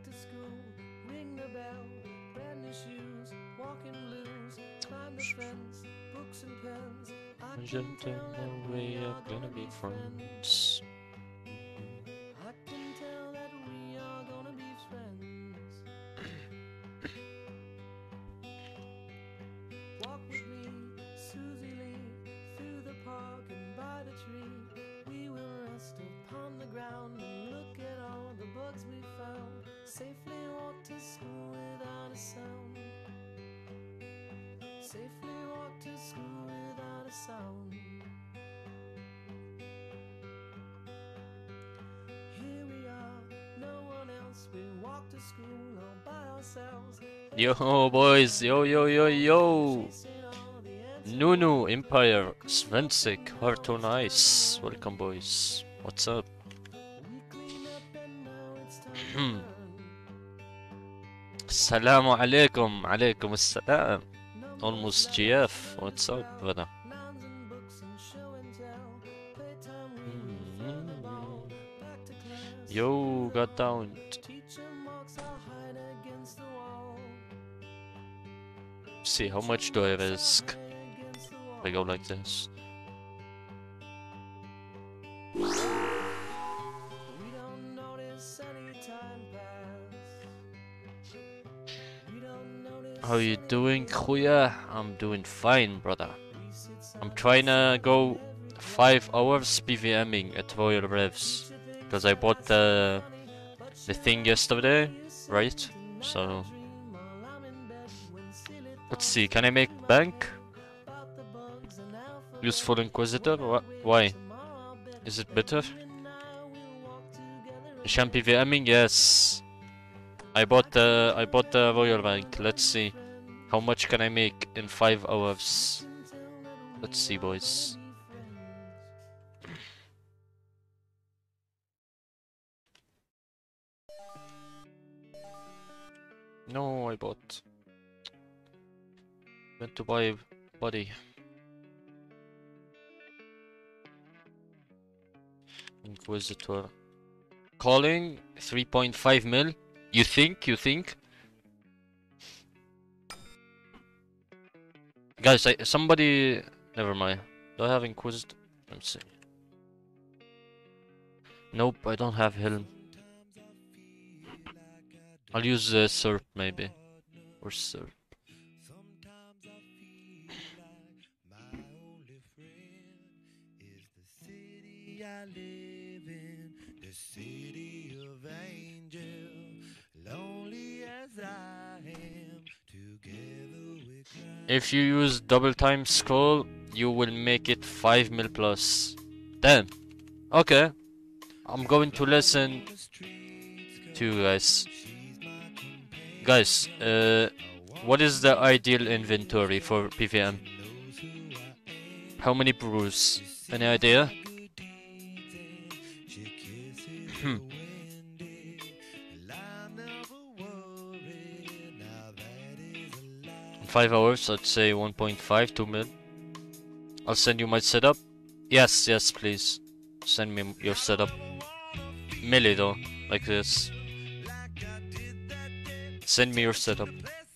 Gentle, no way I'm gonna be friends. Yo, boys, yo, yo, yo, yo. Nunu, Empire, Svensik, Heart Nice. Welcome, boys. What's up? Assalamu alaikum, alaikum assalam. Almost GF. What's up, brother? Yo, got down. See, how much do I risk? If I go like this. How you doing, Khuya? I'm doing fine, brother. I'm trying to go 5 hours PVMing at Royal Revs. Because I bought the thing yesterday, right? So... let's see, can I make bank? Useful Inquisitor? Why? Is it better? Sham PVMing? Yes. I bought the Royal Bank. Let's see. How much can I make in 5 hours? Let's see, boys. No, I bought. Went to buy body. Inquisitor. Calling 3.5 mil. You think? Guys, somebody... never mind. Do I have Inquisitor? Let me see. Nope, I don't have Helm. I'll use Serp maybe. Or Serp. If you use double time scroll, you will make it 5 mil plus. Damn. Okay. I'm going to listen to you guys. Guys, what is the ideal inventory for PVM? How many brews? Any idea? 5 hours, I'd say 1.5, 2 mil. I'll send you my setup. Yes, please. Send me your setup. Melee though, like this. Send me your setup.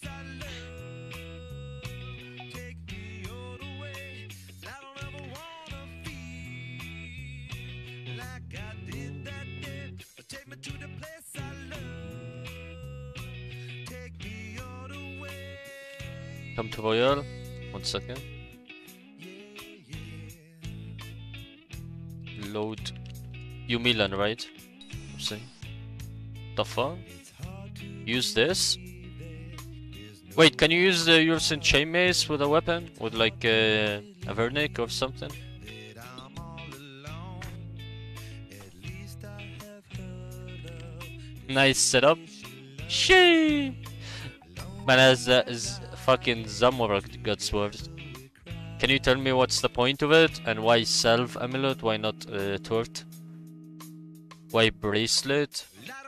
Come to Royal. 1 second. Load. You Milan, right? I'm saying. The fuck? Use this? Wait, can you use the Urson chain mace with a weapon? With like a Vernic or something? Nice setup. Shee! Man has fucking Zamorok got sword. Can you tell me what's the point of it? And why Salve Amulet? Why not Tort? Why Bracelet?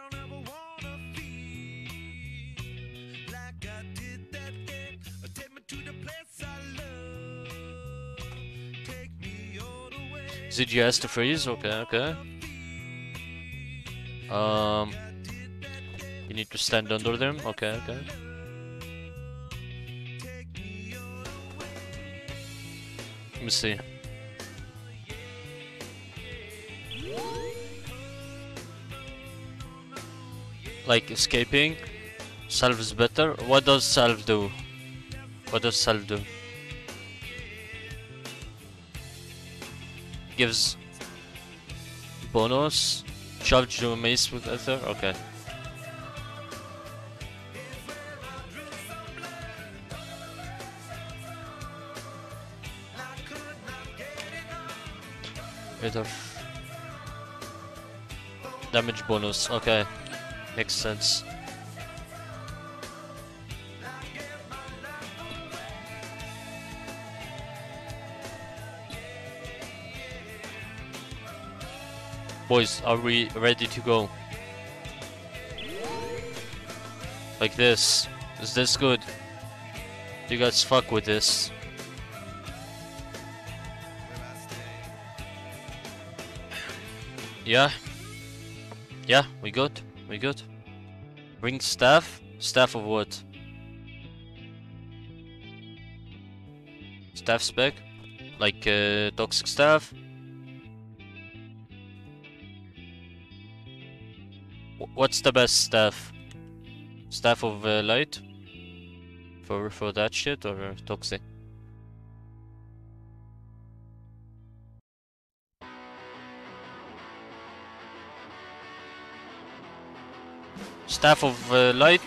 ZGS to freeze? Okay. You need to stand under them? Okay, okay. Let me see. Like escaping. Salve is better. What does salve do? What does salve do? Gives bonus. Charge your mace with ether? Okay. Ether. Damage bonus, okay. Makes sense. Boys, are we ready to go? Like this. Is this good? Do you guys fuck with this? Yeah? Yeah, we good? We good? Bring staff? Staff of what? Staff spec? Like toxic staff? What's the best staff? Staff of light? For that shit or toxic? Staff of light?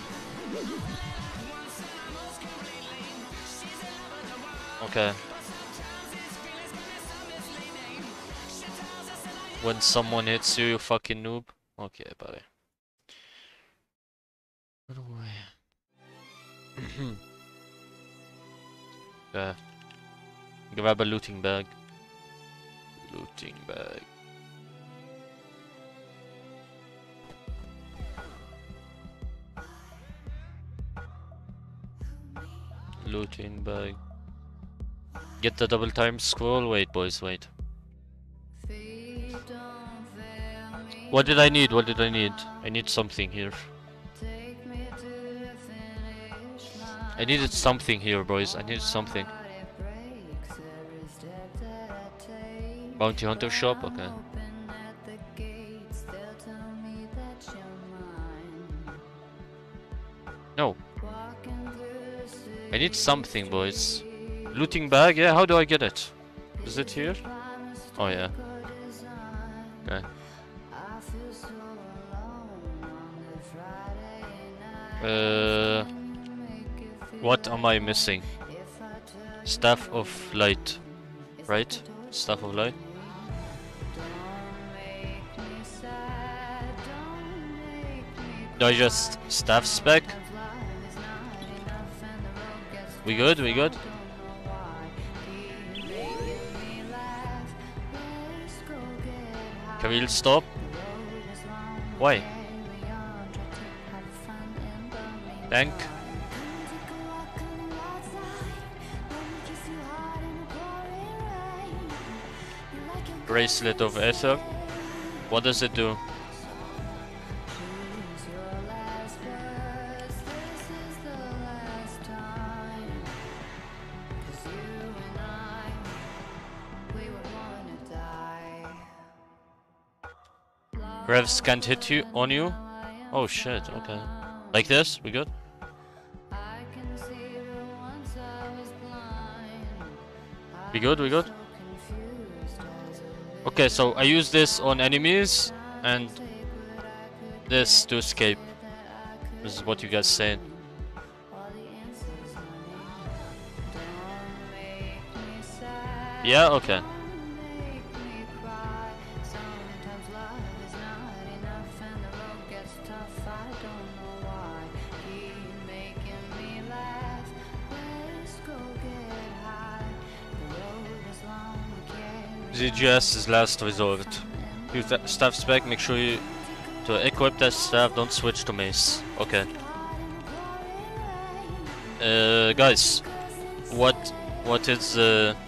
Okay. When someone hits you, you fucking noob. Okay, buddy. Run away. Yeah. Grab a looting bag. Looting bag. Looting bag. Get the double time scroll. Wait, boys, wait. What did I need? What did I need? I need something here. I needed something here, boys. I needed something. Bounty Hunter shop? Okay. No. I need something, boys. Looting bag? Yeah, how do I get it? Is it here? Oh, yeah. Okay. What am I missing? Staff of Light. Right? Staff of Light? Do I just staff spec? We good? We good? Khalil, stop. Why? Tank. Bracelet of Ether. What does it do? Revs can't hit you on you? Oh shit, okay. Like this? We good? We good? We good? Okay, so I use this on enemies and this to escape. This is what you guys saying. Yeah, okay. ZGS is last resort. Use that staff spec, make sure you to equip that staff, don't switch to mace. Okay. Guys, what is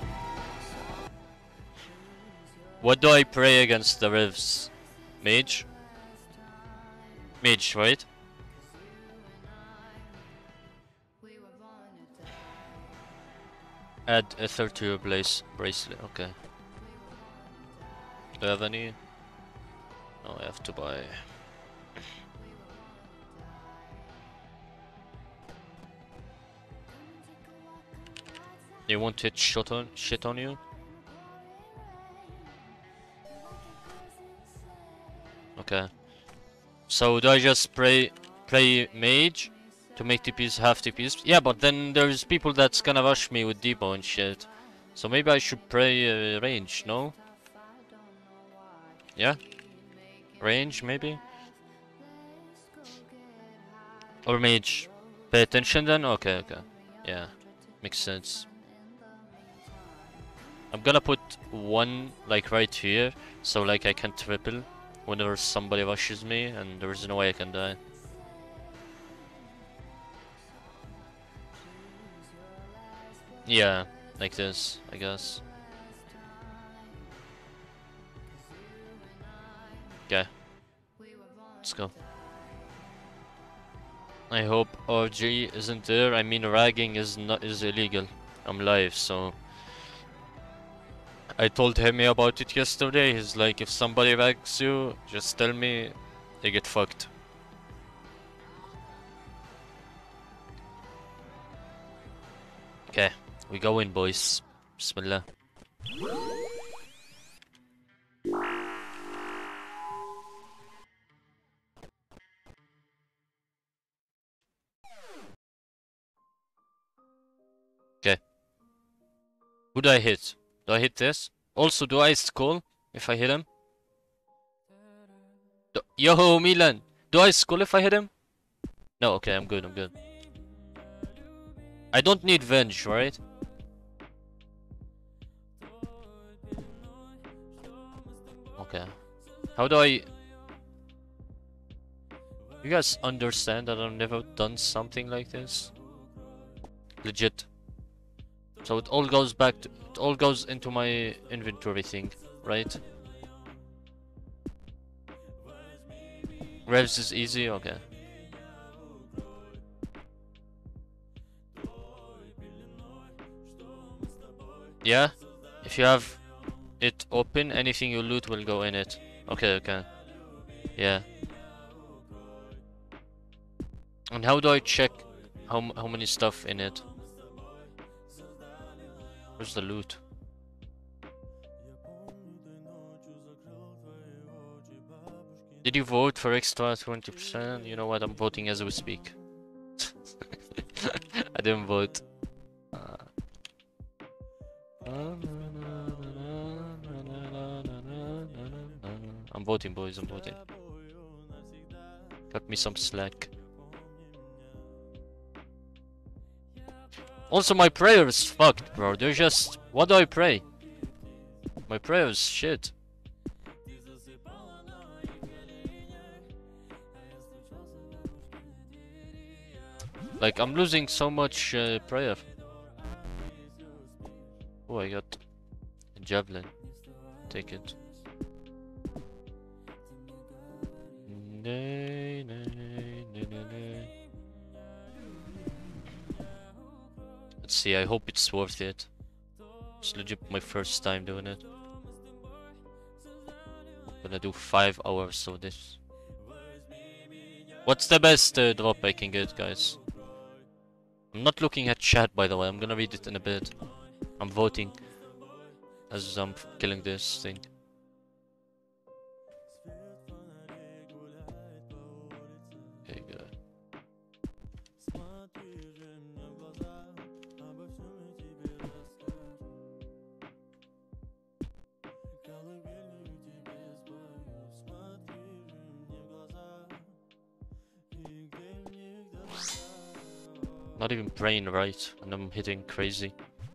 what do I pray against the revs? Mage? Mage, right? Add ether to your bracelet. Okay. Do you have any? No, I have to buy. They won't hit shit on you? Okay. So do I just play mage to make TPs half TPs? Yeah, but then there's people that's gonna rush me with depot and shit. So maybe I should play range, no? Yeah? Range, maybe? Or mage? Pay attention then? Okay. Yeah. Makes sense. I'm gonna put one, like, right here, so, like, I can triple whenever somebody rushes me, and there's no way I can die. Yeah, like this, I guess. Okay. Let's go. I hope RG isn't there. I mean, ragging is illegal. I'm live, so I told Hemi about it yesterday. He's like, if somebody rags you, just tell me, they get fucked. Okay, we go in, boys. Bismillah. Okay. Who do I hit? Do I hit this? Also, do I skull if I hit him? Yo, Milan! Do I skull if I hit him? No, okay, I'm good. I don't need Venge, right? Okay. How do I... You guys understand that I've never done something like this? Legit. So it all goes back to... It all goes into my inventory thing, right? Revs is easy? Okay. Yeah? If you have it open, anything you loot will go in it. Okay. Yeah. And how do I check how many stuff in it? Where's the loot? Did you vote for extra 20%? You know what? I'm voting as we speak. I didn't vote. I'm voting, boys. I'm voting. Cut me some slack. Also, my prayer is fucked, bro. They're just... What do I pray? My prayer is shit. Like, I'm losing so much prayer. Oh, I got a javelin. Take it. Nay. Let's see, I hope it's worth it. It's legit my first time doing it. Gonna do 5 hours of this. What's the best drop I can get, guys? I'm not looking at chat, by the way. I'm gonna read it in a bit. I'm voting as I'm killing this thing. Okay, good. Not even praying right, and I'm hitting crazy.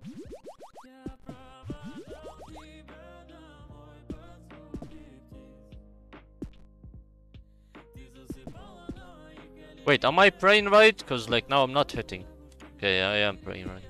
Wait, am I praying right? Cause like now I'm not hitting. Okay, I am praying right.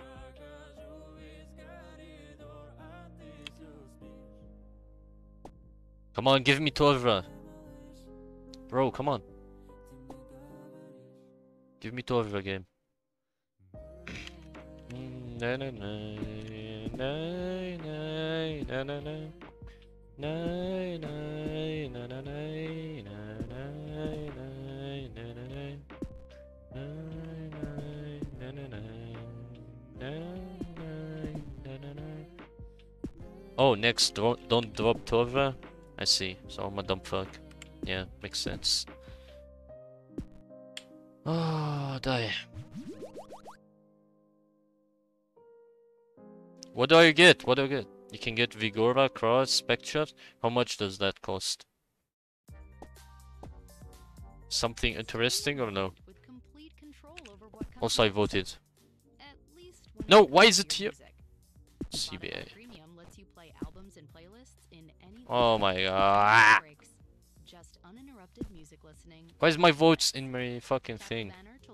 Come on, give me Torva. Bro, come on. Give me Torva game. Na na na na na na na na. Nay, nay, na na nay, na nay, nay, na na nay. Nay, nay, na na nay. Nay, nay, na na nay. Oh, next, don't drop Torva. I see, so I'm a dumb fuck. Yeah, makes sense. Oh, die. What do I get? What do I get? You can get Vigora, Cross, Spectre. How much does that cost? Something interesting or no? Also, I voted. No, why is it here? CBA. Oh my god. Why is my votes in my fucking thing?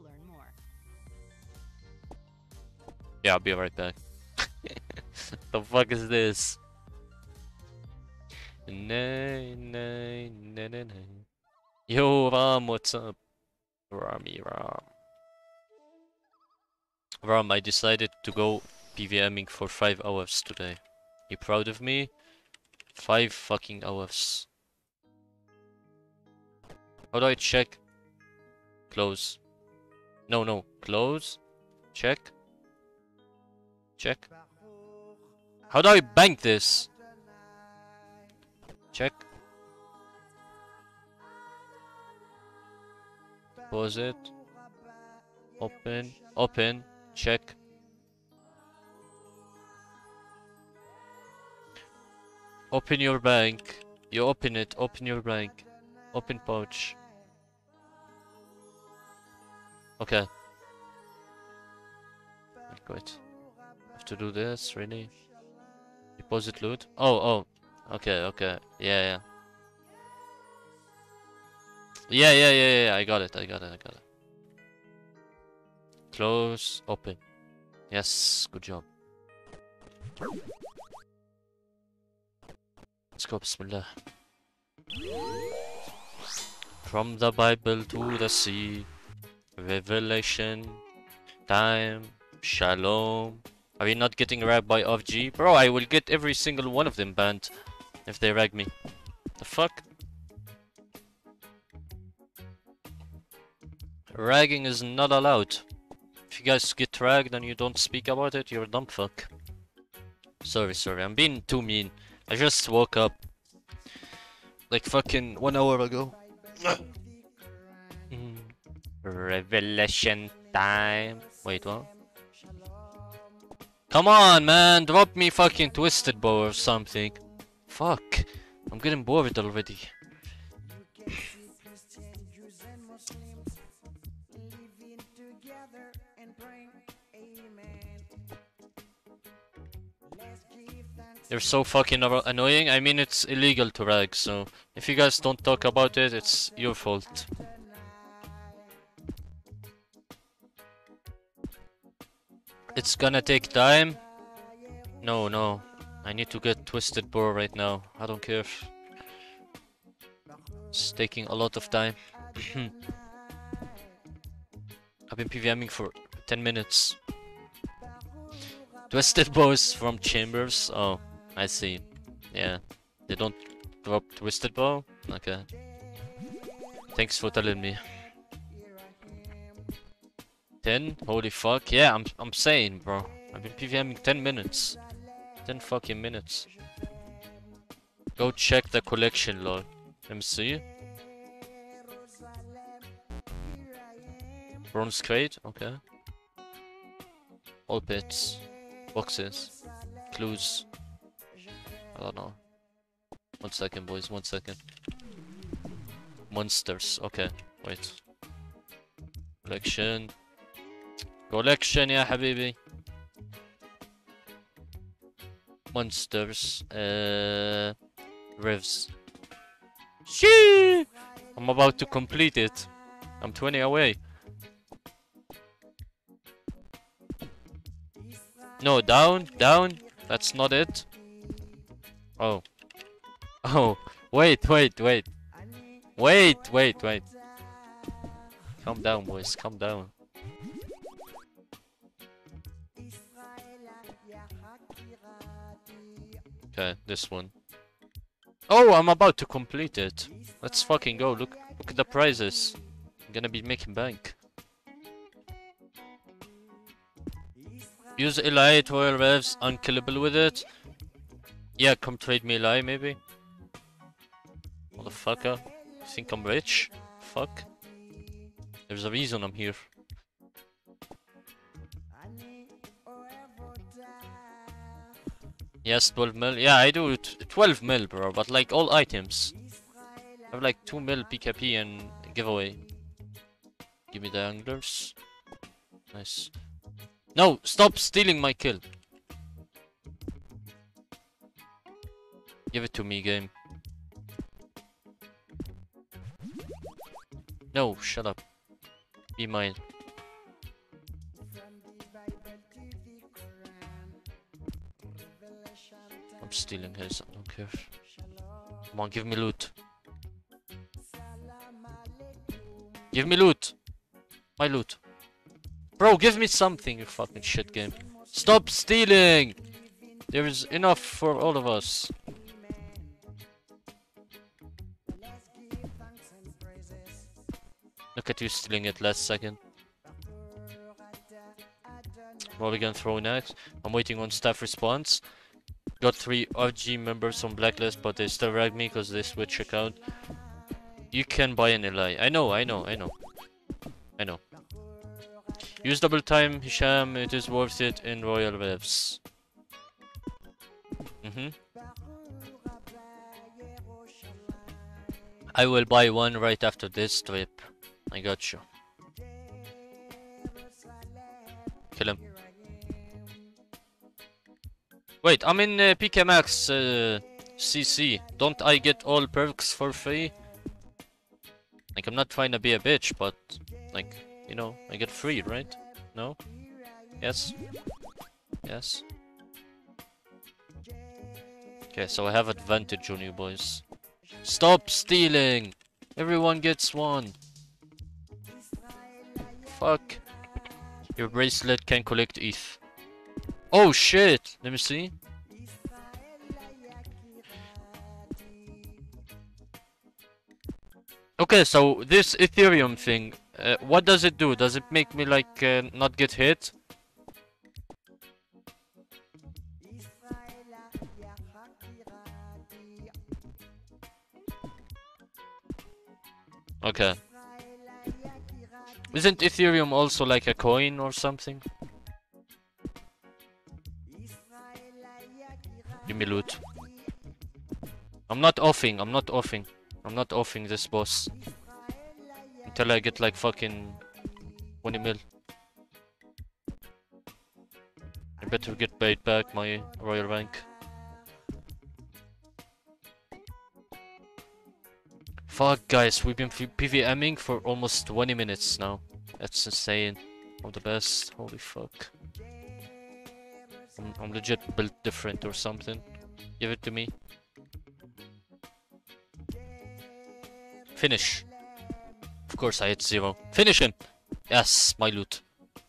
Yeah, I'll be right back. The fuck is this? Nay, nay, nay, nay, nay. Yo, Ram, what's up? Ram. Ram, I decided to go PVMing for 5 hours today. You proud of me? 5 fucking hours. How do I check? Close. No, close. Check. Check. How do I bank this? Check. Pause it. Open. Open. Check. Open your bank. You open it. Open your bank. Open pouch. Okay. Wait. Have to do this, really? Deposit loot? Oh. Okay. Yeah. Yeah. I got it. Close. Open. Yes. Good job. Let's go. Bismillah. From the Bible to the sea. Revelation. Time. Shalom. Are you not getting ragged by OFG? Bro, I will get every single one of them banned if they rag me. The fuck? Ragging is not allowed. If you guys get ragged and you don't speak about it, you're a dumb fuck. Sorry, I'm being too mean. I just woke up like fucking 1 hour ago. Revelation time. Wait, what? Come on, man, drop me fucking Twisted Bow or something. Fuck, I'm getting bored already. You're so fucking annoying. I mean, it's illegal to rag, so if you guys don't talk about it, it's your fault. It's gonna take time. No. I need to get Twisted Bow right now. I don't care. It's taking a lot of time. I've been PVMing for 10 minutes. Twisted Bows from Chambers. Oh, I see. Yeah. They don't drop Twisted Bow? Okay. Thanks for telling me. 10? Holy fuck. Yeah, I'm saying, bro. I've been PVMing 10 minutes. 10 fucking minutes. Go check the collection, lol. Let me see. Bronze crate? Okay. All pits. Boxes. Clues. I don't know. 1 second, boys. 1 second. Monsters. Okay. Wait. Collection. Collection يا حبيبي. Monsters. Rivs. Shee! I'm about to complete it. I'm 20 away. No, down. That's not it. Oh. Wait. Calm down, boys. Calm down. Okay, this one. Oh, I'm about to complete it. Let's fucking go. Look at the prizes. I'm gonna be making bank. Use Eli to Royal Revs, unkillable with it. Yeah, come trade me Eli, maybe. Motherfucker. You think I'm rich? Fuck. There's a reason I'm here. Yes, 12 mil. Yeah, I do 12 mil, bro, but like all items. I have like 2 mil PKP and giveaway. Give me the anglers. Nice. No, stop stealing my kill. Give it to me, game. No, shut up. Be mine. I'm stealing his, I don't care. Come on, give me loot. Give me loot. My loot. Bro, give me something, you fucking shit game. Stop stealing! There is enough for all of us. Look at you stealing it last second. What are we gonna throw next? I'm waiting on staff response. Got 3 RG members on blacklist, but they still rag me because they switch account. You can buy an Eli. I know. Use double time, Hisham. It is worth it in Royal Revs. I will buy one right after this trip. I got you. Kill him. Wait, I'm in PK Max CC. Don't I get all perks for free? Like, I'm not trying to be a bitch, but like, you know, I get free, right? No? Yes? Yes? Okay, so I have advantage on you boys. Stop stealing! Everyone gets one. Fuck. Your bracelet can collect ETH. Oh shit! Let me see. Okay, so this Ethereum thing, what does it do? Does it make me like not get hit? Okay. Isn't Ethereum also like a coin or something? Give me loot. I'm not offing this boss. Until I get like fucking 20 mil. I better get paid back my royal rank. Fuck guys, we've been PVMing for almost 20 minutes now. That's insane. I'm the best. Holy fuck. I'm legit built different or something. Give it to me. Finish. Of course I hit 0. Finish him! Yes, my loot.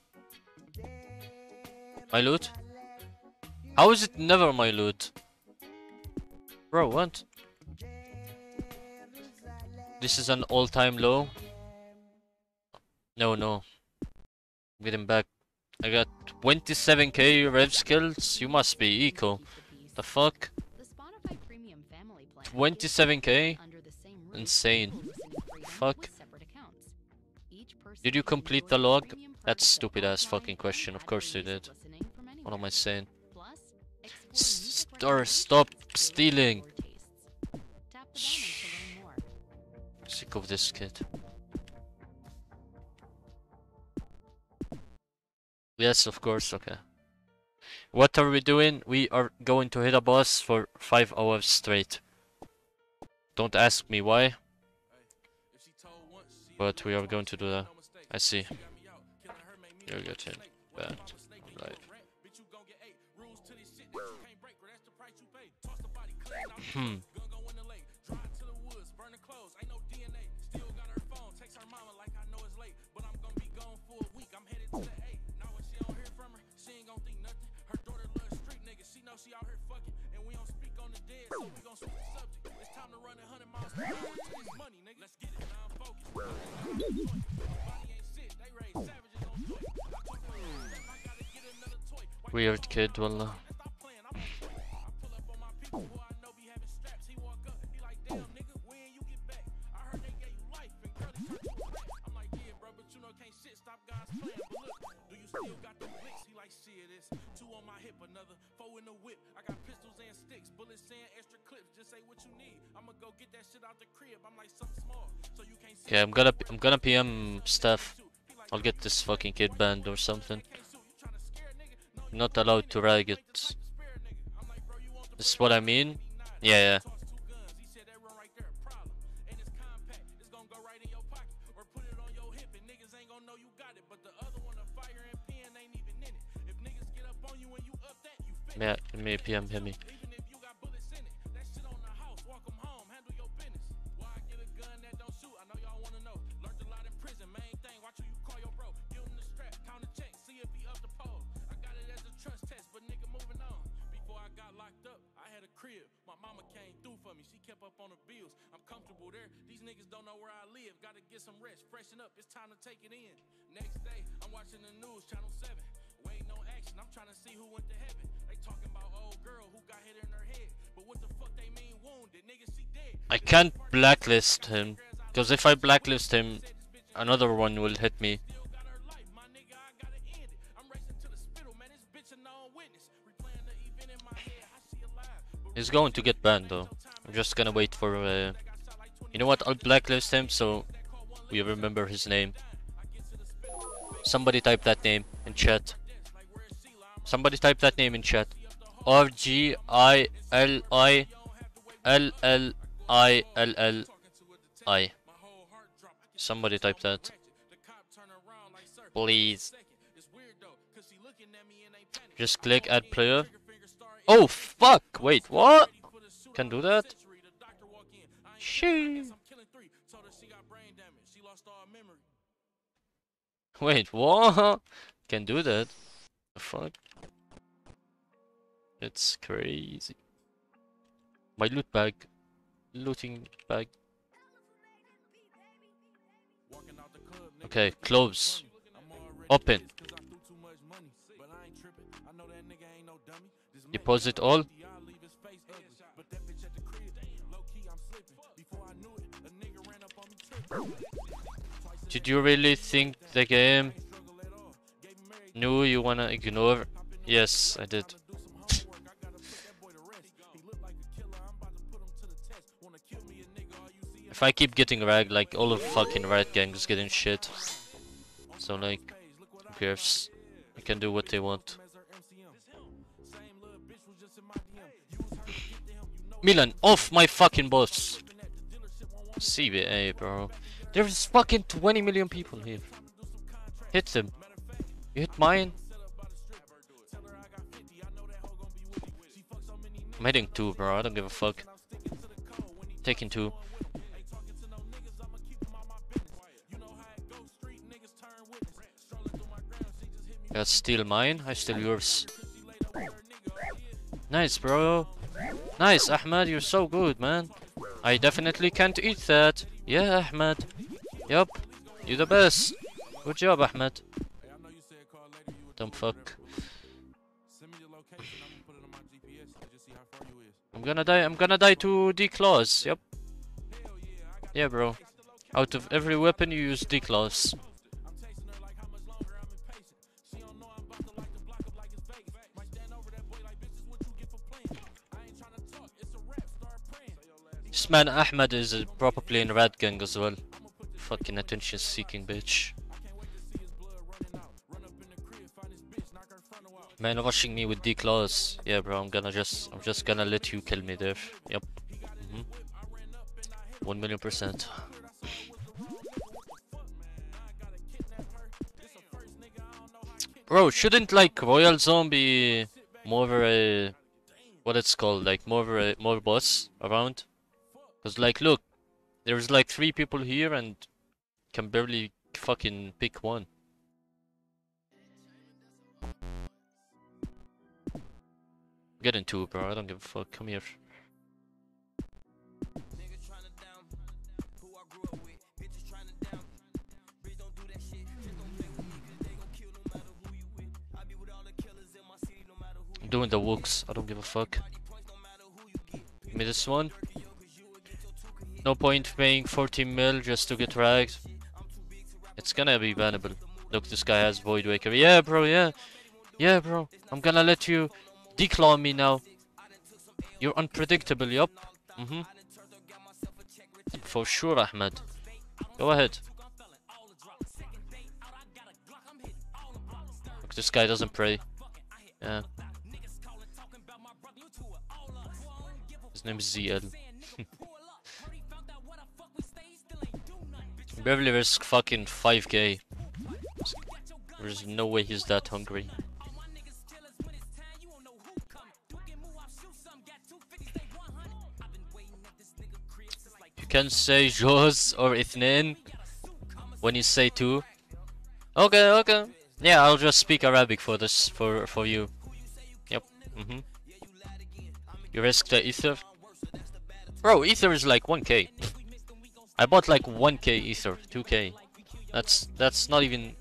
My loot? How is it never my loot? Bro, what? This is an all-time low. No. I'm getting back. I got 27k rev skills. You must be eco. The fuck? 27k? Insane. Fuck. Did you complete the log? That's stupid ass fucking question. Of course you did. What am I saying? Stop stealing. Sick of this kid. Yes, of course, okay. What are we doing? We are going to hit a boss for 5 hours straight. Don't ask me why. But we are going to do that. I see. You're getting bad. Right. Weird kid, wallah. Okay, I'm gonna PM Steph. I'll get this fucking kid banned or something. Not allowed to rag it. This is what I mean? Yeah, yeah. Yeah, me PM him. I can't blacklist him, because if I blacklist him, another one will hit me. He's going to get banned though. I'm just gonna wait for you know what, I'll blacklist him so we remember his name. Somebody type that name in chat. Somebody type that name in chat. RGILILLILLI. Somebody type that. Please. Just click add player. Oh fuck! Wait, what? Can do that? Shit. Wait, what? Can do that? The fuck? It's crazy. My loot bag. Looting bag. Okay, close. Open. Deposit all. Did you really think the game knew you wanna ignore? Yes, I did. If I keep getting ragged, like all of fucking Riot gangs getting shit. So like, who cares? I can do what they want. Milan, off my fucking boss. CBA, bro. There's fucking 20 million people here. Hit them. You hit mine. I'm hitting 2, bro. I don't give a fuck. Taking 2. You steal mine, I steal yours. Nice, bro. Nice, Ahmed, you're so good, man. I definitely can't eat that. Yeah, Ahmed. Yup, you're the best. Good job, Ahmed. Don't fuck. I'm gonna die to D-Claws, yep. Yeah, bro. Out of every weapon you use D-Claws. This man Ahmed is probably in Red Gang as well. Fucking attention seeking bitch. Man rushing me with D-Claws. Yeah, bro, I'm just gonna let you kill me there. Yep. 1,000,000%. Bro, shouldn't like Royal Zone be more of a what it's called, like more boss around? Cause like look, there's like 3 people here and can barely fucking pick one. Get into it, bro. I don't give a fuck. Come here. doing the wooks. I don't give a fuck. Give me this one. No point paying 14 mil just to get ragged. It's gonna be bannable. Look, this guy has Void Waker. Yeah, bro, yeah. Yeah, bro. I'm gonna let you declaw me now. You're unpredictable, yup. For sure, Ahmed. Go ahead. Look, this guy doesn't pray. Yeah. His name is ZL. Beverly risk fucking 5k. There's no way he's that hungry. You can say Jos or Ithnain when you say two. Okay, okay. Yeah, I'll just speak Arabic for this, for you. Yep. You risk the ether? Bro, ether is like 1k. I bought like 1k ether, 2k. That's not even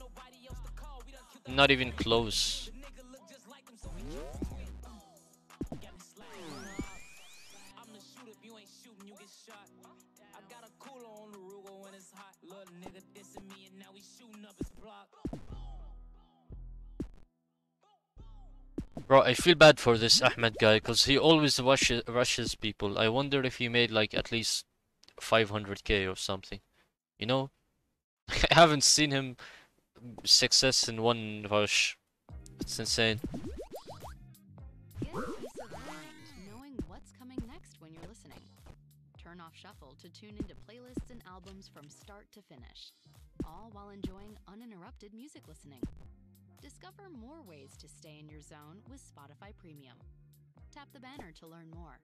close. Bro, I feel bad for this Ahmed guy because he always rushes people. I wonder if he made like at least 500k or something. You know? I haven't seen him success in one rush. It's insane. Get peace of mind knowing what's coming next when you're listening. Turn off shuffle to tune into playlists and albums from start to finish, all while enjoying uninterrupted music listening. Discover more ways to stay in your zone with Spotify Premium. Tap the banner to learn more.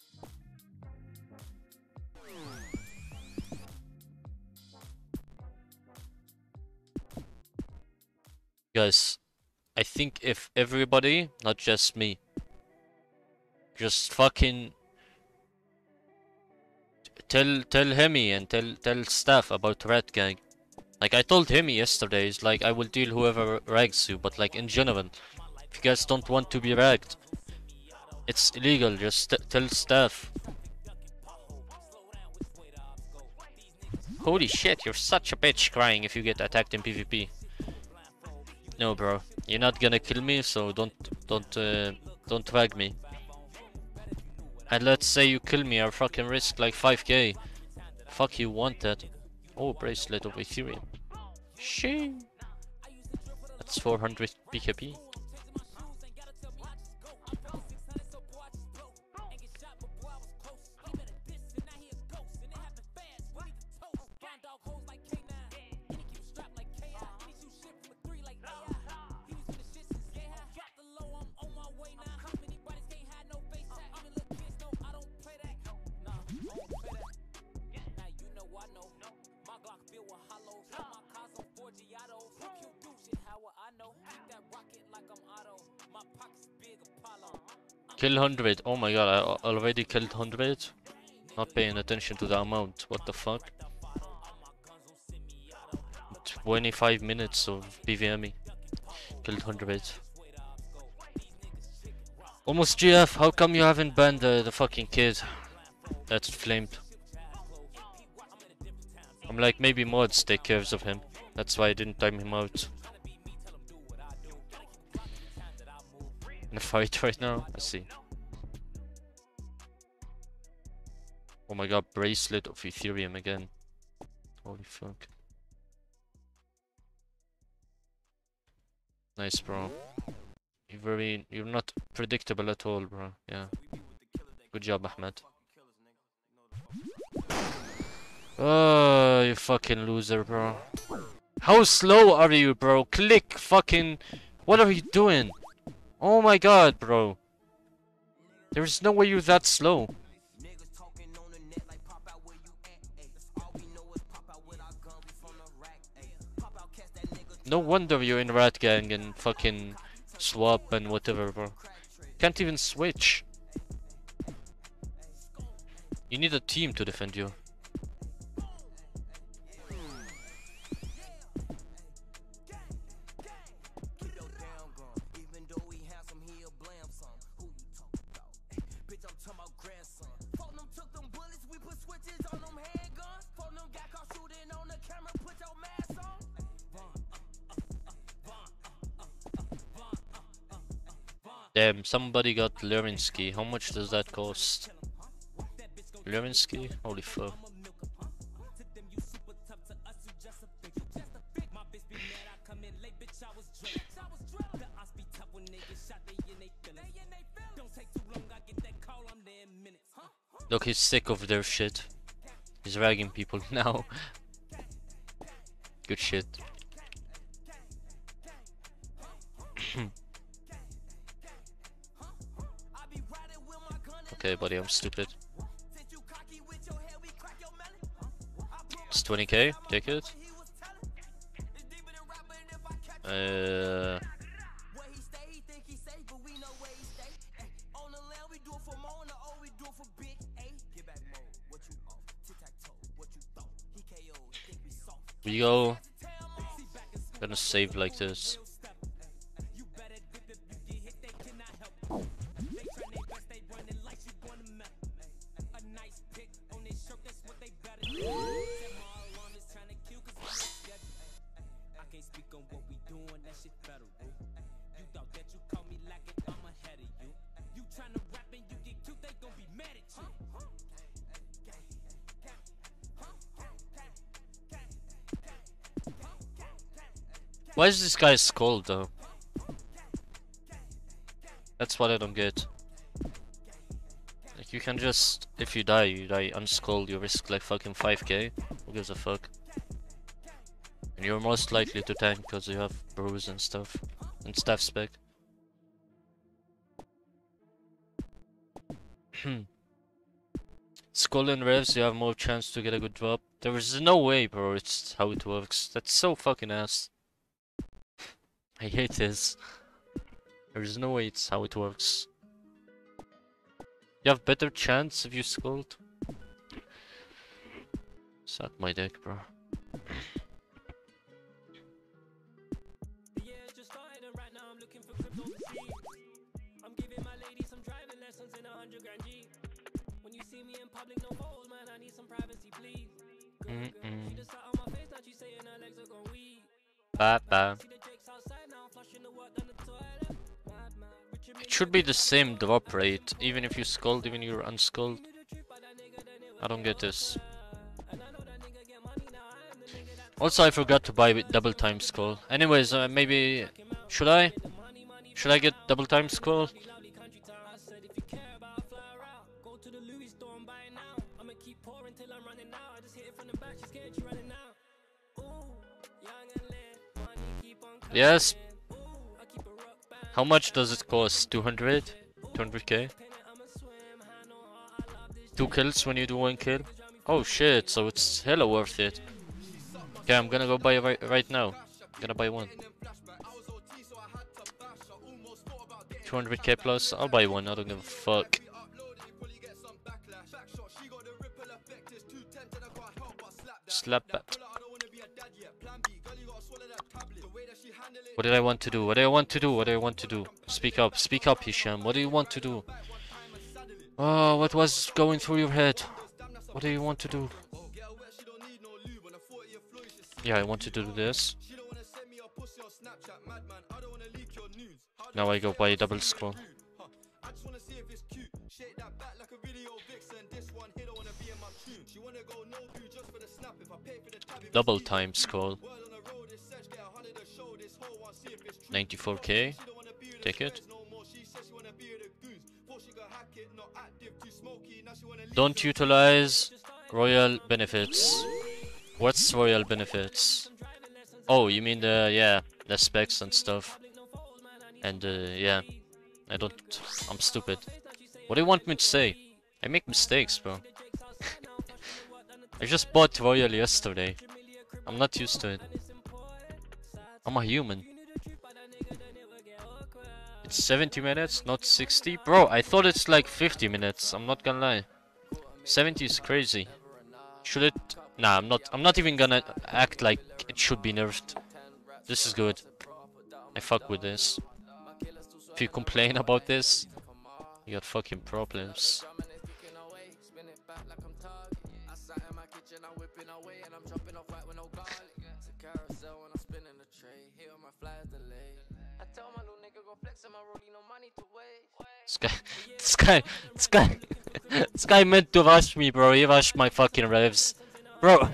Guys, I think if everybody, not just me, just fucking tell Hemi and tell staff about Rat Gang. Like I told Hemi yesterday, it's like I will deal whoever rags you, but like in general, if you guys don't want to be ragged, it's illegal. Just tell staff. Holy shit, you're such a bitch crying if you get attacked in PvP. No, bro, you're not gonna kill me, so don't rag me. And let's say you kill me, I fucking risk like 5k. Fuck you want that. Oh, bracelet of Ethereum. Shit. That's 400 BKB. Kill 100. Oh my god, I already killed 100. Not paying attention to the amount. What the fuck? 25 minutes of PVMing. Killed 100. Almost GF. How come you haven't banned the fucking kid that's flamed? I'm like, maybe mods take care of him. That's why I didn't time him out. In a fight right now? I see. Oh my god, bracelet of Ethereum again. Holy fuck. Nice, bro. You're not predictable at all, bro. Yeah. Good job, Ahmed. Oh, you fucking loser, bro. How slow are you, bro? Click, fucking... What are you doing? Oh my god, bro. There's no way you're that slow. No wonder you're in Rat Gang and fucking swap and whatever, bro. Can't even switch. You need a team to defend you. Damn, somebody got Lewinsky. How much does that cost? Lewinsky? Holy fuck. Look, he's sick of their shit. He's ragging people now. Good shit. Okay, buddy, I'm stupid. It's 20k, take it. We go. Gonna save like this. Why is this guy skulled though? That's what I don't get. Like you can just, if you die unskulled, you risk like fucking 5k. Who gives a fuck? And you're most likely to tank because you have brews and stuff. And staff spec. Skull and revs, you have more chance to get a good drop. There is no way, bro, it's how it works. That's so fucking ass. I hate this. There is no way it's how it works. You have better chance if you scold. Suck my dick, bro. Ba. It should be the same drop rate, even if you scold, even if you're unskulled. I don't get this. Also, I forgot to buy with double time skull. Anyways, maybe should I? Should I get double time skull? Yes. How much does it cost? 200? 200k? 2 kills when you do 1 kill? Oh shit, so it's hella worth it. Okay, I'm gonna go buy it right now. I'm gonna buy one. 200k plus, I'll buy one, I don't give a fuck. Slap that. What did I want to do? What do I want to do? What do I want to do? Speak up, Hisham. What do you want to do? Oh, what was going through your head? What do you want to do? Yeah, I wanted to do this. Now I go buy a double scroll. Double time scroll. 94k. Take it. Don't utilize royal benefits. What's royal benefits? Oh, you mean the specs and stuff. And yeah, I'm stupid. What do you want me to say? I make mistakes, bro. I just bought royal yesterday. I'm not used to it. I'm a human. It's 70 minutes, not 60. Bro, I thought it's like 50 minutes. I'm not gonna lie. 70 is crazy. Should it? Nah, I'm not even gonna act like it should be nerfed. This is good. I fuck with this. If you complain about this, you got fucking problems. I tell my little nigga go flex on my rollie, no money to wait. This guy, this guy, this guy, this guy meant to rush me, bro. He rushed my fucking revs, bro.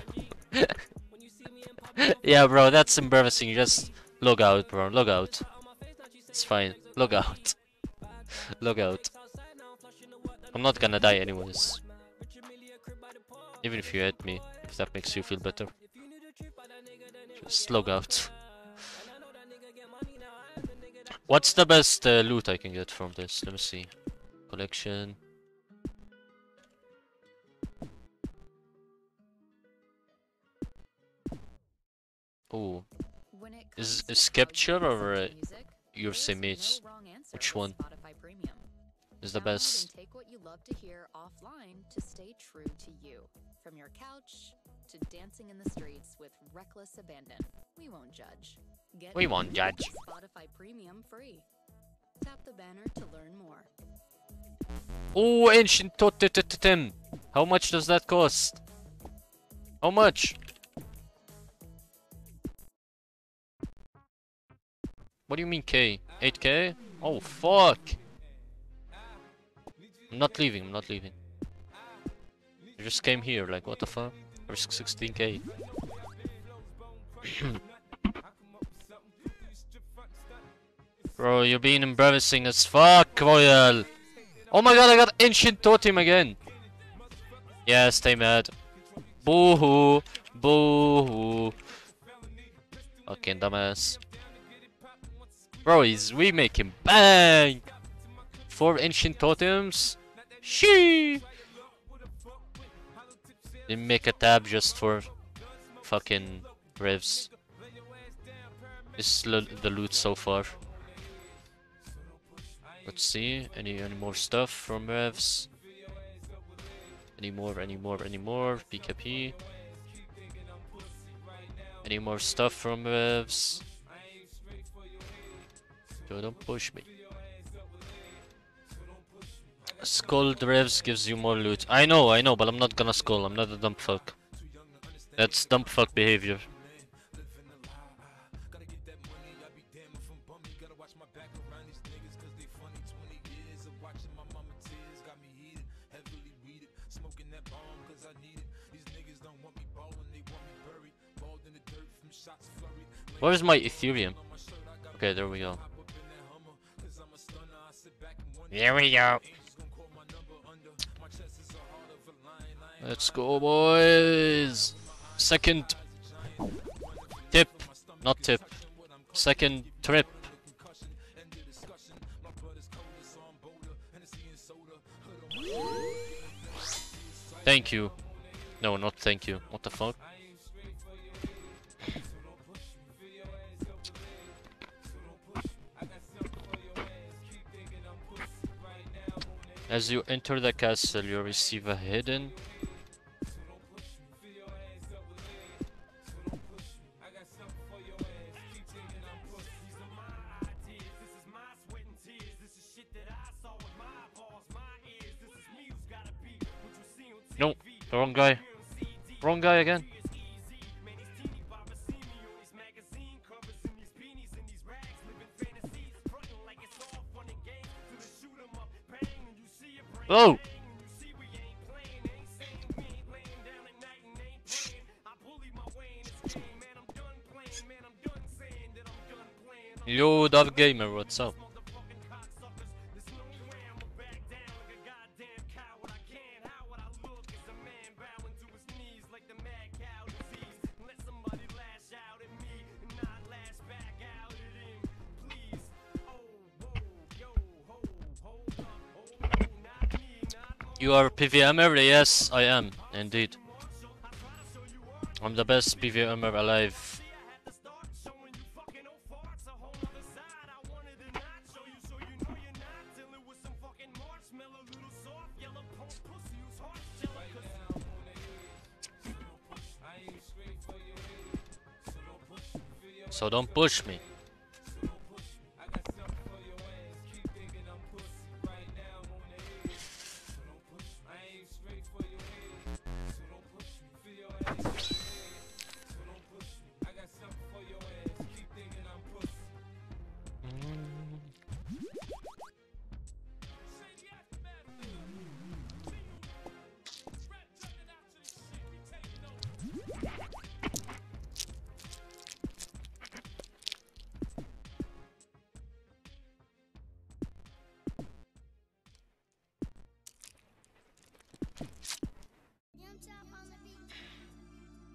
Yeah, bro, that's embarrassing. Just log out, bro. Log out. It's fine. Log out. Log out. I'm not gonna die anyways. Even if you hit me, if that makes you feel better. Just log out. What's the best loot I can get from this? Let me see. Collection. Oh, is capture or your mates? Which one is the best? Take what you love to hear offline to stay true to you. From your couch to dancing in the streets with reckless abandon. We won't judge. We won't judge. Spotify Premium free. Tap the banner to learn more. Oh, ancient totem. How much does that cost? How much? What do you mean K? 8K? Oh fuck! I'm not leaving, I'm not leaving. I just came here, like what the fuck? Risk 16K. Bro, you're being embarrassing as fuck, Royal! Oh my god, I got ancient totem again! Yeah, stay mad. Boo-hoo! Boo-hoo! Fucking dumbass. Bro, he's remaking. Bang! 4 ancient totems. Shee! Didn't make a tab just for fucking revs. This is the loot so far. Let's see. Any more stuff from revs? Any more? PKP. Any more stuff from revs? Yo, don't push me. Skull revs gives you more loot. I know, but I'm not gonna skull. I'm not a dumb fuck. That's dumb fuck behavior. Where's my Ethereum? Okay, there we go. Here we go. Let's go, boys. Second tip, not tip. Second trip. Thank you. No, not thank you. What the fuck? As you enter the castle, you receive a hidden No, the wrong guy. Wrong guy again. Oh! Yo, Dove Gamer, what's up? You are PVMer? Yes, I am, indeed. I'm the best PVMer alive. So don't push me.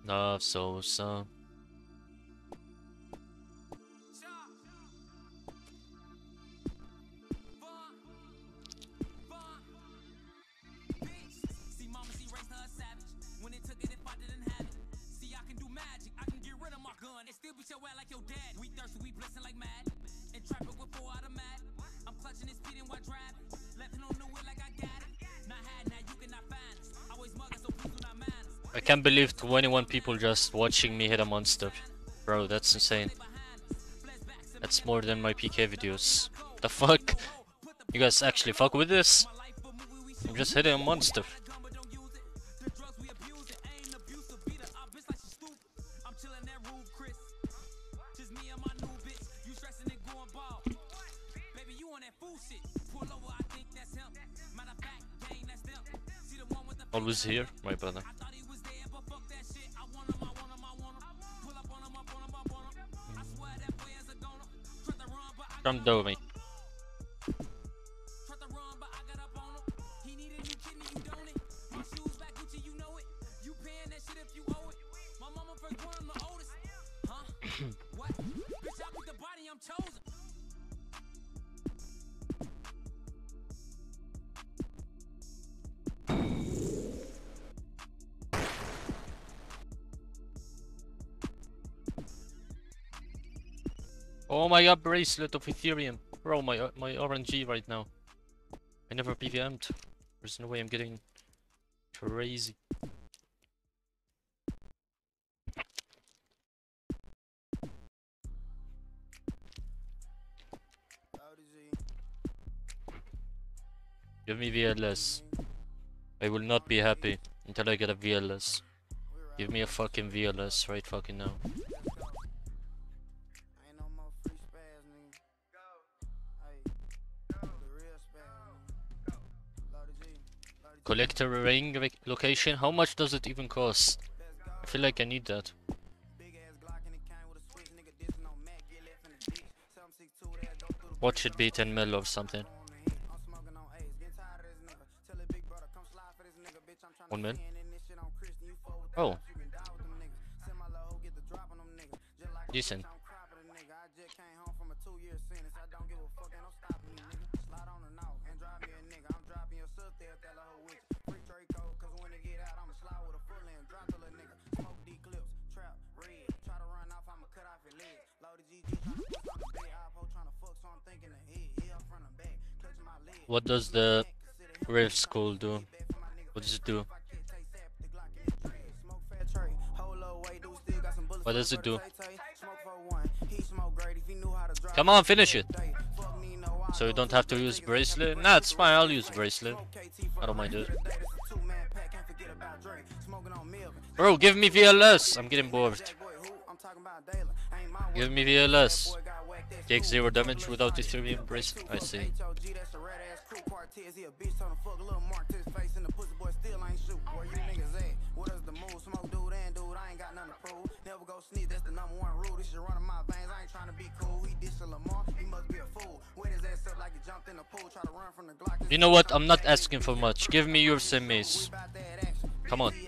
Love Sosa. I can't believe 21 people just watching me hit a monster. Bro, that's insane. That's more than my PK videos. The fuck? You guys actually fuck with this? I'm just hitting a monster. Always here, my brother. Jump over me. Oh my god, bracelet of Ethereum. Bro, my RNG right now. I never PVM'd. There's no way I'm getting crazy. Give me VLS. I will not be happy until I get a VLS. Give me a fucking VLS right fucking now. Collector ring location, how much does it even cost? I feel like I need that. What should be 10 mil or something? 1 mil? Oh. Decent. What does the Rift School do? What does it do? What does it do? Come on, finish it! So you don't have to use bracelet? Nah, it's fine, I'll use bracelet. I don't mind it. Bro, give me VLS! I'm getting bored. Give me VLS. Take 0 damage without Ethereum bracelet. I see. You know what? I'm not asking for much. Give me your semis. Come on.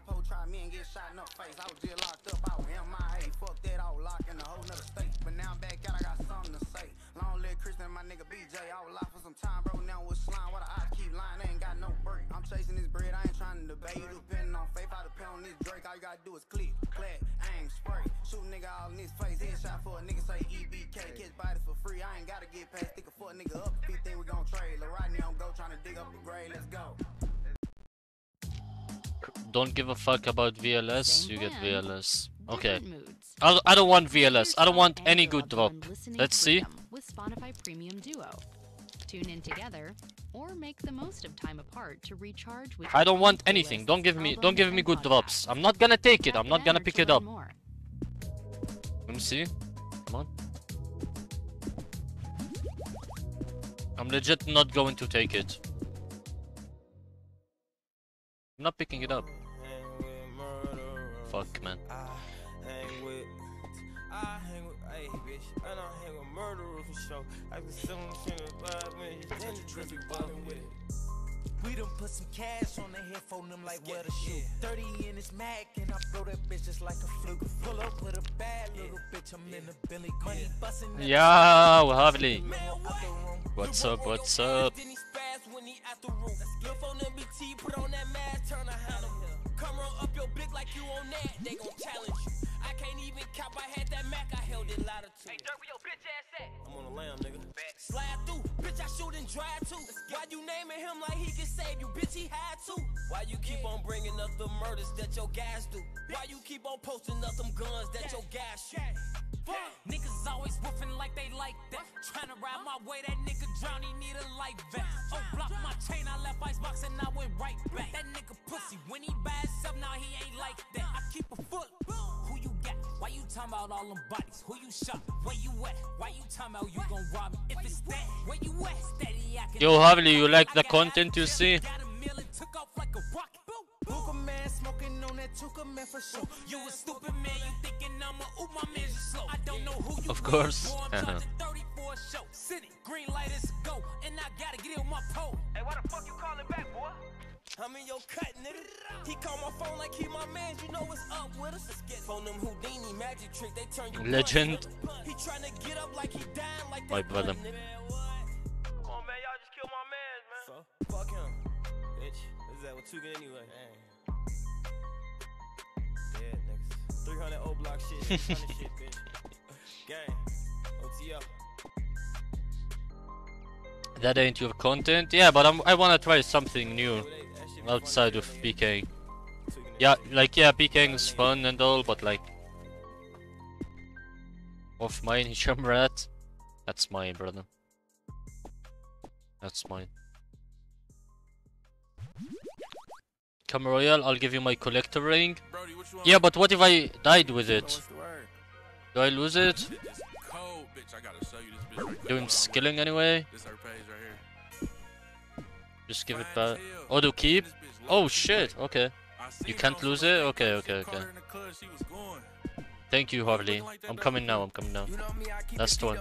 Don't give a fuck about VLS, you get VLS. Okay. I don't want VLS. I don't want any good drop. Let's see. With Spotify Premium Duo. Tune in together or make the most of time apart to recharge with I don't want anything. Don't give me good drops. I'm not gonna take it. I'm not gonna pick it up. Let me see. Come on. I'm legit not going to take it. I'm not picking it up. Fuck, man. We done put some cash on the head for them like where to shoot. 30 in his Mac and I blow that bitch just like a fluke. Pull up with a bad little bitch, I'm in the Billy money bustin'. Yeah, Harley. What's up? What's up? Come roll up your blick like you on that, they gon' challenge you. I can't even cap, I had that Mac, I held it louder too. Hey, Dirt, where your bitch ass at? I'm on the lamb, nigga. Slide through, bitch, I shoot and drive too. Why you naming him like he can save you, bitch, he had to. Why you keep on bringing up the murders that your guys do? Why you keep on posting up them guns that your guys shoot? Niggas always woofing like they like that. Tryna ride my way, that nigga drown, he need a life vest. Oh, block my chain, I left icebox and I went right back. That nigga pussy, when he buy himself, now he ain't like that. I keep a foot. Who you got? Why you talking about all them bodies? Who you shot? Where you at? Why you talking about you gon' rob me? If it's that, where you at? Steady, I can. Yo, Harley, you like the content you see? Got a meal and took off like a rocket. Hookah man smoking on that Tuka man for sure. You a stupid man, you thinking I'ma oop my man you slow. I don't know who you Of course. Boy, I'm charging 30 for a show. City, green light is a go, and I gotta get it with my pole. Hey, why the fuck you calling back, boy? I'm in your cut, nigga. He call my phone like he my man, you know what's up with us. Let's get on them Houdini magic trick, they turn you Legend. He tryna get up like he dying like My that. brother. Come on, man, y'all just kill my man, man. So, fuck him, bitch. This is that with Tuga anyway. Yeah, niggas. 300 old block shit, 600 shit, bitch. Gang, OTO. That ain't your content? Yeah, but I wanna try something new outside of PK. Yeah, like, yeah, PK is fun and all, but like... Off mine, Hisham Rat. That's mine, brother. That's mine. Come Royal, I'll give you my collector ring. Yeah, but what if I died with it? Do I lose it? Doing skilling anyway? Just give it back. Oh, to keep? Oh shit, okay. You can't lose it? Okay, okay, okay. Thank you, Harley. I'm coming now, I'm coming now. Last one.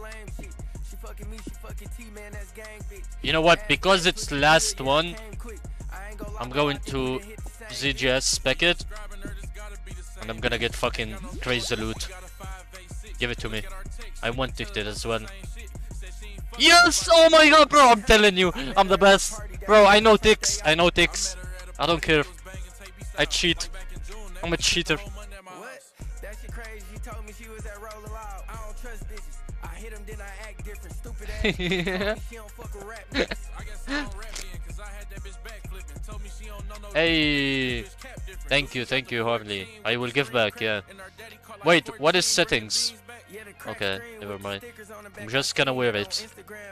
You know what? Because it's last one, I'm going to ZGS spec it. And I'm gonna get fucking crazy loot. Give it to me. I want it as well. Yes! Oh my god, bro! I'm telling you, I'm the best. Bro, I know ticks. I know ticks. I don't care. I cheat. I'm a cheater. What? That shit crazy. She told me she was at Roller Loud. I don't trust bitches. I hit them, then I act different. Stupid ass. She don't fuck with rap bitches. I guess I don't rap then, cause I had that bitch backflipping. Told me she don't know no. Hey, thank you, Harley. I will give back, yeah. Wait, what is settings? Okay, never mind. I'm just gonna wear it.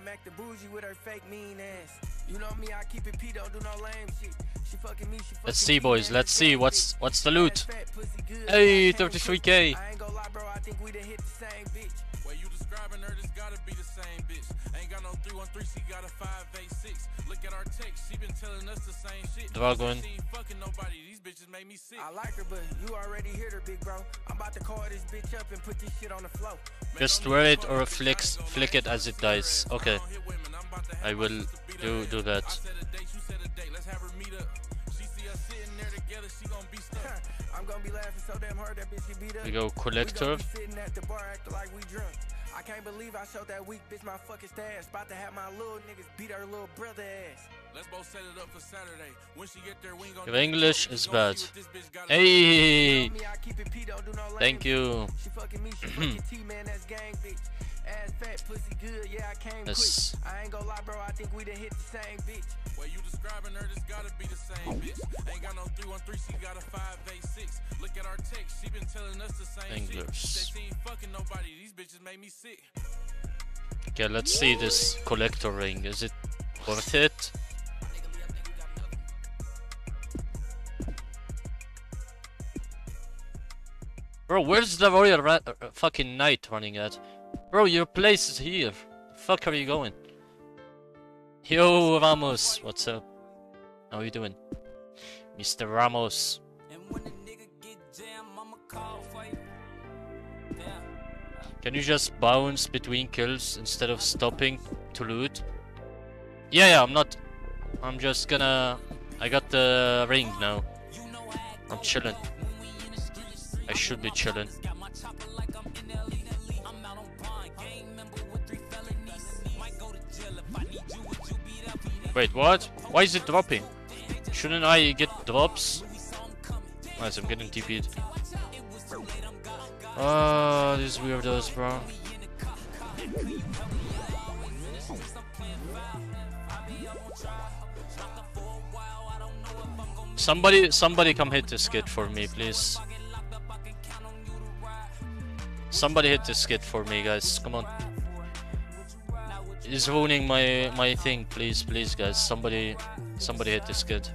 Let's see, boys. Let's see what's the loot. Hey, 33k. Dragon. I like her, but you already hit her, big bro. I'm about to call this bitch up and put this shit on the floor. Just wear it or flick it as it dies. Okay. I will do that. I'm gonna be laughing so damn hard that bitch get beat up. We go collector. I can't believe I showed that weak bitch my fucking stash. About to have my little niggas beat her little brother ass. Let's both set it up for Saturday. When she get there, we ain't gonna. Your English is bad. Hey, thank you. She fucking me, she fucking T-man, that's gang bitch. Ass fat, pussy good, yeah, I came Yes. quick. I ain't gonna lie, bro, I think we done hit the same bitch. Well, you describing her, this gotta be the same bitch. Ain't got no 313, she got a 586. Look at our text, she been telling us the same English. shit. She ain't fucking nobody, these bitches made me sick. Okay, let's see this collector ring. Is it worth it? Bro, where's the Royal fucking Knight running at? Bro, your place is here. The fuck are you going? Yo, Ramos, what's up? How you doing? Mr. Ramos. Can you just bounce between kills instead of stopping to loot? Yeah, I'm not I'm just gonna... I got the ring now. I'm chilling. I should be chilling. Wait, what? Why is it dropping? Shouldn't I get drops? Nice, I'm getting TP'd. Oh, these weirdos, bro. Somebody come hit this kid for me, please. Somebody hit this kid for me, guys. Come on. He's ruining my thing, please, guys. Somebody hit this kid.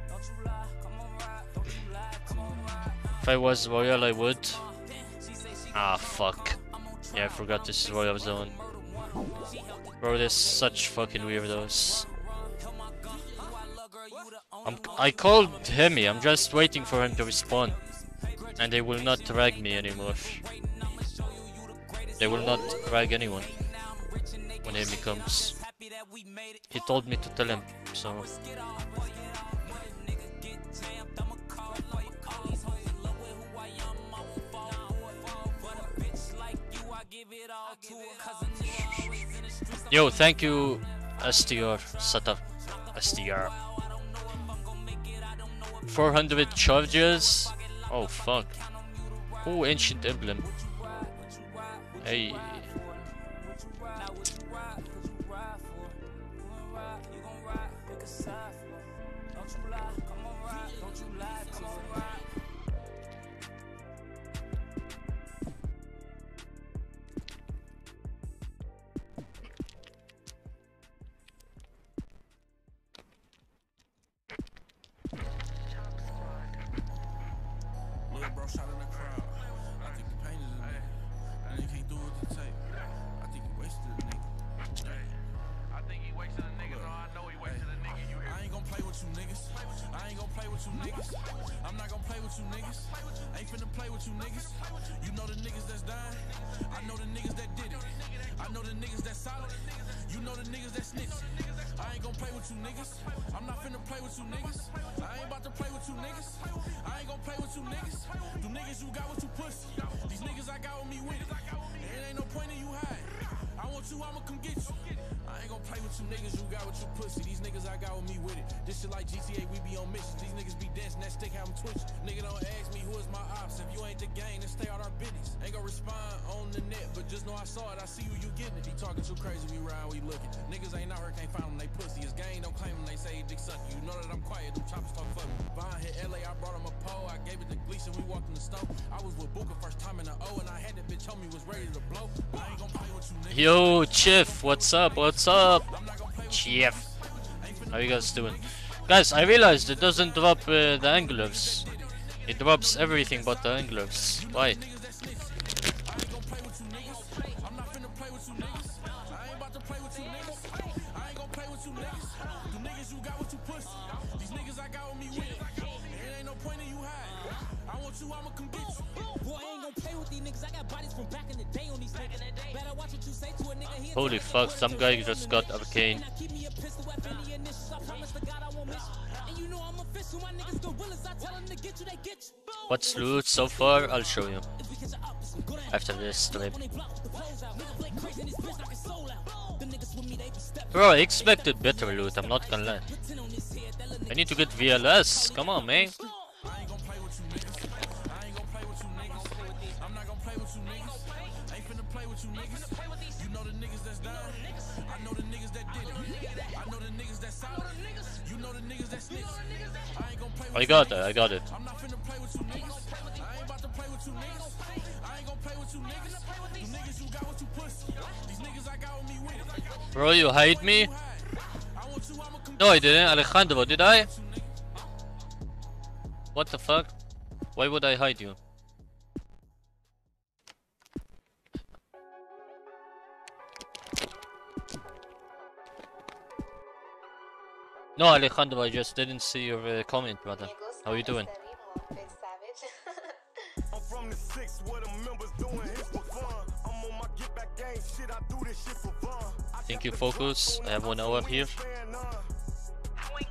If I was Royal, I would. Ah, fuck. Yeah, I forgot this is Royal Zone. Bro, there's such fucking weirdos. I called Hemi, I'm just waiting for him to respawn. And they will not drag me anymore. They will not drag anyone when Hemi comes. He told me to tell him, so... Yo, thank you, STR, Sata. STR. 400 charges? Oh, fuck. Oh, Ancient Emblem. Hey. Yo, Chief, what's up? What's up? Chief. How you guys doing? Guys, I realized it doesn't drop the anglers. It drops everything but the anglers. Why? Holy fuck, some guy just got arcane. What's loot so far? I'll show you after this stream. Bro, I expected better loot, I'm not gonna lie. I need to get VLS, come on man. I got it, I got it. Bro, you hide me? No, I didn't, Alejandro, did I? What the fuck? Why would I hide you? No, Alejandro, I just didn't see your comment, brother. How you doing? I'm from the 6 where the members doing hits for fun. I'm on my get back game shit, I do this shit for fun. Thank you, Focus. I have 1 hour here.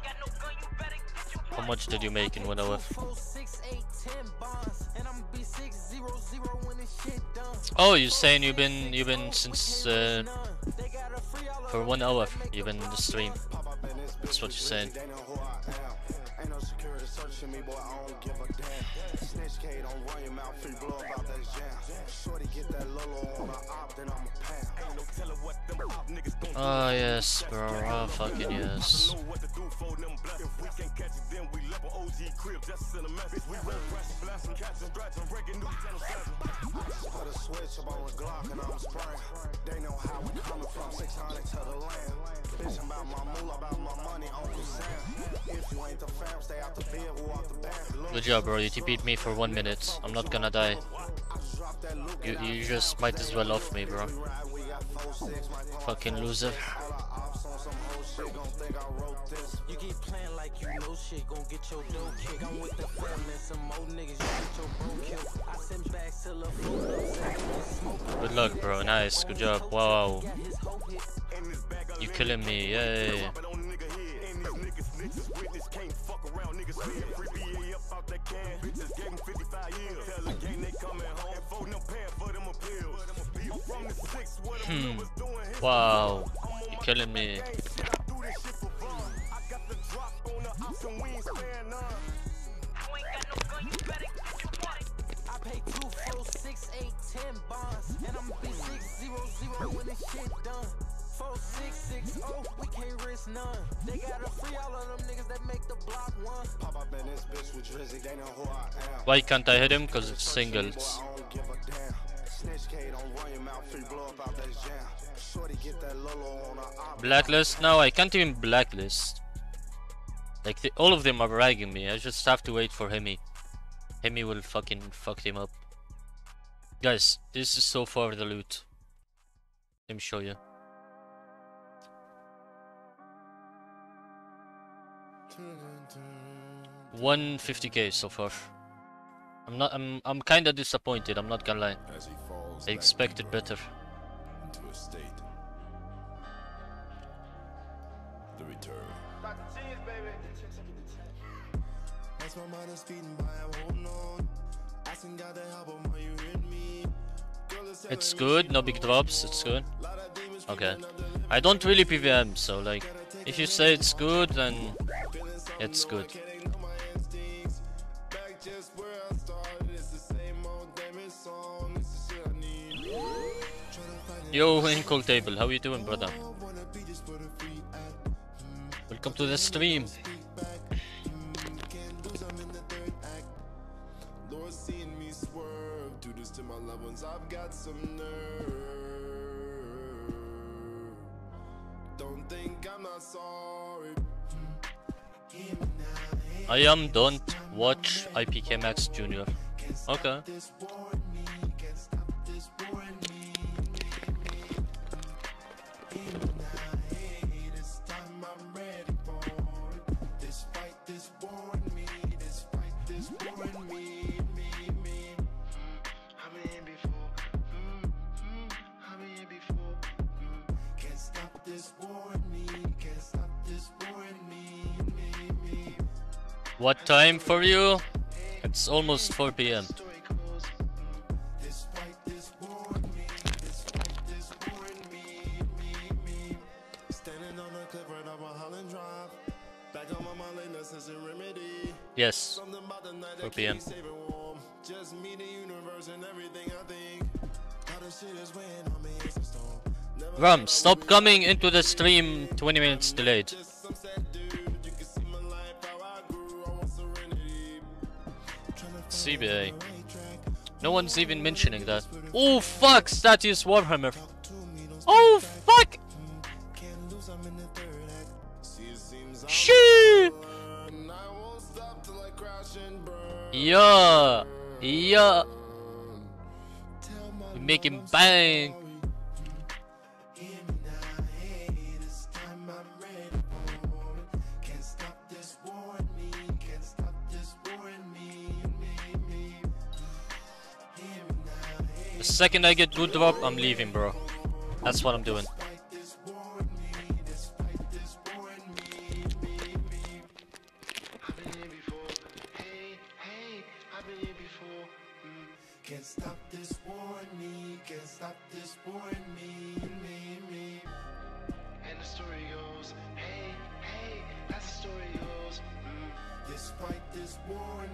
much did you make in 1 hour? Oh, you're saying you've been since for 1 hour you've been in the stream. That's what you're saying. Ain't no security searching me, boy, I don't give a damn. Snitch K, don't run your mouth, free blow about that jam. Shorty get that Lolo on the op, then I'm a pound. Ain't no telling what them op niggas gon' do. Oh yes, bro. Oh fucking yes. Know what to do for them blessings. If we can catch it, then we level OG crib, just send a message. We run fresh, blast 'em, catch 'em, scratch 'em, breaking news, channel 7. Put a switch up on the Glock and I'm spraying. They know how we coming from 600 to the land. Bitch, about my moolah, about my money, Uncle Sam. If you ain't the fam, stay out the bed, walk the band. Good job, bro. You TP'd me for 1 minute. I'm not gonna die. You just might as well off me, bro. Fucking loser. You keep playing like you know shit, gon' get your dough kick. I'm with the fam and some old niggas, you get your bro killed. I send back till the photos. Good luck, bro. Nice. Good job. Wow. You killing me. Yay. Wow. You killing me. I pay 2, 4, 6, 8, 10 bonds, and I'ma be 600 when this shit done. 4660, we can't risk none. They gotta free all of them niggas that make the block one. Pop up in this bitch with Drizzy, they know who I am. Why can't I hit him? Because it's singles. I don't give a damn. Snitch K, don't run your mouth, free blow about that jam. Shorty get that Lolo on the op. Blacklist? No, I can't even blacklist. Like, all of them are ragging me. I just have to wait for Hemi. Hemi will fucking fuck him up. Guys, this is so far the loot. Let me show you. 150k so far. I'm kinda disappointed, I'm not gonna lie. I expected better. Into a state. The return. That's my mind is speeding by, I'm holding on. Asking God to help him, are you hearing me? It's good, no big drops, it's good. Okay. I don't really PVM, so like, if you say it's good, then it's good. Yo, Inkle Table, how you doing, brother? Welcome to the stream. Lord, seeing me swerve, do this to my loved ones, I've got some nerve. Don't think I'm not sorry. I am don't watch IPK Max Jr. Okay. What time for you? It's almost 4 p.m. Yes, 4 p.m. Ram, stop coming into the stream 20 minutes delayed. CBA. No one's even mentioning that. Oh fuck, Statius Warhammer. Oh fuck! Shit! Yeah! Yeah! You make him bang! The second I get good drop, I'm leaving, bro. That's what I'm doing. stop this boring me. And the story goes, hey, as the story goes. Despite this boring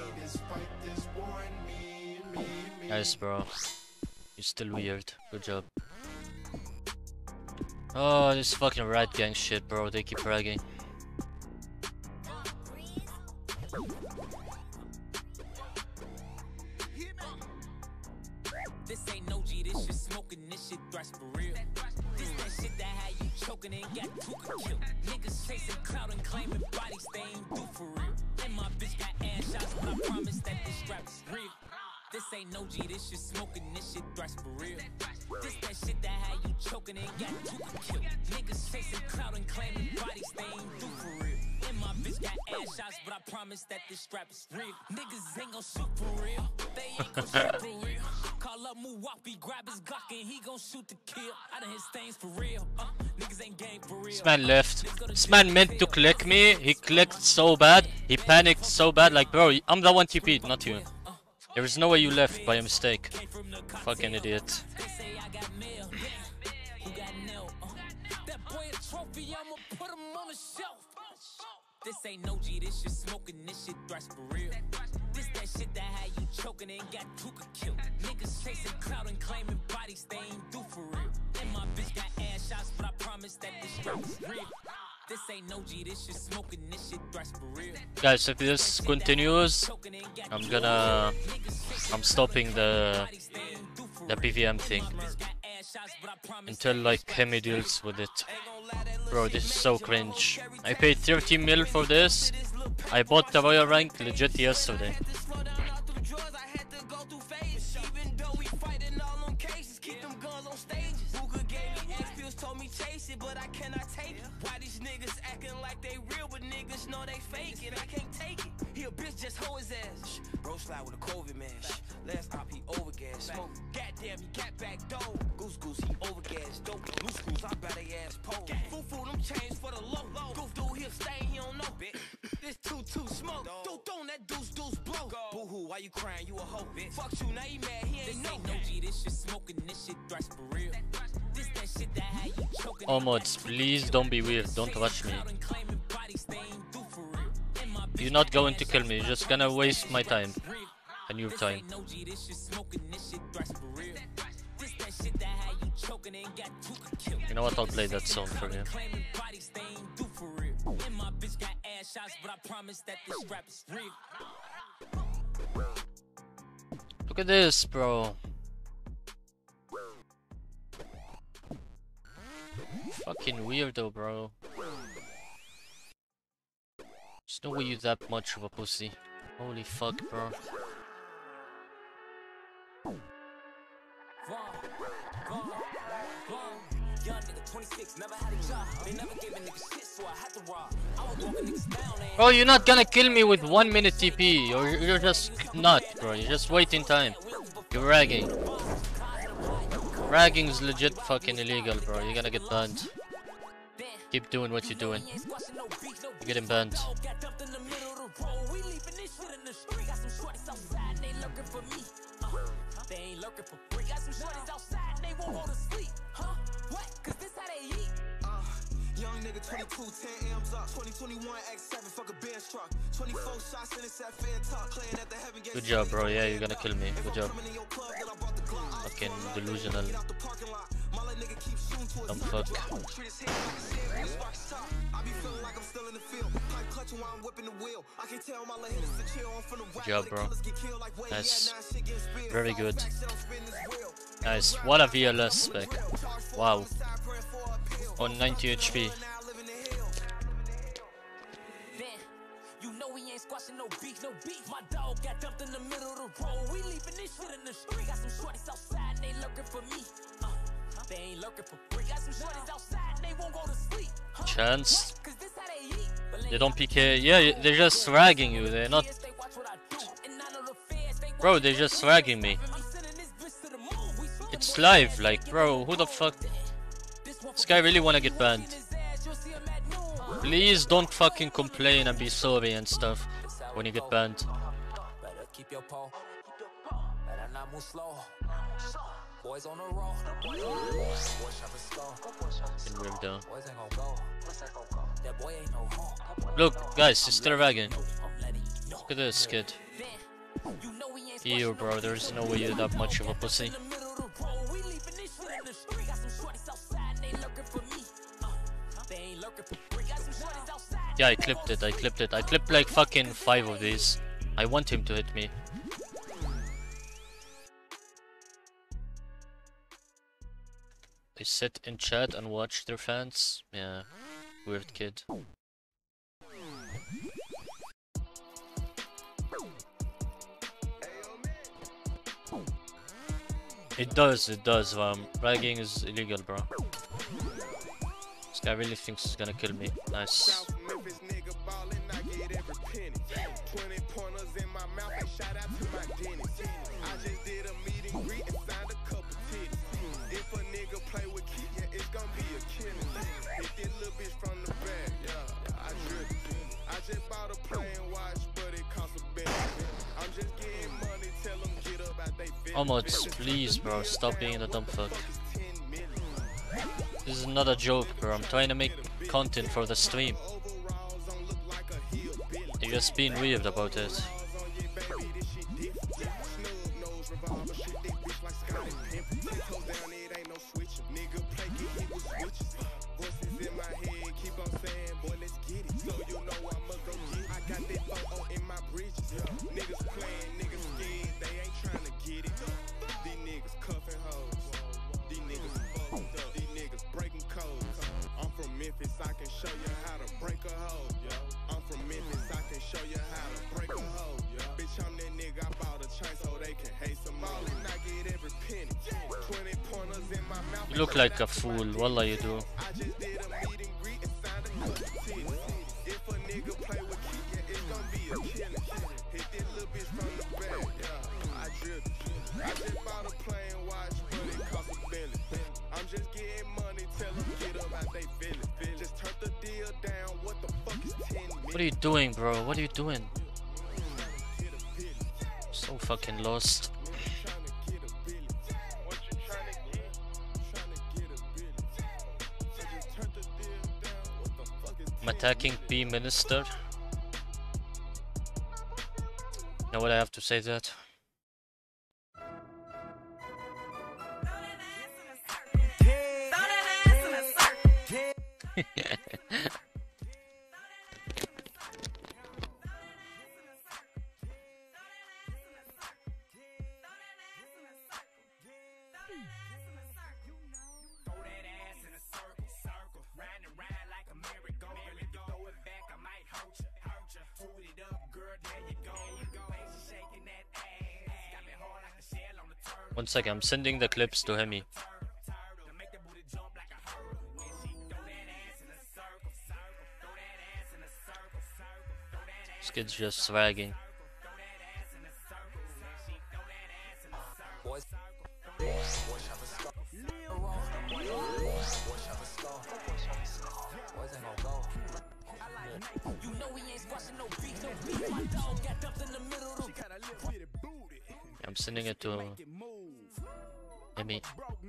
me. Nice, bro. You're still weird. Good job. Oh, this fucking rat gang shit, bro. They keep bragging. This ain't no G, this shit smoking, this shit thrash for real. This that shit that had you choking and got Tuka killed. Niggas chasing clout and claiming bodies they ain't do for real. And my bitch got ass shots, but I promise that this strap is real. This ain't no G, this shit smoking, this shit thrash for real. This that shit that had you choking and got Tuka killed. Niggas chasing clout and claiming bodies they ain't do for real. And my bitch got ass shots, but I promise that this strap is real. Niggas ain't gon' shoot for real. They ain't gon' shoot for real. Call up Muwapi, grab his Glock and he gon' shoot to kill. I done hit stains for real. Niggas ain't game for real. This man left. This man meant to click me. He clicked so bad. He panicked so bad. Like, bro, I'm the one TP'd, not you. There is no way you left by a mistake. Fucking idiot. They say I got mail. Who got nailed? That boy a trophy, I'ma put him on the shelf. This ain't no G, this shit smoking, this shit thrash for real. This that shit that had you choking and got Tuka killed. Niggas chasing clout and claiming bodies they ain't do for real. And my bitch got ass shots, but I promise that this strap is real. This ain't no G, this shit smoking, this shit thrash for real. Guys, if this continues, I'm stopping the PVM thing until like Hemi deals with it. Bro, this is so cringe. I paid 30 mil for this. I bought the Royal Rank legit yesterday. But I cannot take it. Why these niggas acting like they real, but niggas know they fake it. I can't take it. He a bitch, just hoe his ass. Bro slide with a COVID mash. Last op, he overgas. Smoke, goddamn, he got back dough. Goose, he overgas. Dope, loose screws, I bet they ass pole. Foo, them chains for the low. Goof, dude, he'll stay, he don't know. This two smoke. Don't that deuce blow. Boo hoo, why you crying? You a hoe, bitch. Fuck you, now he mad, he ain't know. No G, this shit smoking, this shit thrash for real. This that shit that had you choking. Oh mods, please don't be weird, don't rush me. You're not going to kill me, you're just gonna waste my time. And your time. You know what, I'll play that song for you. Look at this, bro. Fucking weirdo, bro. There's no way you're that much of a pussy. Holy fuck, bro. Bro, you're not gonna kill me with 1 minute TP. You're just not, bro. You're just wasting time. You're ragging. Ragging is legit fucking illegal, bro. You're gonna get banned. Keep doing what you're doing. You're getting banned. Young nigga 22, 10 M's up, 2021 X7, fuck a Benz truck, 24 shots in this at fan top, playing at the heaven gate. Good job, bro. Yeah, you're gonna kill me. Good job. Fucking delusional. Dumb fuck. Good job, bro. Nice. Very good. Nice. What a VLS spec. Wow. On 90 HP. You know we ain't squashing no beef. My dog got dumped in the middle of the road. We leaving this shit in the street. Got some shorties outside and they lurking for me. They ain't lurking for free. Got some shorties outside and they won't go to sleep. Chance. They don't PK. Yeah, they're just ragging you. They're not. Bro, they're just ragging me. It's live. Like, bro, who the fuck? This guy really wanna get banned. Please don't fucking complain and be sorry and stuff when you get banned. Boys on the roll. Boys shopping slow. In real though. Boys ain't gon' go. That boy ain't no home. Look, guys, he's still ragging. I'm letting you know. Look at this kid. You know we ain't Ew, bro, there's no way you're that much of a pussy. in the middle of the road. We leaving this shit in the street. Got some shorties outside and they lurking for me. They ain't lurking for free. Got some shorties outside. Yeah, I clipped it. I clipped like fucking 5 of these. I want him to hit me. They sit in chat and watch their fans. Yeah, weird kid. It does. Ragging is illegal, bro. This guy really thinks he's gonna kill me. Nice. South Memphis nigga ballin', I get every penny. 20 pointers in my mouth, and shout out to my dentist. I just did a meet and greet and signed a couple titties. If a nigga play with Keith, yeah, it's gonna be a killing. Hit this little bitch from the back, yeah, I drip. I just bought a plane watch, but it cost a bit. I'm just getting money, tell them get up out they fit. Almost, please, bro, stop being a dumb fuck. This is not a joke, bro. I'm trying to make content for the stream. You're just being weird about it. I can show you how to break a hoe. I'm from Memphis, I can show you how to break a hoe. Bitch, I'm that nigga, I bought a chain so they can hate some more. And I get every penny. 20 pointers in my mouth. You look like a fool, wallah you do. I just did a meet and greet and signed a couple titties. If a nigga play with Keith, yeah, it's gonna be a killing. Hit this little bitch from the back, yeah, I drip. I just bought a plane watch, but it cost a billion. I'm just getting money, tell them get up out they feelin'. Just turn the deal down, what the fuck is 10 million? What are you doing, bro? What are you doing? So fucking lost. I'm attacking P Minister. Know what I have to say to that? One second, I'm sending the clips to Hemi. This kid's just swagging. I'm sending it to Hemi.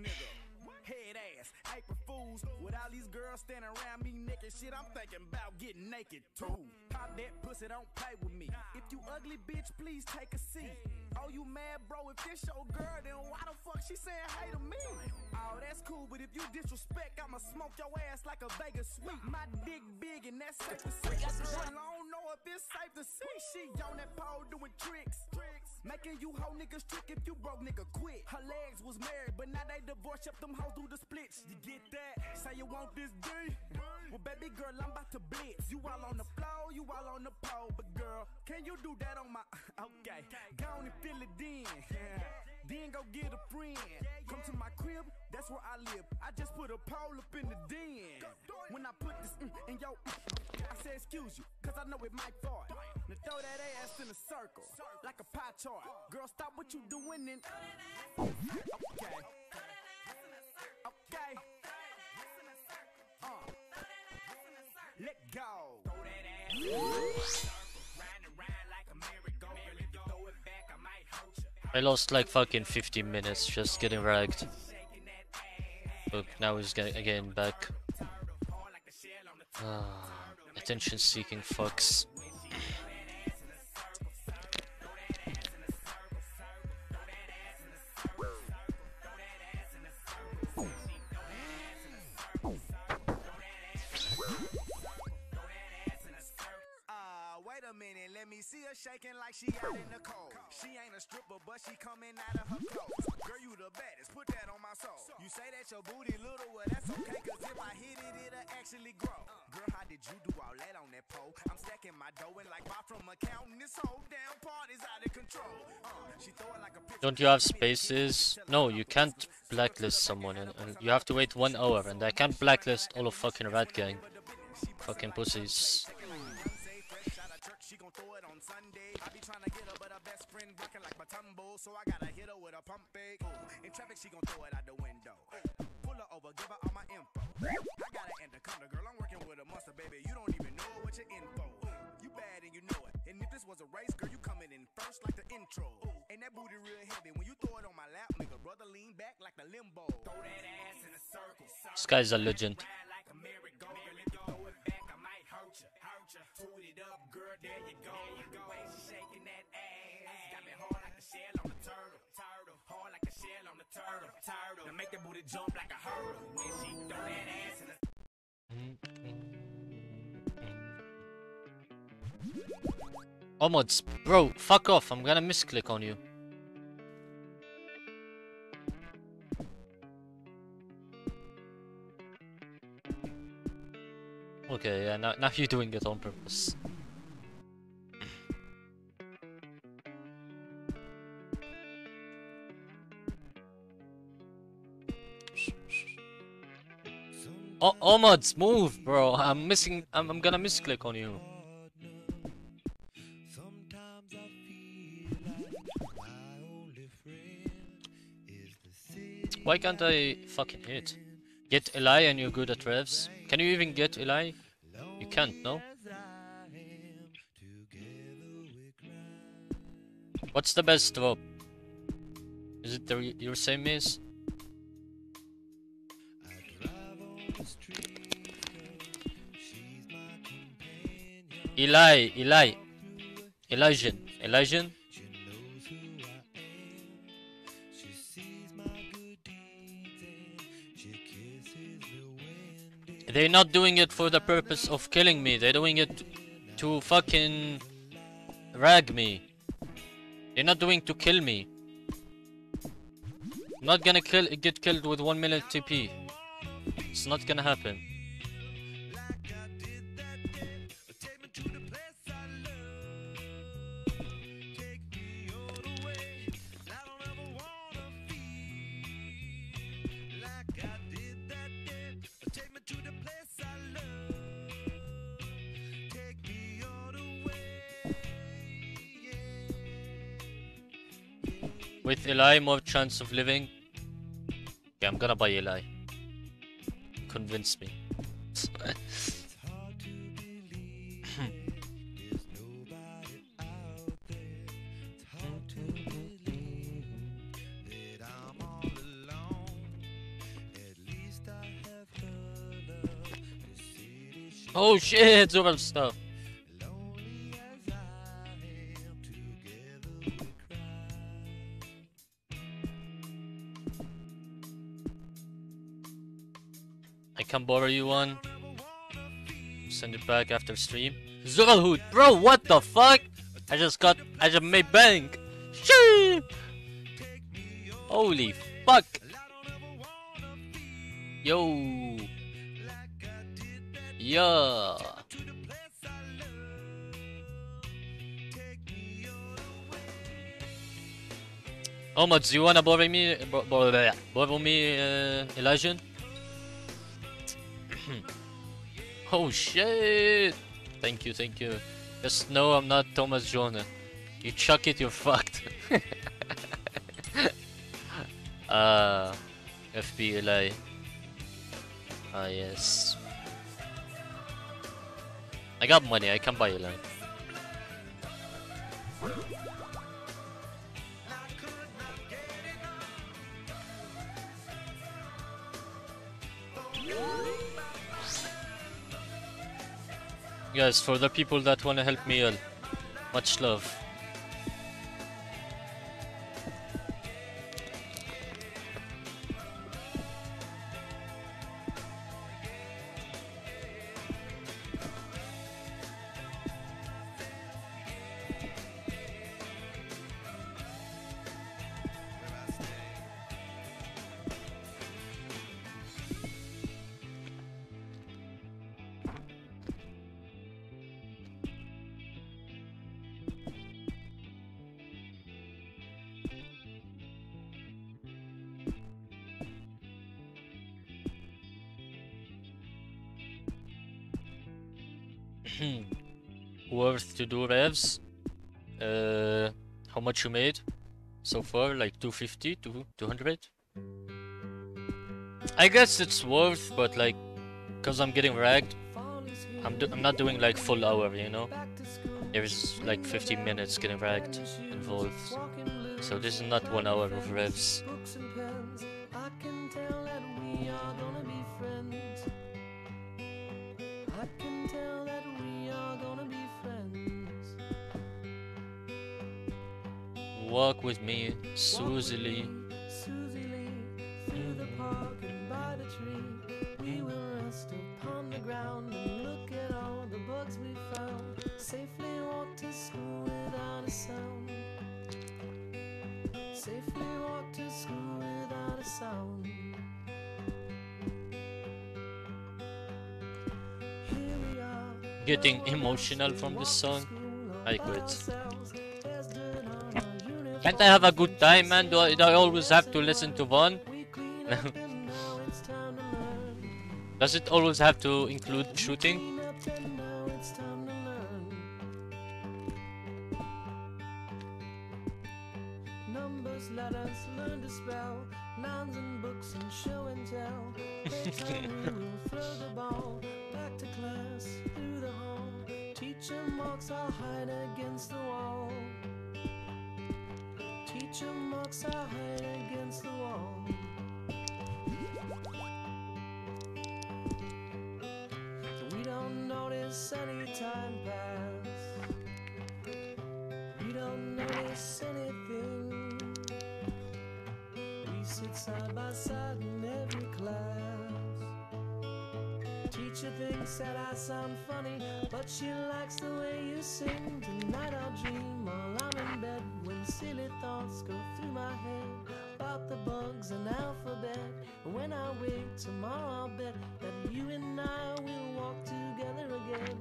April Fools with all these girls standing around me naked. Shit, I'm thinking about getting naked too. Pop that pussy, don't play with me. If you ugly, bitch, please take a seat. Oh, you mad, bro? If this your girl, then why the fuck she saying hey to me? Oh, that's cool, but if you disrespect, I'ma smoke your ass like a Vegas sweep. My dick big and that's safe to see. Girl, I don't know if it's safe to see. She on that pole doing tricks. Making you hoe niggas trick if you broke nigga quit. Her legs was married, but now they divorced up them hoes through the splits. You get that? Say you want this D? Well, baby girl, I'm about to blitz. You all on the floor, you all on the pole. But girl, can you do that on my... Okay, go on and feel it then. Then go get a friend. Come to my crib, that's where I live. I just put a pole up in the den. When I put this in your... I say excuse you, cause I know it might fart. Now throw that ass in a circle, like a pie chart. Girl, stop what you doing and... Okay. Okay. Let go. I lost like fucking 15 minutes just getting ragged. Look, now he's getting back. Attention-seeking fucks. Wait a minute, let me see her shaking like she out in the cold. She ain't a stripper, but she coming out of her clothes. Girl, you the baddest, put that on my soul. You say that your booty little, well that's okay, cause if I hit it, it'll actually grow. Girl, how did you do all that on that pole? I'm stacking my dough and like Bob from accounting, this whole damn party's out of control. She throw it like a pitch. Don't you have spaces? No, you can't blacklist someone, and you have to wait 1 hour, and I can't blacklist all of fucking Rat Gang. Fucking pussies. She gon' throw it on Sunday. I be trying to get her, but her best friend working like my tumble. So I gotta hit her with a pump fake. In traffic, she gon' throw it out the window. Pull her over, give her all my info. I gotta anaconda, girl. I'm working with a monster, baby. You don't even know what your info. You bad and you know it. And if this was a race, girl, you coming in first like the intro. And that booty real heavy. When you throw it on my lap, make a brother lean back like the limbo. Throw that ass in a circle. This guy's a legend. Like a merry-go, throw it back, I might hurt you. Toot it up, girl, there you go. Way she shaking that ass. Got me hard like a shell on the turtle. Hard like a shell on the turtle. Now make that booty jump like a hurdle. When she throw that ass in the... Omods, bro, fuck off. I'm gonna misclick on you. Okay, yeah, now you're doing it on purpose. Oh, Omods, move, bro. I'm gonna misclick on you. Why can't I fucking hit? Get Eli and you're good at revs. Can you even get Eli? You can't, no? What's the best drop? Is it your same miss? Elijah. They're not doing it for the purpose of killing me. They're doing it to fucking rag me. They're not doing to kill me. I'm not gonna get killed with 1 minute TP. It's not gonna happen. With Eli, more chance of living. Yeah, I'm gonna buy Eli. Convince me. Oh shit, Zoral stuff. I can borrow you one. Send it back after stream. Zoralhood, bro, what the fuck? I just made bank. Shit. Holy fuck. Yo. Yeah. How much do you wanna borrow me? Borrow me, Elijah? Oh shit! Thank you. Just know I'm not Thomas Jonah. You chuck it, you're fucked. FB Eli. Ah yes. I got money, I can buy Eli. Guys, for the people that wanna help me, much love. Worth to do revs. How much you made so far? Like 250 to 200? I guess it's worth, but like, cause I'm getting ragged, I'm not doing like full hour, you know? There's like 15 minutes getting ragged involved. So this is not 1 hour of revs. Walk with me, Susie Lee. Through the park and by the tree, we will rest upon the ground and look at all the bugs we found. Safely walk to school without a sound. Safely walk to school without a sound. Here we are. Getting emotional from this song. I quit. Can't I have a good time, man? Do I always have to listen to one? Does it always have to include shooting? Numbers let us learn to spell, nouns and books and show and tell. Playtime we will throw the ball back to class through the hall. Teacher marks I'll hide against the wall. Teacher marks I'll hide against the wall. We don't notice any time pass. We don't notice anything. We sit side by side in every class. Teacher thinks that I sound funny, but she likes the way you sing. Tonight I'll dream while I'm in bed, when silly thoughts go through my head about the bugs and alphabet. And when I wake tomorrow, I'll bet that you and I will walk together again.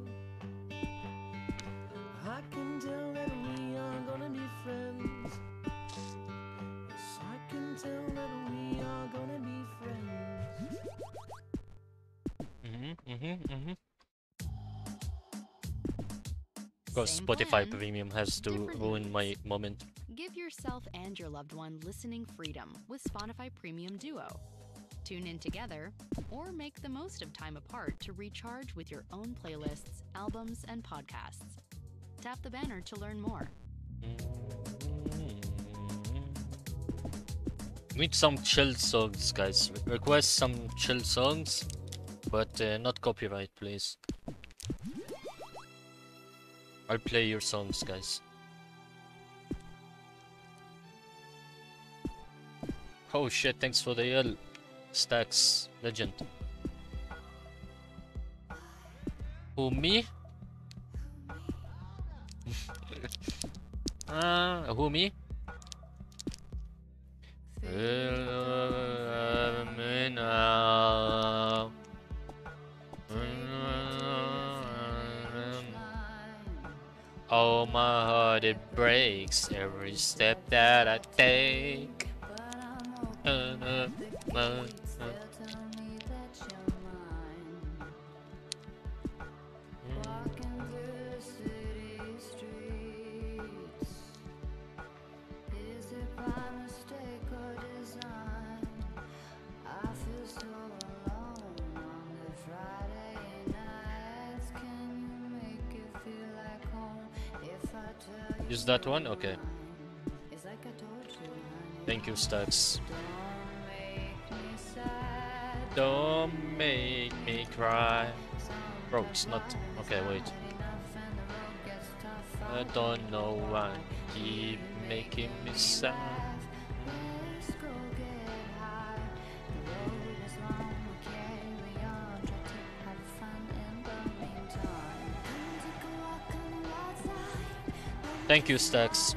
I can tell that we are gonna be friends. Yes, I can tell that we are gonna be friends. Of course, Same Spotify plan, Premium has to different ruin moods. my moment. Give yourself and your loved one listening freedom with Spotify Premium Duo. Tune in together or make the most of time apart to recharge with your own playlists, albums, and podcasts. Tap the banner to learn more. Need some chill songs, guys. Request some chill songs, but not copyright, please. I'll play your songs, guys. Oh shit, thanks for the L. Stacks, legend. Who, me? Who, me? Oh, my heart, it breaks every step that I take. Use that one? Okay. Thank you, Stacks. Don't make me cry. Bro, it's not... Okay, wait. I don't know why. Keep making me sad. Thank you, Stax.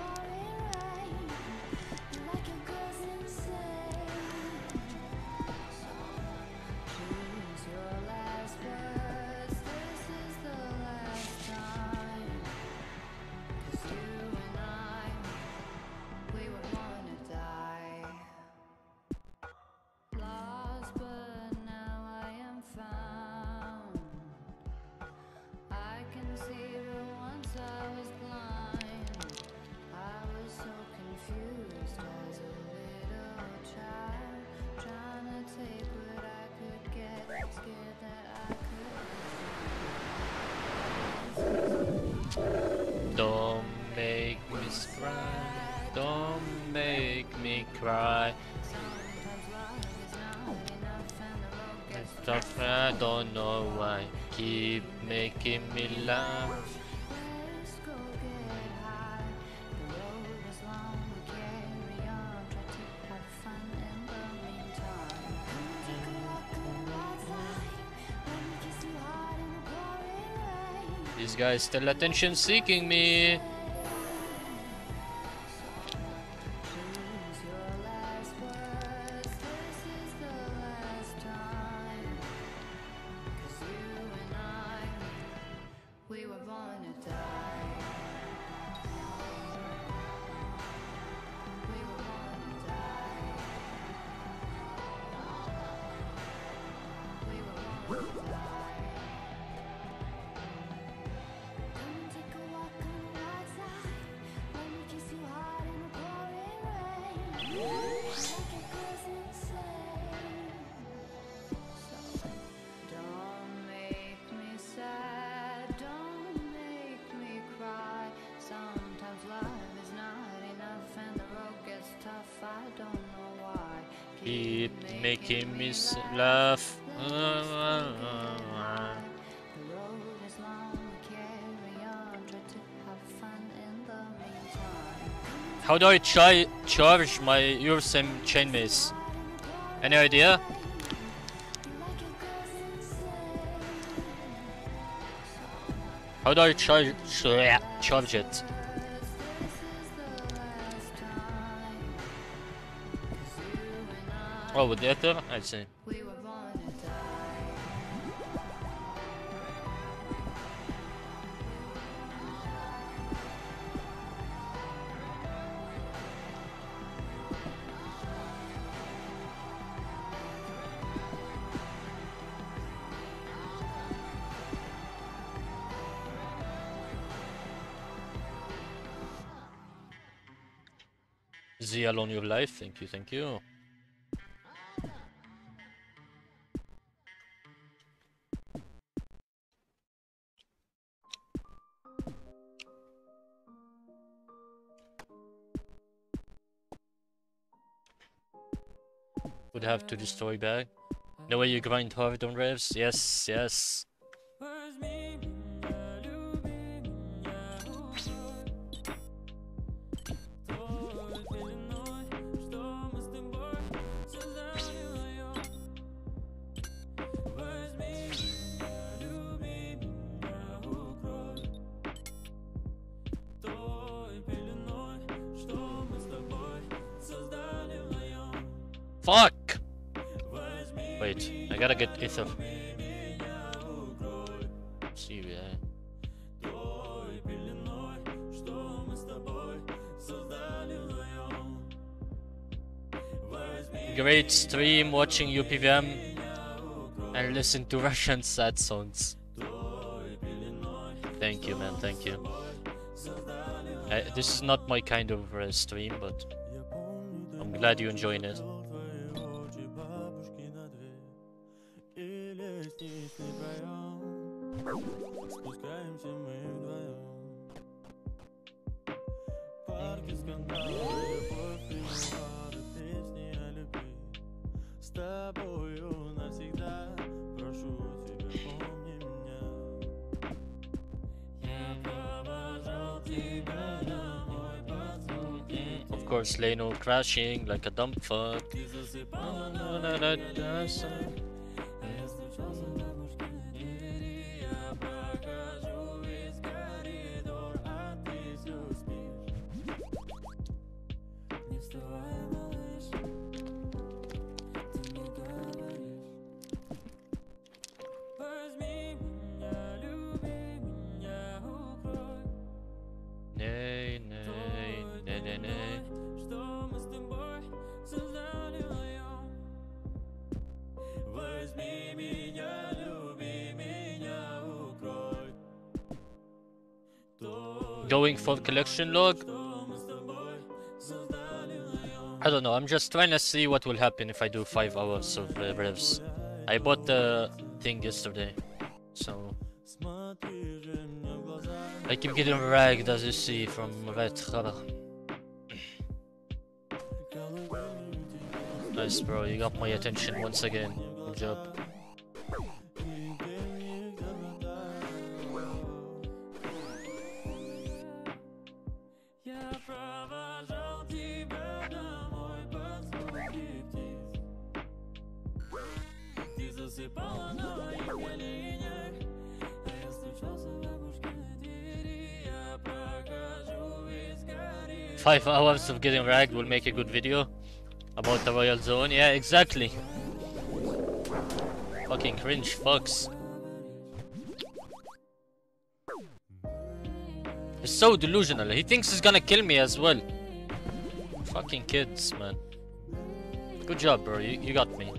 Don't make me cry. Don't make me cry. It's tough, I don't know why. Keep making me laugh. This guy is still attention seeking me. Keep making me laugh. How do I charge my Ursim chain mace? Any idea? How do I charge it? Oh, with the ether? I see. Zeal on your life, thank you, thank you. Would have to destroy bag. No way you grind hard on revs? Yes, yes. Fuck! Wait, I gotta get ether. See, yeah. Great stream watching UPVM and listen to Russian sad songs. Thank you, man, thank you. This is not my kind of stream, but I'm glad you're enjoying it. course, Leno crashing like a dumb fuck. Nay, nay, nay, nay, nay. Going for collection log? I don't know, I'm just trying to see what will happen if I do 5 hours of revs. I bought the thing yesterday, so I keep getting ragged, as you see, from Red Khabar. Nice, bro, you got my attention once again. Good job. Five hours of getting ragged will make a good video about the Royal Zone. Yeah, exactly. Fucking cringe fucks. He's so delusional. He thinks he's gonna kill me as well. Fucking kids, man. Good job, bro. You got me.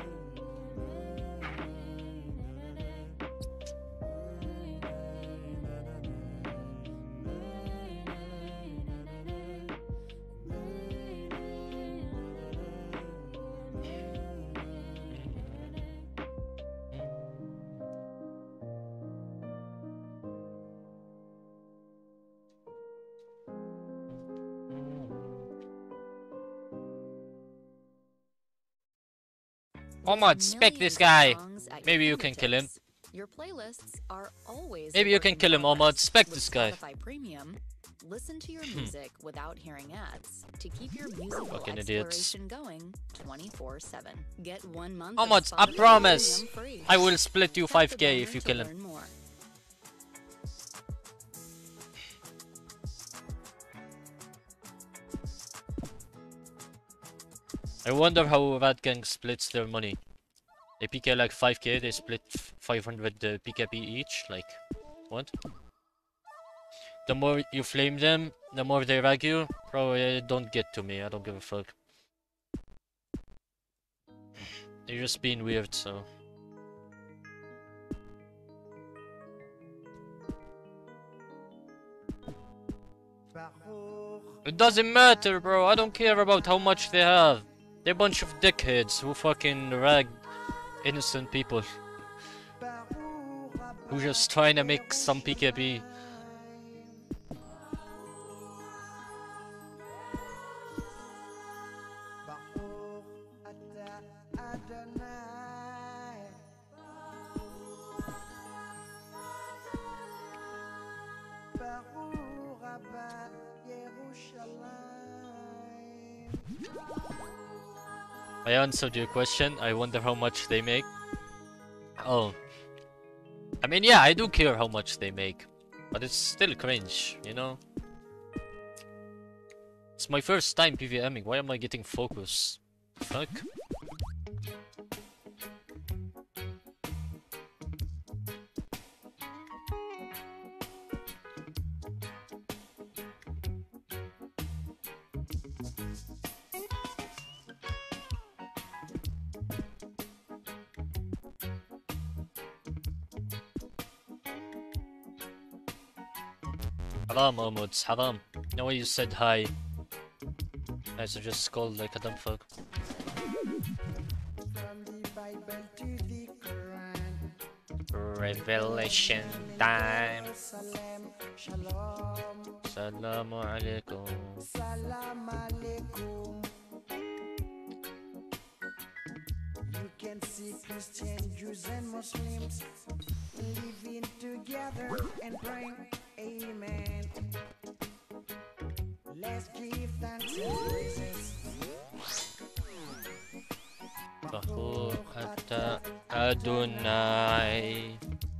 Omad, spec this guy. Maybe you can kill him. Your playlists are always Maybe you can kill him, Omad. Spec this guy. Spotify Premium. Listen to your music without hearing ads to keep your musical Fucking idiots. exploration going 24/7. Get 1 month. Omad, of I Spotify promise. Premium free. I will split you Tap the 5k banner if you to kill him. learn more. I wonder how Rat Gang splits their money. They PK like 5k, they split 500 PKP each. Like, what? The more you flame them, the more they rag you. Bro, don't get to me, I don't give a fuck. They're just being weird, so. It doesn't matter, bro. I don't care about how much they have. They're a bunch of dickheads who fucking rag innocent people. Who just trying to make some PKB. I answered your question. I wonder how much they make. Oh. I mean, yeah, I do care how much they make. But it's still cringe, you know? It's my first time PVMing. Why am I getting focus? Fuck. Haram, Omods, haram. No way you said hi. Guys, I just scolded like a dumb fuck. Revelation time. Assalamu alaikum. You can see Christian, Jews and Muslims living together and praying. Amen. Let's give thanks and praises. Baruch Ata Adonai.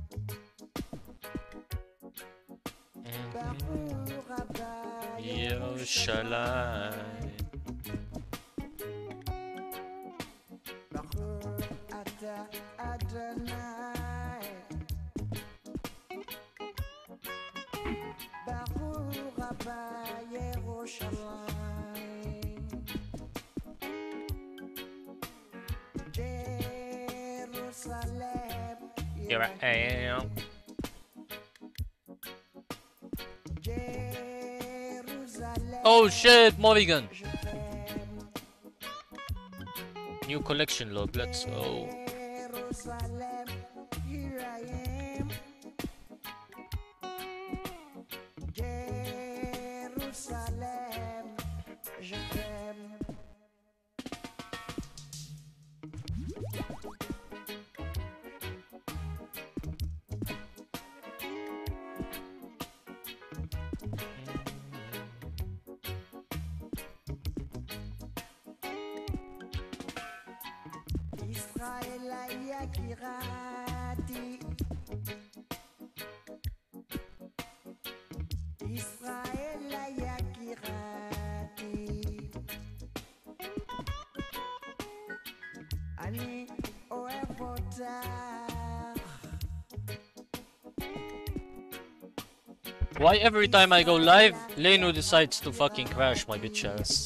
Baruch Abba Yerushalayim. Baruch Ata Adonai. Baruch Abba Yerushalayim. Jerusalem. Here I am. Jerusalem. Oh shit, Morrigan. Je t'aime. New collection log, let's go. Jerusalem, here I am. Jerusalem, je t'aime. Israël Yakirati. Israël Yakirati. Ani Oevota. Why every time I go live, Leno decides to fucking crash my bitch ass?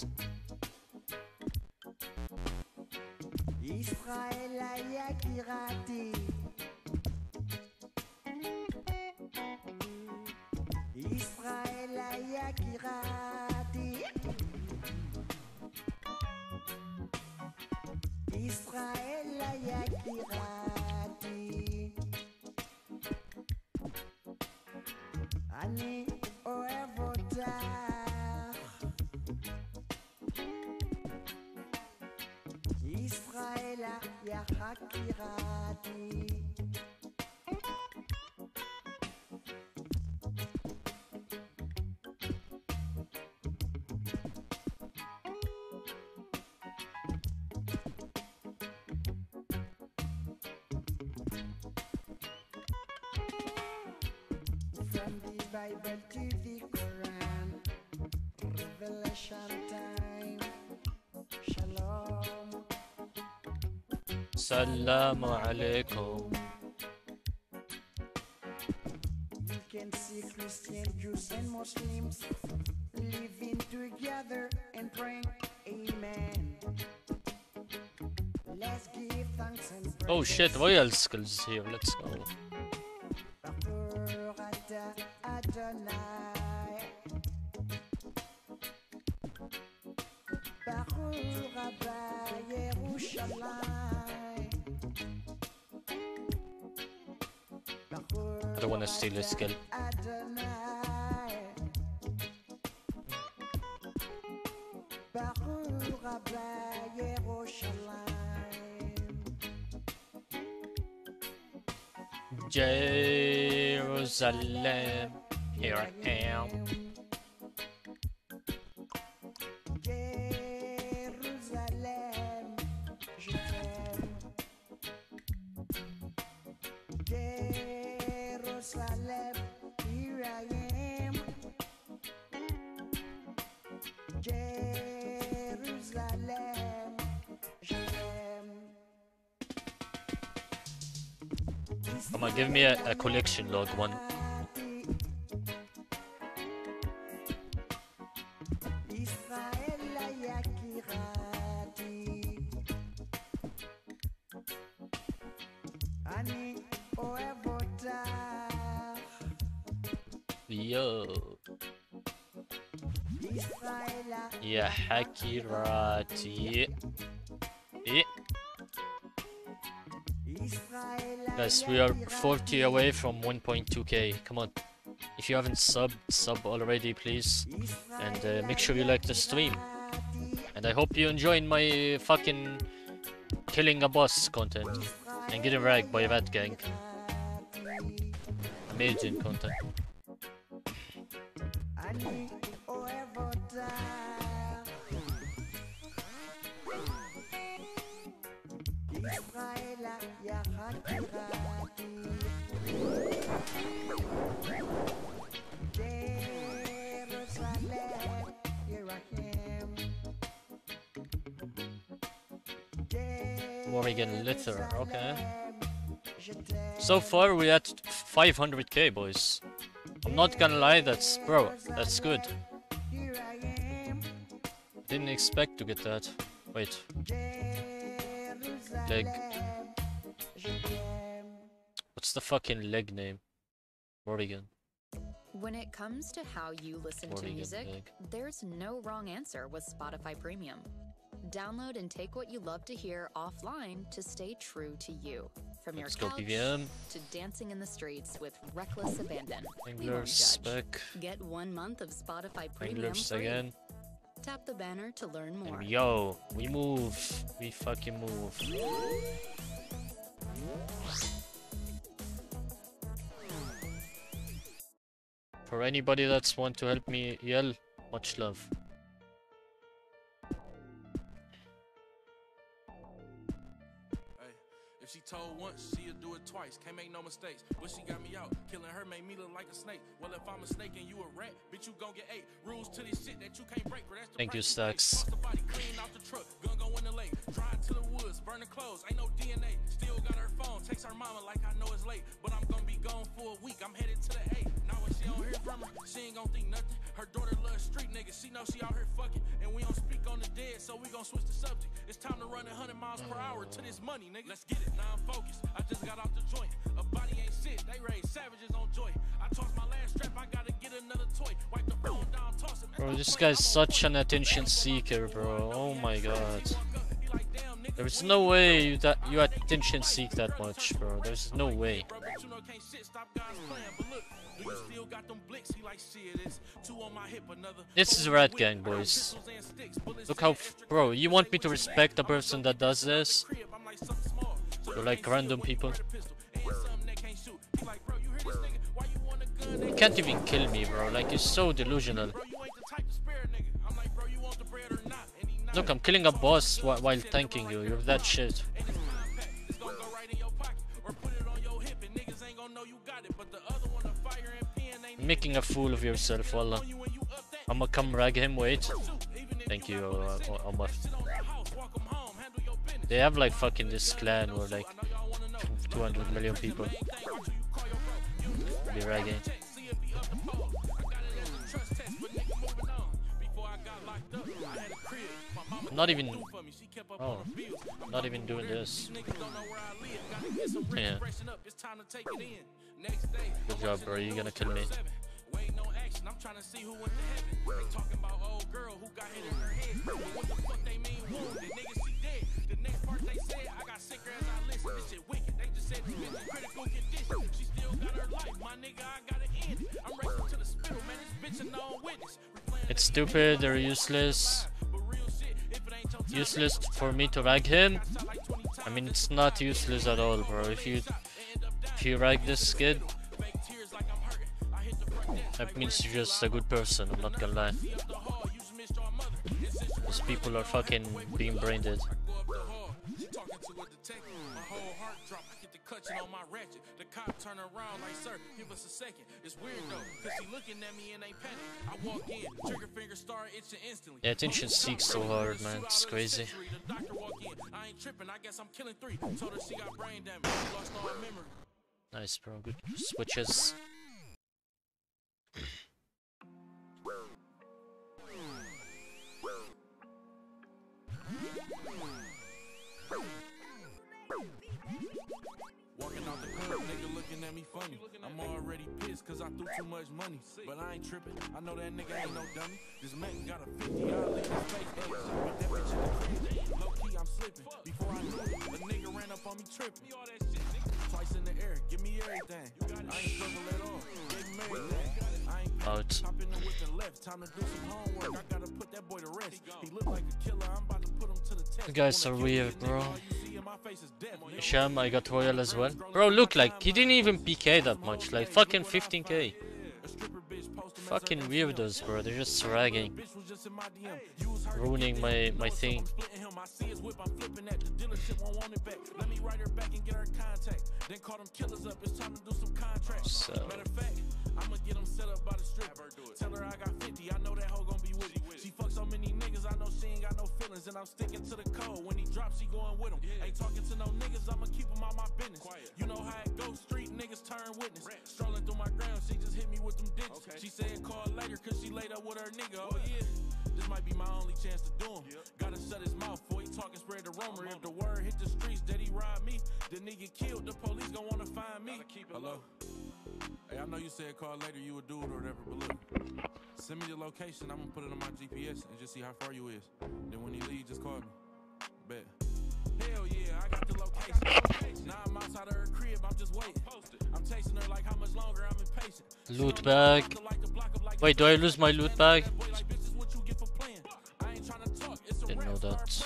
Israël Yakirati. Israël Yakirati. Israël Yakirati. Ani Oevota. Israël Yakirati. From the Bible to the Quran, Revelation time. Shalom. Salamu alaikum. You can see Christian, Jews, and Muslims living together and praying. Amen. Let's give thanks and praise. Oh shit, royal skills here, let's go. Baruch Ata Adonai. Baruch Abba Yerushalayim. I don't wanna steal his skill. Adonai. Baruch Abba Yerushalayim. Jerusalem, here I am. Jerusalem, je t'aime. Jerusalem, here I am. Jerusalem, je t'aime. Come on, give me a collection log one. Israël Yakirati. Ani Oevota. Yo, Israël ya Hakirati. Guys, we are 40 away from 1.2k. Come on. If you haven't sub already, please. And make sure you like the stream. And I hope you enjoying my fucking killing a boss content. And getting ragged by that gang. Amazing content. Ani Oevota. Israël, ya Hatirati. Jerusalem, here I am. Morrigan Litter, okay. Je t'aime. So far we at 500k, boys. I'm not gonna lie, that's bro, that's good. Here I am. Didn't expect to get that. Wait, leg. Je t'aime. What's the fucking leg name? Morrigan. When it comes to how you listen to Morrigan music, leg. there's no wrong answer with Spotify Premium. Download and take what you love to hear offline to stay true to you. From your Let's go couch PVM. to dancing in the streets with reckless abandon. We won't Anglers, judge. spec. Get 1 month of Spotify Premium Anglers free. again. Tap the banner to learn more. And yo, we move. We fucking move. For anybody that's want to help me yell, much love. Hey, if she told once, she'll do it twice. Can't make no mistakes. But she got me out. Killing her made me look like a snake. Well, if I'm a snake and you a rat, bitch, you gon' get 8 rules to this shit that you can't break. Bro, that's the Thank you, price pay. Stacks. Bust the body clean out the truck. Gun go in the lake. Drive to the woods, burn the clothes. Ain't no DNA. Still got her phone. Text her mama like I know it's late. But I'm gonna be gone for a week. I'm headed to the A. Now when she don't hear from her, she ain't gon' think nothing. Her daughter loves street niggas. She know she out here fucking. And we don't speak on the dead, so we gon' switch the subject. It's time to run 100 miles per hour to this money, nigga. Let's get it. Now I'm focused. I just got off the joint. A body ain't shit. They raise savages on joy. I tossed my last strap. I gotta get another toy. Wipe the phone down, toss it. Bro, this guy's such an attention seeker, bro. Oh my god. There's no way that you attention seek that much, bro. There's no way. Bro, but you know can't shit stop God's plan. But look, do you still got them blicks? He like shit. It's 2 on my hip, another. This is Rat Gang, boys. Look how, bro, you want me to respect a person that does this? You're like random people. You can't even kill me, bro. Like, you're so delusional. Look, I'm killing a boss while thanking you. You're that shit. Making a fool of yourself, wallah. I'ma come rag him, wait. Thank you, Omar. They have like fucking this clan where like 200 million people. Be ragging. Not even. Oh, not even doing this. Yeah. Good job, bro. You're gonna kill me. I'm trying to see who went to heaven. They talking about old girl who got hit in her head. But what the fuck they mean wounded? Nigga, she dead. The next part they said, I got sicker as I listen. This shit wicked. They just said this bitch in critical condition. She still got her life. My nigga, I gotta end it. I'm racing to the spittle, man. This bitch a known witness. It's stupid. They're useless. Useless for me to rag him. I mean, it's not useless at all, bro. If you rag this kid, that means you're just a good person, I'm not gonna lie. These people are fucking being brain dead. Yeah, attention seeks so hard, man. It's crazy. Nice, bro. Good switches. Walking out the club, nigga looking at me funny. I'm already pissed cause I threw too much money. But I ain't tripping, I know that nigga ain't no dummy. This man got a 50, I'll leave his face egg. Put that bitch in the crib. Low key, I'm slipping. Before I knew it, a nigga ran up on me tripping. Twice in the air, give me everything. I ain't struggle at all, gave him everything. I ain't Out. hop in the whip and left. Time to do some homework, I gotta put that boy to rest. He look like a killer, I'm about to put him to the test. You guys are weird, bro. All you see in my face is death, nigga. Sham, I got Royal as well. Bro, look, like, he didn't even PK that much. Like, fucking 15k. Fucking weirdos, bro. They're just ragging. Bitch was just in my DM. You was ruining my thing. Splitting him, I see his whip, I'm flipping that. The dealership won't want it back. Let me write her back and get her contact. Then call them killers up, it's time to do some contracts. So. Matter of fact, I'ma get them set up by the strip. Tell her I got 50, I know that hoe gon' be with it. She fuck so many niggas, I know she ain't got no feelings. And I'm sticking to the code. When he drops, she going with him. Ain't talking to no niggas, I'ma keep him out my business. You know how it goes, street niggas turn witness. Strolling through my ground, she just hit me with them digits. She said call later, cause she laid up with her nigga. Oh yeah, this might be my only chance to do him. Gotta shut his mouth before he talk and spread the rumor. If the word hit the streets that he robbed me, then he get killed, the police gon' wanna find me. Hello? Hey, I know you said call later, you would do it or whatever, but look. Send me the location, I'm gonna put it on my GPS and just see how far you is. Then when you leave, just call me. Bet. Hell yeah, I got the location. Now I'm outside of her crib, I'm just waiting. I'm chasing her like how much longer I'm impatient. Loot bag. Wait, do I lose my loot bag? Didn't know that.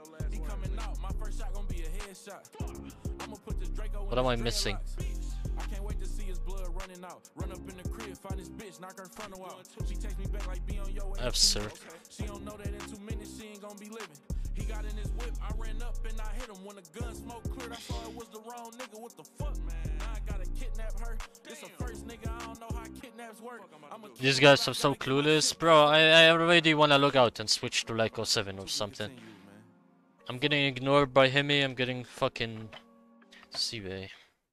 What am I missing? I can't wait to see his blood running out. Run up in the crib, find his bitch, knock her frontal out. She takes me back like be on your way. I have surf. She don't know that in 2 minutes she ain't gonna be living. He got in his whip, I ran up and I hit him. When the gun smoke cleared, I saw it was the wrong nigga. What the fuck, man? Now I gotta kidnap her. This the first nigga, I don't know how kidnaps work. These guys are so clueless. Bro, I already wanna log out and switch to like 07 or something. I'm getting ignored by Hemi, I'm getting fucking CBA.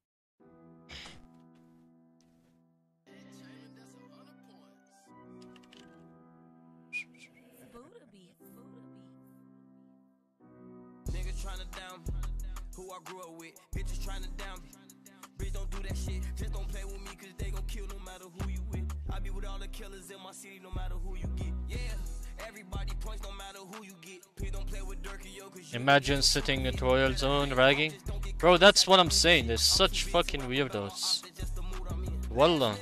Niggas tryna down me, who I grew up with, bitches tryna down me. Bitch, don't do that shit, just don't play with me, cause they gon' kill no matter who you with. I be with all the killers in my city, no matter who you get. Yeah, everybody points, no matter who you get. Please don't play with Dirk and yo, cause you Imagine sitting at Royal Zone ragging. Bro, that's what I'm saying, they're such fucking weirdos. Wallah.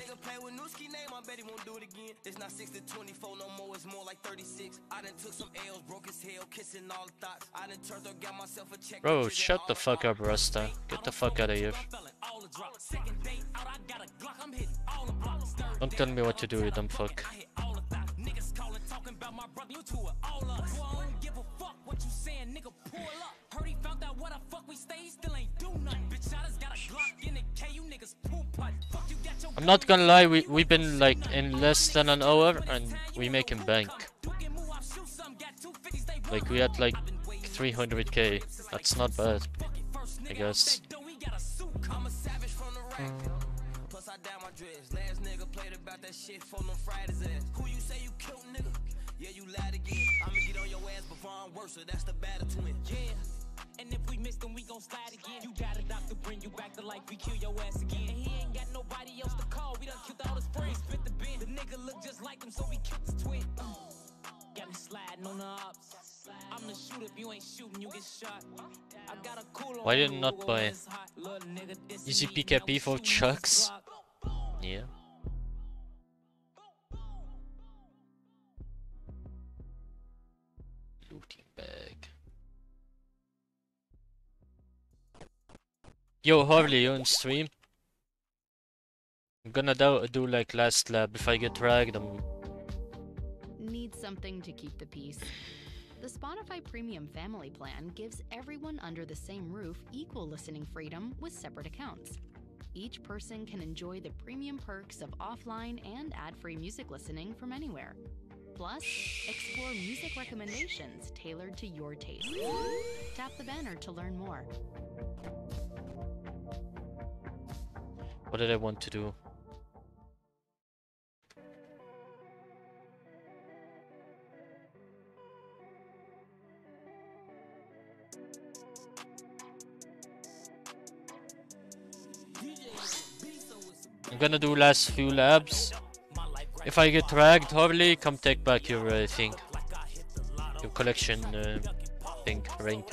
It's not 6 to 24 no more, it's more like 36. I done took some L's, broke his hell, kissing all the thoughts. I done turned up, got myself a check. Bro, shut the fuck up, Rasta. Get the fuck out of here. Don't tell me what to do, you dumb fuck. Niggas calling, talking about my brother, you two are all us. I don't give a fuck what you saying, nigga, pull up. Heard he found out what the fuck we stay, still ain't do nothing. Bitch, I just got a Glock in the K, you niggas poop putt. Fuck you got your. I'm not gonna lie, we've been like in less than an hour and we making bank. Like we had like 300k. That's not bad, I guess. Plus I down my dreads. Last nigga played about that shit for them Fridays ass. Who you say you killed, nigga? Yeah, you lied again. I'ma get on your ass before I'm worse, so that's the battle twin. Yeah. And if we miss, then we gon' slide again. You got a doctor, bring you back to life, we kill your ass again. And he ain't got nobody else to call, we done killed all his friends, spit the bin. The nigga look just like him, so we killed his twin. Got me sliding on the ops. I'm the shooter, if you ain't shooting, you get shot. I got a cool on. Why did not buy Easy PKP for Chucks? Yeah. Looting bag. Yo, Harley, you on stream? I'm gonna do like last lab. If I get dragged, Need something to keep the peace? The Spotify Premium Family Plan gives everyone under the same roof equal listening freedom with separate accounts. Each person can enjoy the premium perks of offline and ad-free music listening from anywhere. Plus, explore music recommendations tailored to your taste. Tap the banner to learn more. what did I want to do? I'm gonna do last few labs. If I get dragged, Harley, come take back your thing. Your collection thing, rank.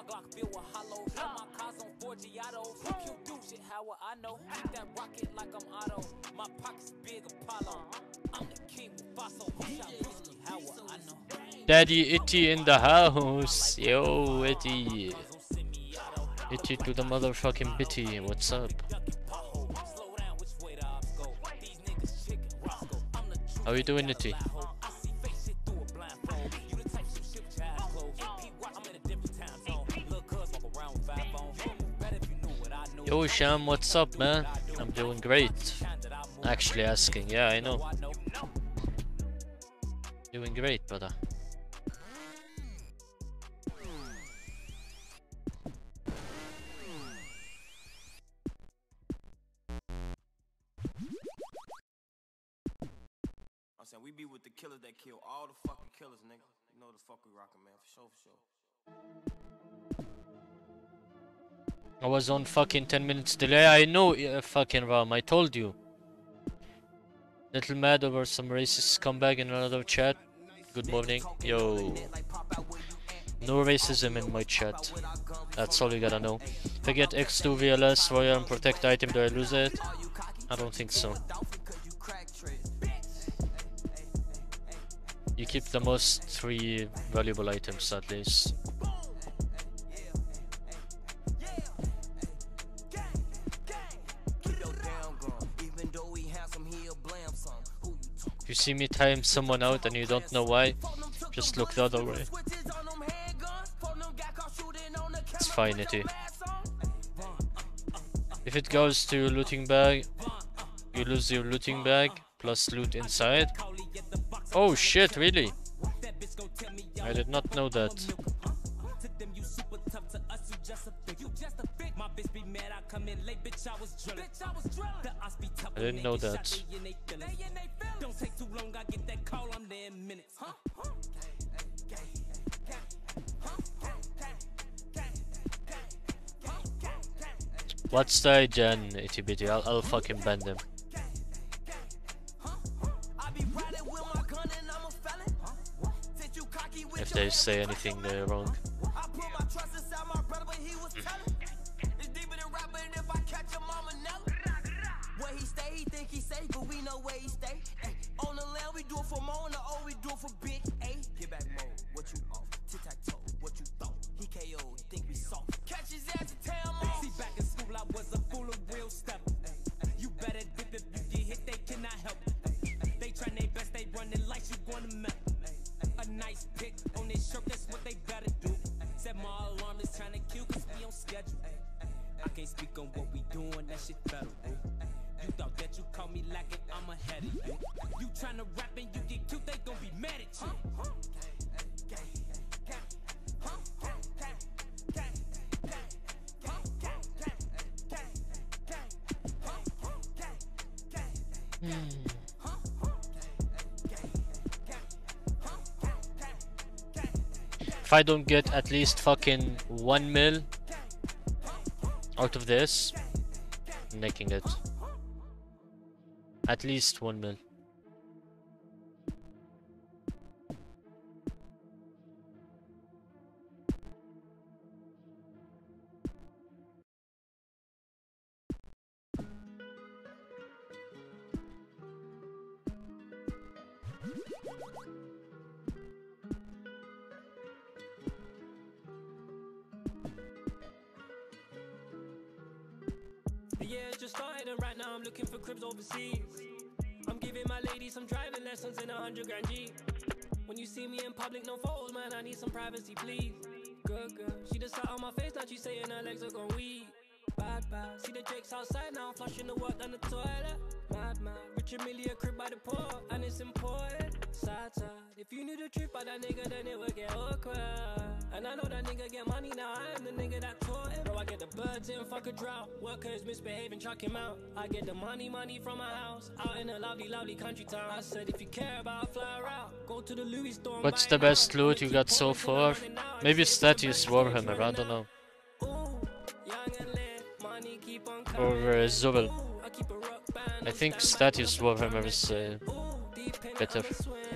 Glock filled with hollow. Got my cars on 4Giato. Fuck you do shit, how would I know? Keep that rocket like I'm Otto. My pockets big Apollo. I'm the king with Faso. Who shot Risky, how would I know? Daddy Itty in the house. Yo, Itty. Itty to the motherfucking bitty. What's up? How you doing, Itty? Yo, Sham, what's up, man? I'm doing great. Actually asking, yeah, I know. Doing great, brother. I'm saying we be with the killers that kill all the fucking killers, nigga. You know the fuck we rockin', man, for sure, for sure. I was on fucking 10 minutes delay. I know, fucking Ram, I told you. Little mad over some racist scumbag in another chat. Good morning. Yo. No racism in my chat. That's all you gotta know. If I get X2 VLS, Royal and Protect item, do I lose it? I don't think so. You keep the most 3 valuable items at least. If you see me time someone out and you don't know why, just look the other way. It's fine, Itty. If it goes to looting bag, you lose your looting bag plus loot inside. Oh shit, really? I did not know that. I didn't know that. What's the gen, itty bitty? I'll fucking bend him. If they say anything wrong. Where he stay, he think he safe, but we know where he stay. Ay, on the land, we do it for Mo, on the O, we do it for Big A. Get back mode, what you off? Tic-tac-toe, what you thought? He KO, think we soft. Catch his ass and tear him off. See, back in school, I was a fool, a real step. You better dip if you get hit, they cannot help. They try their best, they running like you gonna melt. A nice pick on this shirt, that's what they better do. Said my alarm is trying to kill, cause we on schedule. I can't speak on what we doing, that shit federal. You thought that you caught me lacking, I'm ahead of you. You tryna rap and you get cute, they gon' be mad at you. If I don't get at least fucking 1 mil out of this, I'm nicking it. At least 1 mil. Yeah, it's just started and right now I'm looking for cribs overseas. I'm giving my lady some driving lessons in 100 grand Jeep. When you see me in public, no photos, man, I need some privacy, please. Good girl, she just sat on my face, now she saying her legs are gon' weak. Bad, bad, see the Drake's outside now, I'm flushing the work down the toilet. Mad, mad, Richard Millie a crib by the port, and it's important. Sad, sad, if you knew the truth about that nigga, then it would get awkward. And I know that nigga get money now, I am the nigga that taught him. Bro, I get the birds in, fuck a drought. Workers misbehaving, chuck him out. I get the money from my house, out in a lovely, lovely country town. I said if you care about fly out, go to the Louis store. What's the best loot you got so far? Maybe Statius Warhammer, I don't know. Or Zubel. I think Statius Warhammer is better.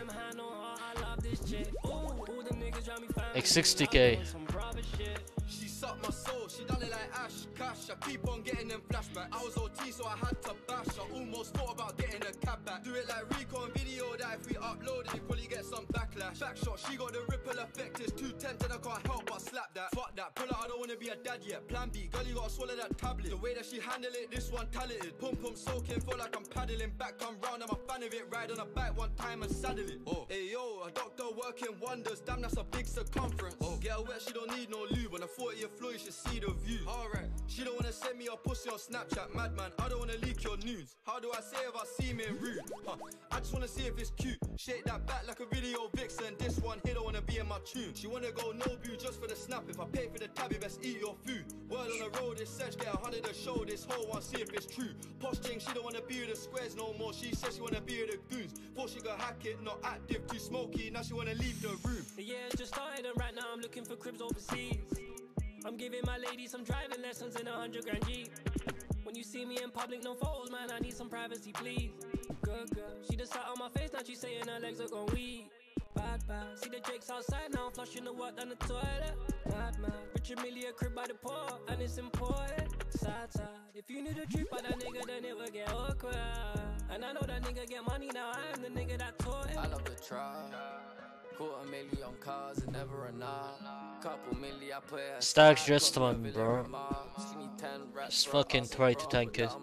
Like 60k. sucked my soul. She done it like Ash Cash. I keep on getting them flashbacks. I was OT, so I had to bash. I almost thought about getting a cab back. Do it like Rico on video that if we upload it, you probably get some backlash. Backshot, she got the ripple effect. It's too tempting, I can't help but slap that. Fuck that, pull out, I don't wanna be a dad yet. Plan B, girl, you gotta swallow that tablet. The way that she handle it, this one talented. Pum pum soaking, feel like I'm paddling back, come round, I'm a fan of it. Ride on a bike one time and saddle it. Oh, hey yo, a doctor working wonders. Damn, that's a big circumference. Oh, get her wet, she don't need no lube. On the 40th floor, you should see the view. Alright, she don't wanna send me a pussy on Snapchat, madman. I don't wanna leak your nudes. How do I say if I seem in rude? I just wanna see if it's cute. Shake that back like a video vixen. This one here don't wanna be in my tune. She wanna go no view just for the snap. If I pay for the tab, you best eat your food. Word on the road, it's search, get 100 to show. This whole one, see if it's true. Posting, she don't wanna be with the squares no more. She says she wanna be with the goons. Thought she could hack it, not active, too smoky. Now she wanna leave the room. Yeah, just started and right now I'm looking for cribs overseas. I'm giving my lady some driving lessons in a 100 grand Jeep. When you see me in public, no photos, man, I need some privacy, please. Good girl, she just sat on my face, now she saying her legs are gon' weak. Bad, bad, see the Drake's outside now, I'm flushing the water down the toilet. Mad, man, Richard Millie a crib by the port, and it's important. Sad, sad, if you knew the truth about that nigga, then it would get awkward. And I know that nigga get money now, I am the nigga that taught him. I love the tribe. $250,000 cars and never enough. Couple million I put it. Stacks just one, bro. Just fucking try to tank it.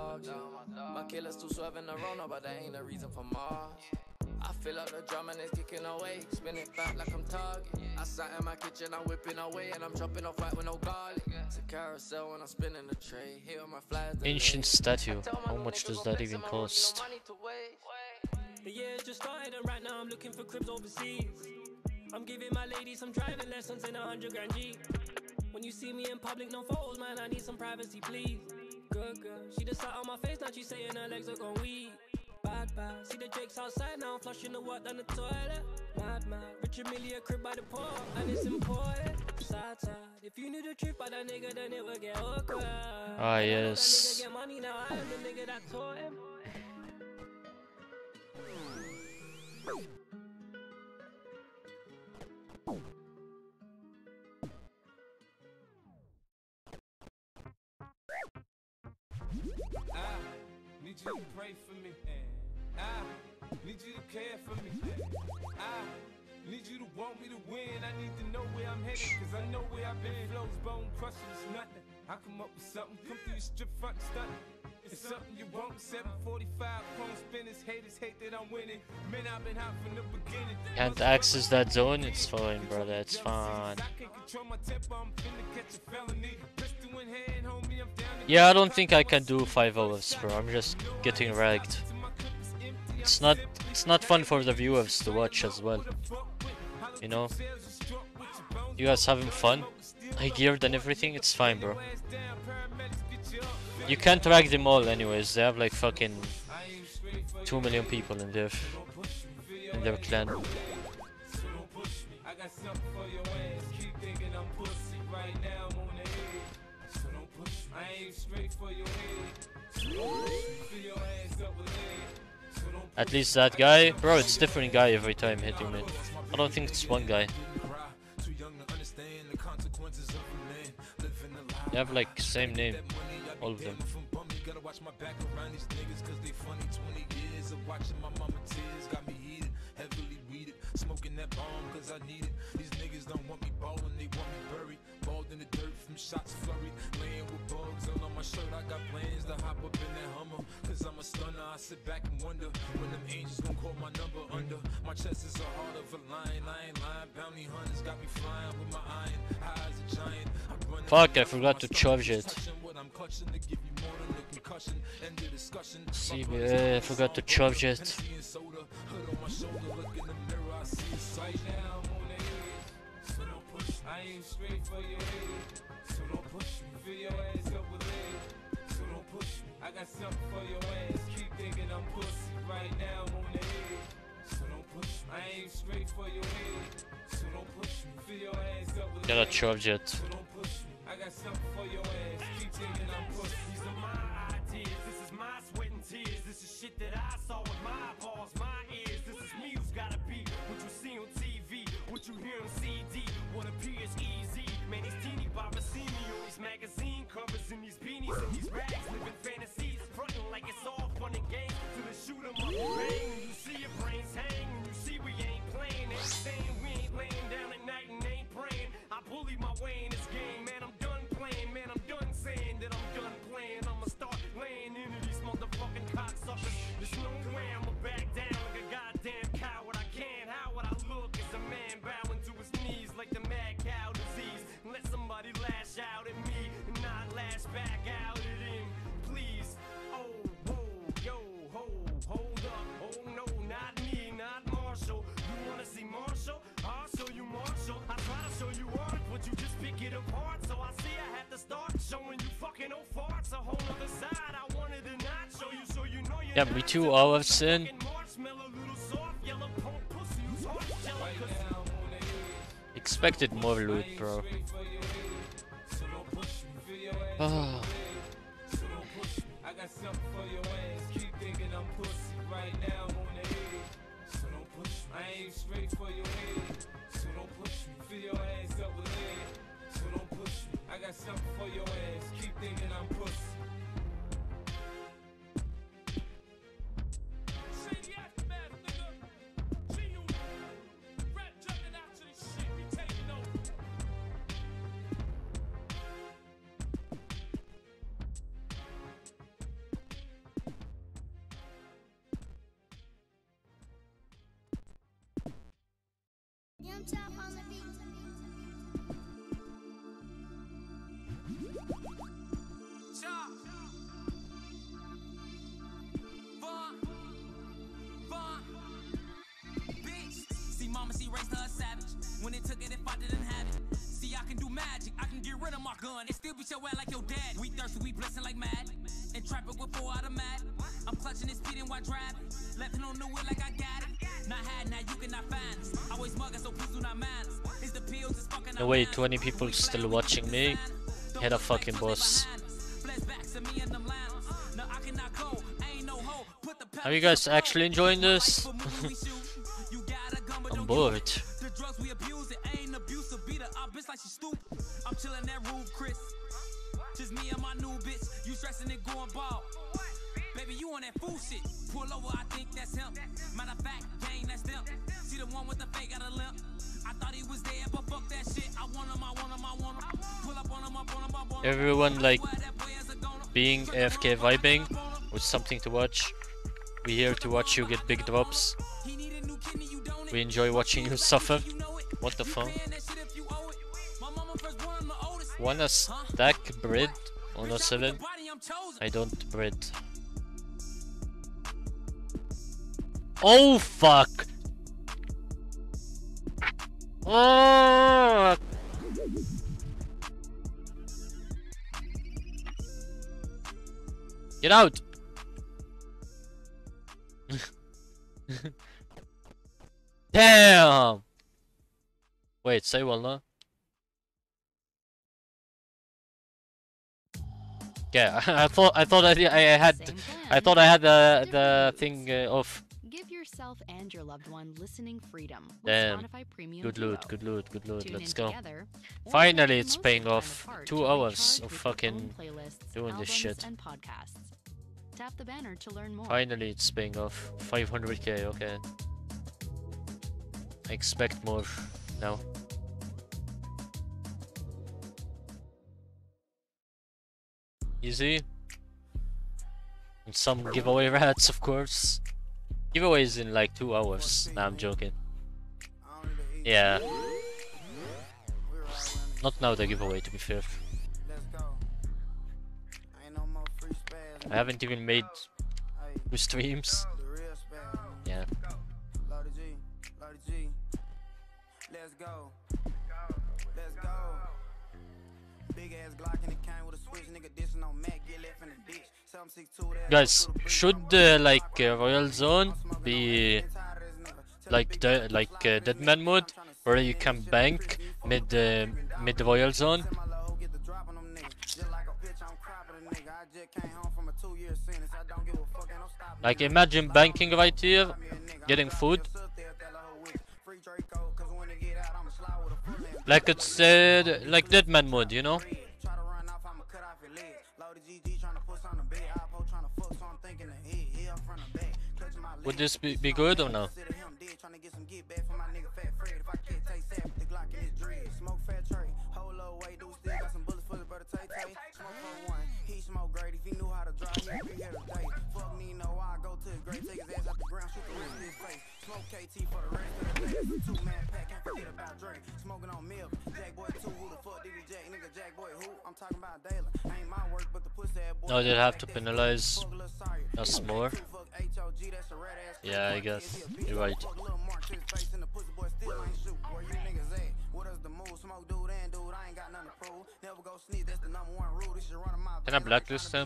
My killer's too swerving around, but that ain't a reason for Mars. I feel like the drum and it's kicking away. Spin it back like I'm Target. I sat in my kitchen, I'm whipping away, and I'm chopping off white with no garlic. It's a carousel when I'm spinning the tray. Here on my flags. Ancient statue. How much does that even cost? The year's just started and right now I'm looking for cribs overseas. I'm giving my lady some driving lessons in a 100 grand Jeep. When you see me in public, no photos, man, I need some privacy, please. Good girl, she just sat on my face, now she saying her legs are gon' weak. Bad, bad, see the Drake's outside now, I'm flushing the water down the toilet. Mad, mad, Richard Millie a crib by the port, and it's important. Sad, sad, if you knew the truth about that nigga, then it would get awkward. Ah, yes. That nigga get money now, I am the nigga that taught him. I need you to pray for me. I need you to care for me. I need you to want me to win. I need to know where I'm headed, cause I know where I've been. Flows, bone crushing, it's nothing. I come up with something, come through your strip front and stunt. It's something you want. 745 chrome spinners, haters hate that I'm winning. Man, I've been hot from the beginning. Can't access that zone? It's fine, brother, it's fine. Yeah, I don't think I can do 5 hours, bro. I'm just getting ragged. It's not fun for the viewers to watch as well. You know? You guys having fun? I geared and everything, it's fine, bro. You can't rag them all anyways, they have like fucking 2 million people in their clan. At least that guy, bro, it's different guy every time hitting me. I don't think it's one guy. They have like same name, all of them. Smoking that bomb cause I need it. These niggas don't want me ballin', they want me buried. Balled in the dirt from shots flurried. Laying with bugs all on my shirt. I got plans to hop up in that Hummer. Cause I'm a stunner, I sit back and wonder when them angels gon' call my number under. My chest is the heart of a lion, I ain't lying. Bounty hunters got me flying with my iron. High as a giant. Fuck, I forgot to charge it. See, I forgot to charge it. I ain't straight for your head, so don't push me. Fill your ass up with lead, so don't push me. I got something for your ass, keep thinking I'm pussy. Right now I'm on the edge, so don't push me. I ain't straight for your head, so don't push me. Fill your ass up with lead, gotta charge it. So don't push me. I got something for your ass, keep thinking I'm pussy. These are my ideas, this is my sweat and tears. This is shit that I saw with my eyeballs, my ears. This is me who's gotta be what you see on TV, what you hear on CD. What appears easy, man, these teeny boppers see ass back out of them, please. Oh, whoa, yo, hold up. Oh no, not me, not Marshall. You wanna see Marshall? I'll show you Marshall. I try to show you art, but you just pick it apart. So I see I have to start showing you fucking old farts. A whole other side I wanted to not show you, so you know you're Yeah, me 2 hours in. Expected more loot, bro. Oh. I got something for your ass. Keep thinking I'm pussy right now on the edge. So don't push me. I aim straight for your head. So don't push me. Fill your ass up with lead. So don't push me. I got something for your ass. Keep thinking I'm pussy. Yum chop on the beat. Chop. Fun. Bitch. See, mama, she raised her a savage. When it took it, if I didn't have it. See, I can do magic. I can get rid of my gun and still beat your ass like your dad. We thirsty, we blessing like mad. And trap it with 4 automatic. I'm clutching and speeding while driving. Left on the wheel like I got it. Not had, now you cannot find us. Always mug us, so please do not mind us. It's the pills, it's fucking. No way, 20 people still watching me. Hit a fucking boss. Are you guys actually enjoying this? I'm bored. The drugs we abuse, it ain't abusive. Beat her up, bitch, like she stupid. I'm chilling that roof, Chris. Just me and my new bitch. You stressing and going bald. Baby, you on that fool shit. Pull over, I think that's him. Matter of fact, gang, that's them. See the one with the fake got a limp. I thought he was dead, but fuck that shit. I want him. Pull up on him, Everyone like being AFK vibing with something to watch. We're here to watch you get big drops. We enjoy watching you suffer. What the fuck? Wanna stack bread on a 7? I don't bread. Oh fuck! Oh! Get out! Damn! Wait, say well, no? Yeah, I thought I had the thing off. Give yourself and your loved one listening freedom with Damn. Spotify Premium Good Duo. loot, good loot, good loot. Tune Let's in go. together, or Finally, play it's most paying of the off. time apart 2 to hours recharge of with your fucking own playlists, doing this albums, shit. and podcasts. Tap the banner to learn more. Finally, it's paying off. 500k, okay. I expect more now. Easy. And some giveaway rats, of course. Giveaways in like 2 hours. Nah, I'm joking. Yeah. Not now the giveaway, to be fair. I haven't even made 2 streams. Yeah. Let's go. Let's go. Big ass Glock and it came with a switch, nigga dissing on Mac, get left in the ditch. 762 that. Guys, should Royal Zone be like Deadman mode, where you can bank mid Royal Zone? Like imagine banking right here, getting food. Like it's like Deadman mode, you know? Would this be good or no? KT for the rest of the day. 2-man pack, can't forget about Drake. Smoking on milk, Jack boy too, who the fuck did he jack? Nigga Jack boy who? I'm talking about Dayla. Ain't my work, but the pussy ass boy. No, they'll have to penalize us more. Yeah, I guess. You're right. Can I blacklist him?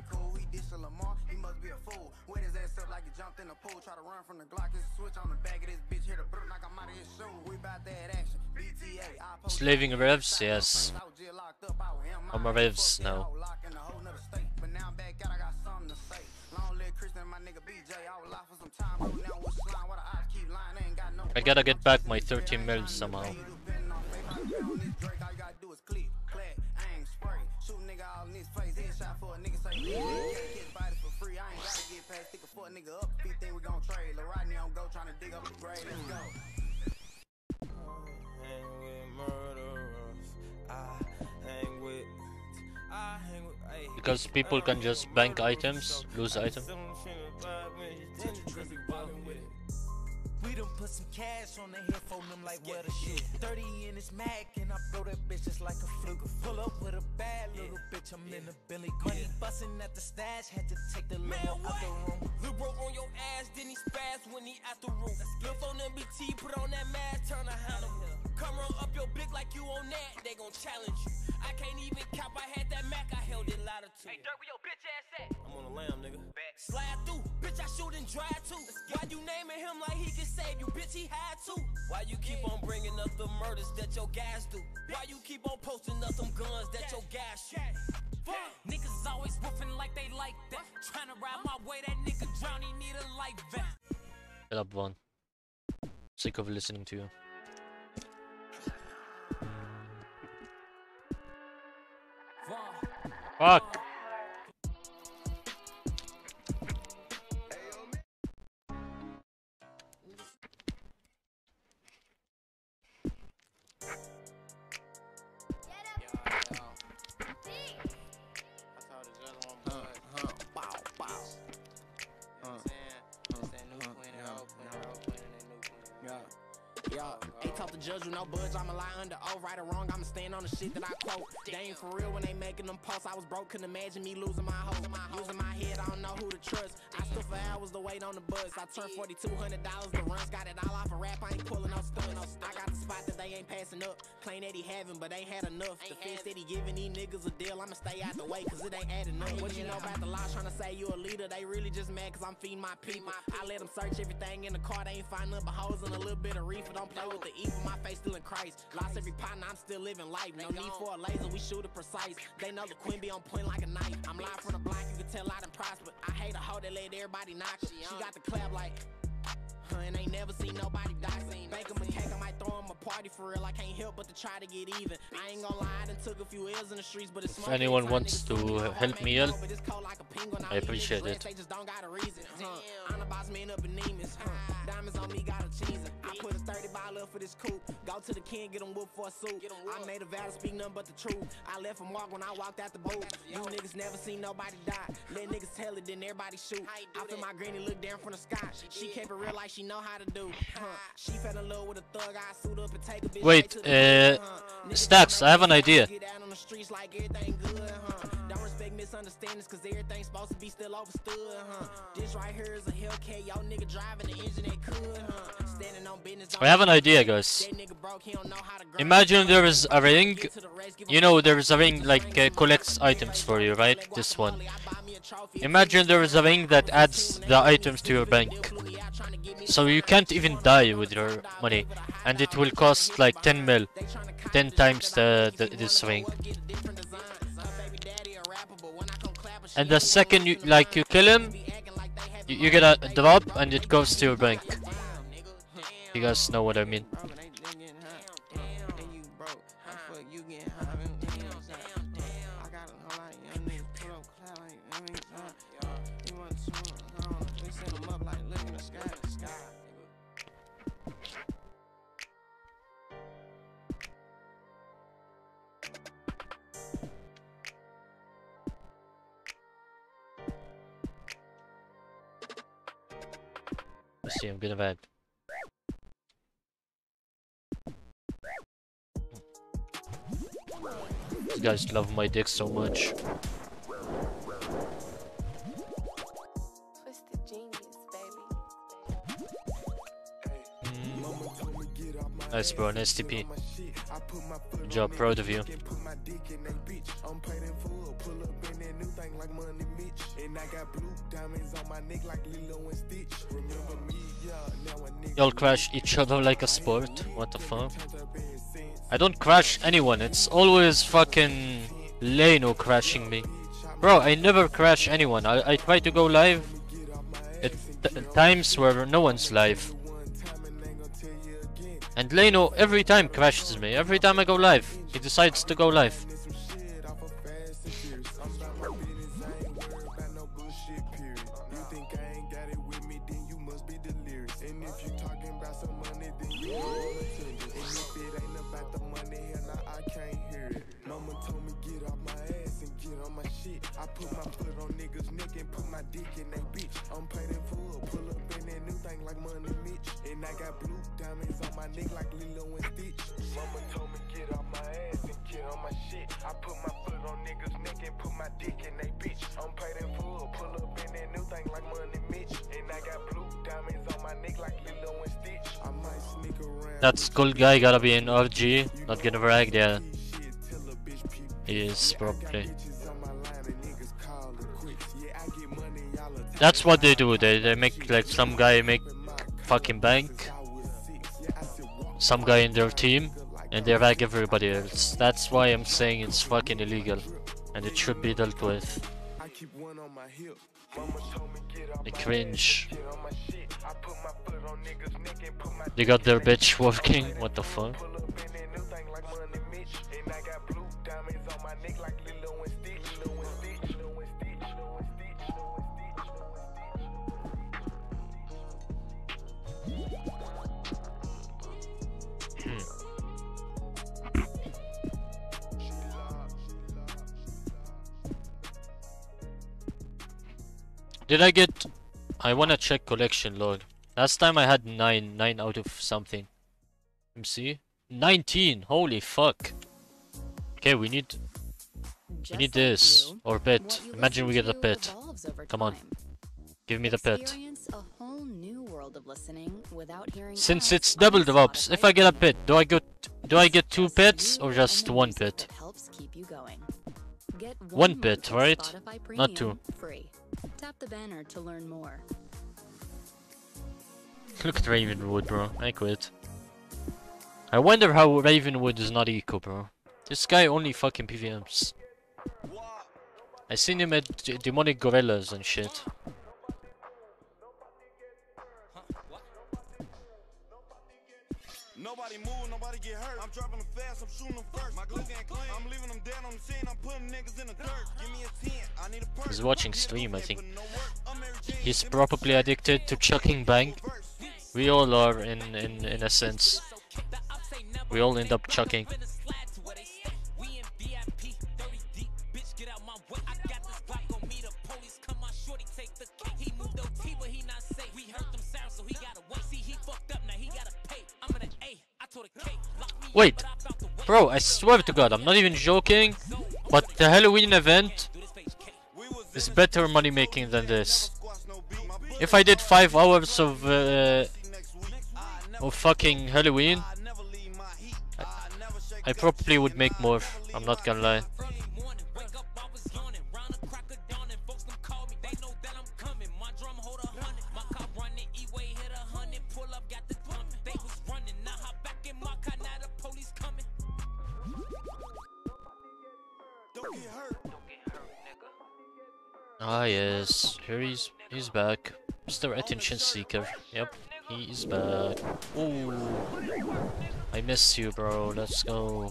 Slaving revs, yes. I'm a revs now. I gotta get back my 13 mils somehow. Because people can just bank items, lose items. We done put some cash on the head for them like where the shit. 30 in this Mac and I blow that bitch just like a fluke. Pull up with a bad little bitch, I'm in the Billy. Money bustin' at the stash, had to take the limo out the room. Lil' bro on your ass, then he spaz when he out the room. Lil' phone MBT, put on that mask, turn a handle. Come run up your blick like you on that, they gon' challenge you. I can't even cop, I had that Mac, I held it louder too. Hey, Dirt, where your bitch ass at? I'm on the lamb, nigga. Slide through, bitch, I shoot and drive too. Why you naming him like he can save you, bitch, he had to. Why you keep on bringing up the murders that your gas do? Why you keep on posting up them guns that your gas shoot? Niggas always woofing like they like that. Tryna ride my way, that nigga drown, he need a life vest. Shut up, Vaughn. Sick of listening to you. Fuck! Ain't talk to judge with no budge, I'ma lie under oath, right or wrong, I'ma stand on the shit that I quote. They ain't for real when they making them posts, I was broke, couldn't imagine me losing my hoes. Using my head, I don't know who to trust. I stood for hours to wait on the bus, I turned $4,200 to runs, got it all off a rap, I ain't pulling no stunts. I got the spot that they ain't passing up, claim that he having, but ain't had enough. The fence that he giving these niggas a deal, I'ma stay out the way, cause it ain't adding up. What you know about the law, tryna say you a leader, they really just mad cause I'm feeding my people. I let them search everything in the car, they ain't find nothing but hoes and a little bit of reefer, don't play with the evil, my face still in Christ. Lost every partner, I'm still living life. No need for a laser, we shoot it precise. They know the queen be on point like a knife. I'm live from the block, you can tell I done prosper. I hate a hoe that let everybody knock her. She got the clap like, and ain't never seen nobody die. Bake him a cake, I might throw him a party for real. I can't help but to try to get even. I ain't gonna lie, I done took a few L's in the streets, but it's If anyone wants to help me out, I appreciate it. They just don't got a reason. I'm the boss man up in Nemus. Diamonds on me, got a cheese. I put a 30 ball up for this coupe. Go to the king, get him whooped for a suit. I made a vow to speak nothing but the truth. I left him walk when I walked out the booth. You niggas never seen nobody die. Let niggas tell it, then everybody shoot. I feel my granny look down from the sky. She kept it real like she know how to do. She fell in love with a thug. I suit up and take a bitch. Wait, Stacks, I have an idea. Get out on the streets like everything good, Don't respect misunderstandings cause everything's supposed to be still overstood, This right here is a Hellcat, y'all nigga driving the engine that could, Standing on business. I have an idea, guys. Imagine there is a ring. You know, there is a ring like collects items for you, right? This one. Imagine there is a ring that adds the items to your bank. So you can't even die with your money. And it will cost like 10 mil. 10 times this ring. And the second you kill him, you get a drop and it goes to your bank. You guys know what I mean. Let's see, I'm gonna bed. guys love my dick so much. Nice, bro. Nice TP. Good job. Proud of you. Y'all crash each other like a sport. What the fuck? I don't crash anyone. It's always fucking Leno crashing me. Bro, I never crash anyone. I try to go live at times where no one's live. And Leno every time crashes me. Every time I go live, he decides to go live. That skull guy gotta be in RG, not getting ragged, yeah. He is probably. That's what they do, they make like some guy make fucking bank, some guy in their team, and they rag everybody else. That's why I'm saying it's fucking illegal, and it should be dealt with. I cringe. They got their bitch working, what the fuck? Did I get... I wanna check collection log. Last time I had 9 out of something. Let me see. 19! Holy fuck! Okay, we need this. Or pet. Imagine we get a pet. Come on. Give me the pet. Since it's double drops, if I get a pet, do I get 2 pets or just 1 pet? 1 pet, right? Not 2. Tap the banner to learn more. Look at Ravenwood, bro. I quit. I wonder how Ravenwood is not eco, bro. This guy only fucking PVMs. I seen him at Demonic Gorillas and shit. Nobody move, nobody get hurt. I'm dropping them fast, I'm shooting them first. My glue ain't clean. I'm leaving them dead on the scene. I'm putting niggas in the dirt. Give me a 10. I need a perk. He's watching stream, I think. He's probably addicted to chucking bank. We all are in a sense. We all end up chucking. Wait, bro, I swear to God, I'm not even joking, but the Halloween event is better money making than this. If I did 5 hours of fucking Halloween, I probably would make more, I'm not gonna lie. Ah yes, here he's back. Mr. Attention Seeker. Yep, he is back. Ooh, I miss you, bro. Let's go.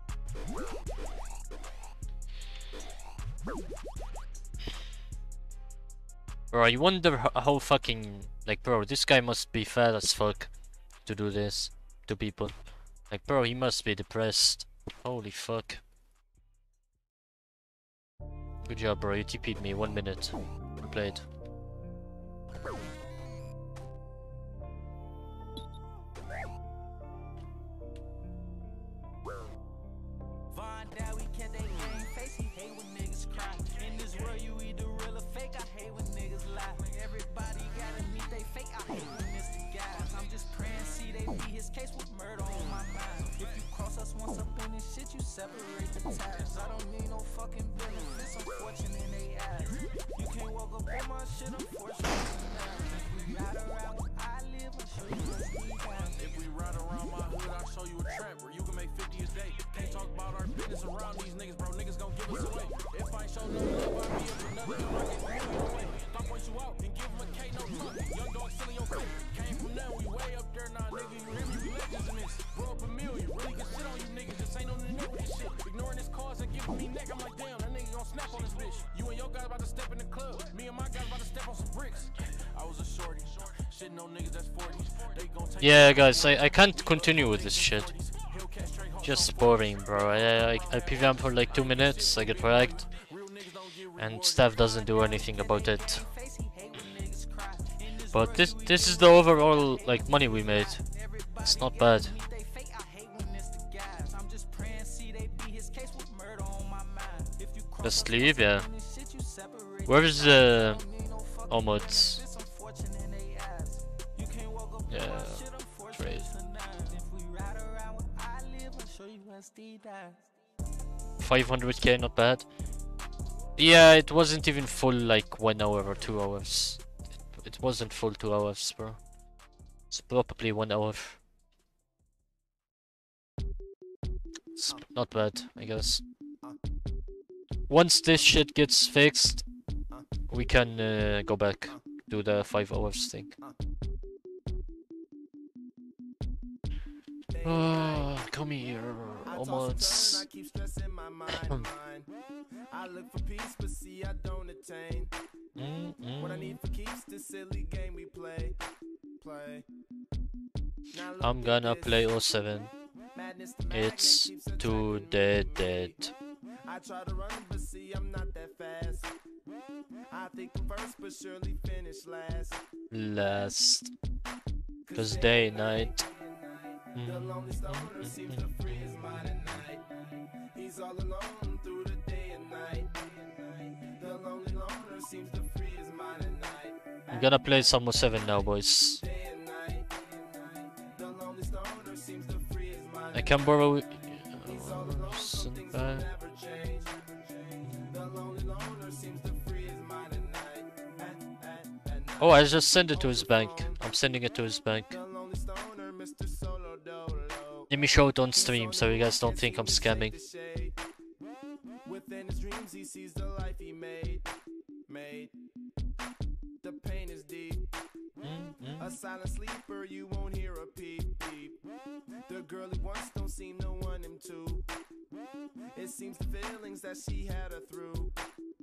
Bro, I wonder how fucking... Like, bro, this guy must be fat as fuck to do this to people. Like, bro, he must be depressed. Holy fuck. Good job, bro. You TP'd me 1 minute. I played. If we ride around my hood, I'll show you a trap where you can make 50 a day. Can't talk about our business around these niggas, bro. Niggas gon' give us away. If I ain't show no love, I'll be up another hill. I get the million away. Don't point you out and give him a K, no talking. Young dog still in your face. Came from there, we way up there now, nigga. You hear me? We legends in this. Grow up a million. Really can shit on you niggas. Just ain't on the net with this shit. Ignoring this cause and giving me neck. I'm like, damn, that nigga gon' snap on this bitch. You and your guys about to step in the club. Me and my guys about to step on some bricks. I was a shorty. Shitting on niggas that's 40. They gon' take Yeah, guys, I can't continue with this shit. Just boring, bro. I PVM for like 2 minutes, I get ragged, and staff doesn't do anything about it. But this is the overall like money we made. It's not bad. Let's leave, yeah. Where's Omod? Yeah, trade. 500k, not bad. Yeah, it wasn't even full like 1 hour or 2 hours. It wasn't full 2 hours, bro. It's probably 1 hour. It's not bad, I guess. Once this shit gets fixed, we can go back to the 5 hours thing. Oh, come here, almost. I look for peace, but see I don't attain. What I need for keeps this silly game we play. I'm gonna play 07. It's too dead. I try to run, but see I'm not that fast. I think I'm first, but surely finish last. Cause day night. The lonely stoner seems to free his mind at night. He's all alone through the day and night. The lonely loner seems to free his mind at night. I'm gonna play some 07 now, boys. I can borrow. Oh, I just sent it to his bank. I'm sending it to his bank. Let me show it on stream so you guys don't think I'm scamming. Within his dreams he sees the life he made. The pain is deep. A silent sleeper, you won't hear a peep. The girl he wants don't seem to want him to. It seems the feelings that she had her through.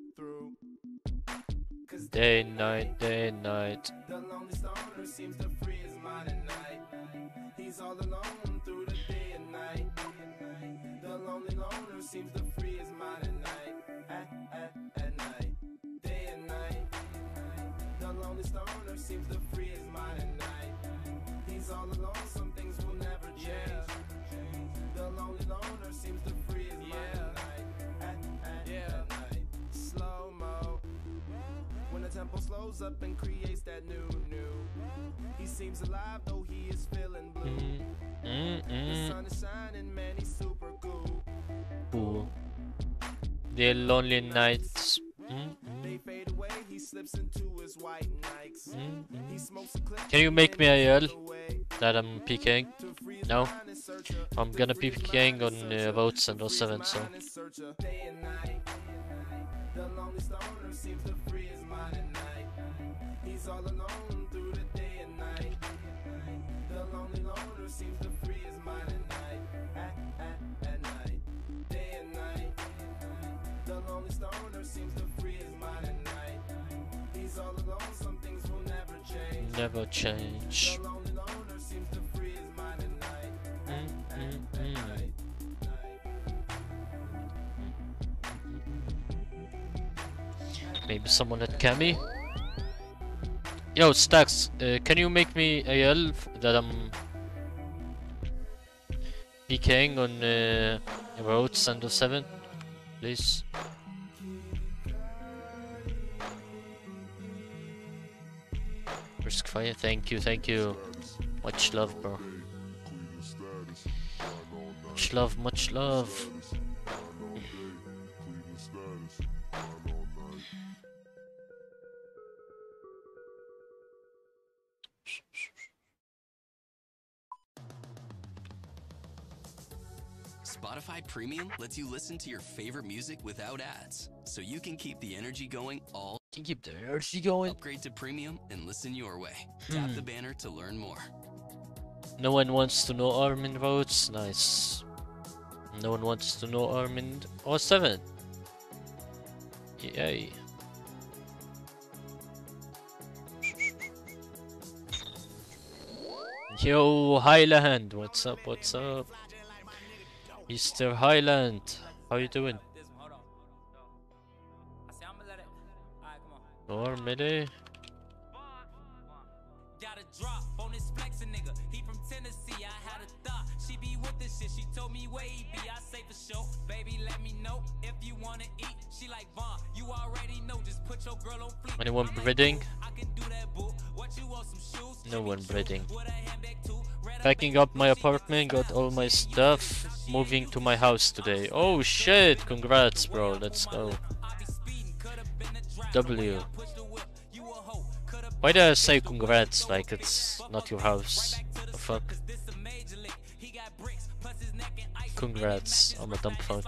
Day night. The lonely stoner seems to free his mind at night. He's all alone through the day and night. The lonely loner seems to free his mind at night. At night. Day and night. The lonely stoner seems to free his mind at night. He's all alone, some things will never change. The lonely loner seems to free his mind at night. At night. Slow-mo. When the tempo slows up and creates that new. He seems alive though he is feeling blue. The sun is shining, man, he's super cool. Ooh. The lonely nights. They fade away, he slips into his white Nikes. He smokes a clip. Can you make me a yell that I'm PKing? No? I'm gonna be PKing on votes and 07, so. The lonely stoner seems to free his mind at night. He's all alone through the day and night. The lonely loner seems to free his mind at night. At night. Day and night. The lonely stoner seems to free his mind at night. He's all alone, some things will never change. Never change. The lonely loner seems to free his mind at night. At night. Maybe someone at Cami? Yo, Stacks, can you make me a yell that I'm PKing on votes and 07? Please. Risk fire, thank you. Much love, bro. Much love. Spotify Premium lets you listen to your favorite music without ads, so you can keep the energy going all. Can keep the energy going. Upgrade to Premium and listen your way. Tap the banner to learn more. No one wants to know Armin votes. Nice. No one wants to know Armin. Oh, 7. Yay. Yo, Highland. What's up? What's up? Mr. Highland. How you doing? Normally. Got a drop on this flexin' nigga. He from Tennessee. I had a thought. She be with this shit. She told me where he be. I say for sure. Baby, let me know if you wanna eat. She like Vaughn. You already know. Just put your girl on fleek. Anyone breeding? I can do that, boo. What you want, some shoes? No one breeding. Packing up my apartment, got all my stuff, moving to my house today. Oh shit, congrats bro, let's go. W. Why do I say congrats like it's not your house? The fuck? Congrats, I'm a dumb fuck.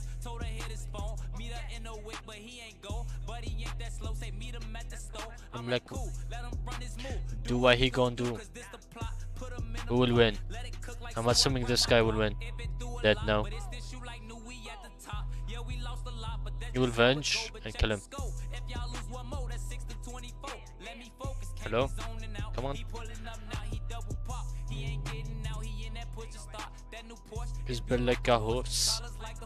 I'm like, do what he gon' do? Who will win? I'm assuming this guy will win. Dead now. You will venge and kill him. Hello? Come on. He's built like a horse.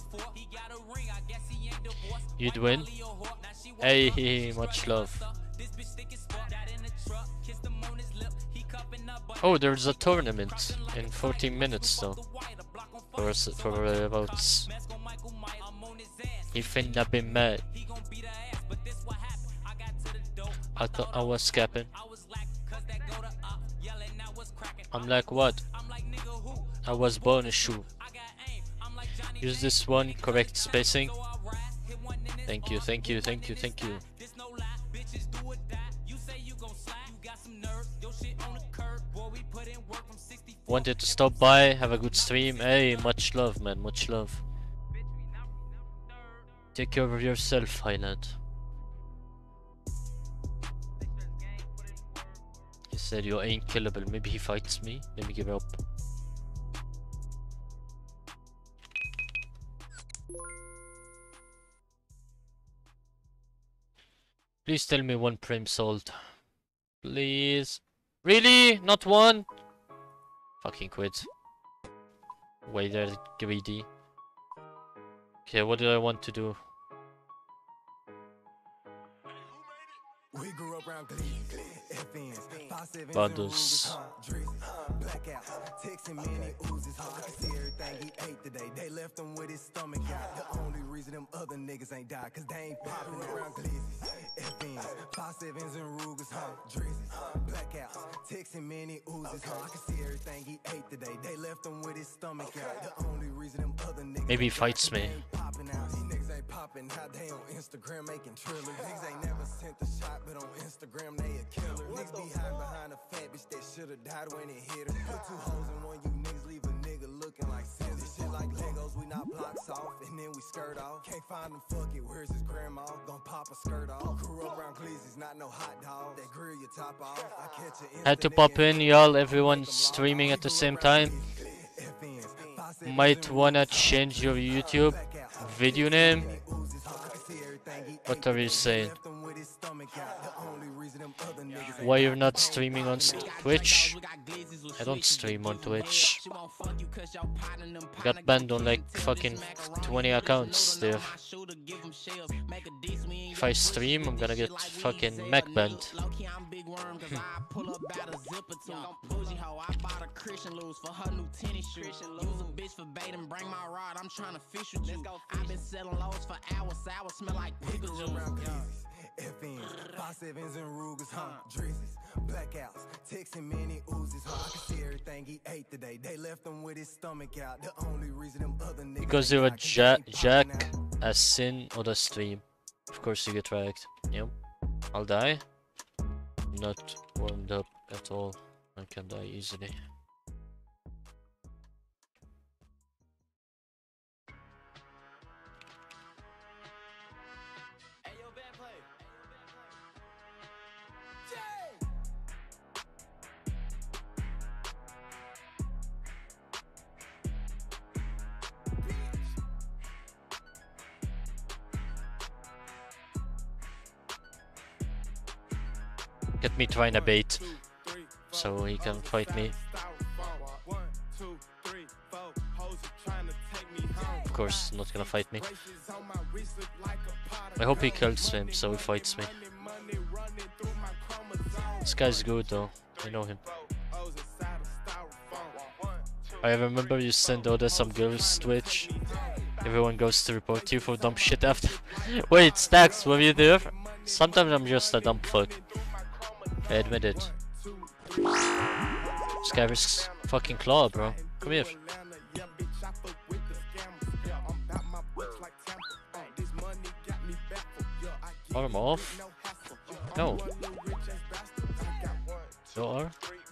You'd win? Hey, much love. Oh, there's a tournament in 14 minutes though. For votes. He finna be mad. I thought I was capping. I'm like, what? I was born a shoe. Use this one, correct spacing. Thank you, thank you, thank you, thank you. Wanted to stop by, have a good stream. Hey, much love, man, much love. Take care of yourself, Highland. He said you ain't killable. Maybe he fights me. Let me give up. Please tell me one Prim sold. Please. Really? Not one? Fucking quit. Wait, they're greedy. Okay, what do I want to do? We grew up around FNs, 5'7" Bundles. Blackouts, texting many oozes. I can see everything he ate today. They left him with his stomach out. The only reason them other niggas ain't died, cause they ain't popping around glizzies. FNs, 5'7" and Rugers, Drizzies. Blackouts, texting many oozes. I can see everything he ate today. They left him with his stomach out. The only reason them other niggas maybe he fights me. popping out. These niggas ain't popping out. They on Instagram making trillers. Niggas ain't never sent a shot, but on Instagram they a killer. Niggas be hiding behind a fat bitch that should've died when it hit her. Put 2 holes in one, you niggas leave a nigga looking like scissors. This shit like Legos, we knock blocks off and then we skirt off. Can't find him, fuck it, where's his grandma? Gonna pop a skirt off. Grew up around Glizzies, not no hot dog. That grill your top off. I catch a Had to pop in, y'all. Everyone streaming at the same time. Might wanna change your YouTube video name. What are you saying? Why you're not streaming on Twitch? I don't stream on Twitch. Got banned on like fucking 20 accounts there. If I stream, I'm gonna get fucking Mac banned. FNs, 5'7" and Rugers, Drizzies. Blackouts, texting many oozes. I can see everything he ate today. They left him with his stomach out. The only reason them other niggas Because you're a jack, a sin, or the stream. Of course you get ragged. Yep. I'll die. Not warmed up at all. I can die easily. Get me trying to bait, so he can fight me. Of course, not gonna fight me. I hope he kills him, so he fights me. This guy's good though, I know him. I remember you send order some girls Twitch. Everyone goes to report you for dumb shit after. Wait, Stacks, were you there? Sometimes I'm just a dumb fuck. I admit it. This guy risks fucking claw, bro. Come here. Arm off? No. No arm?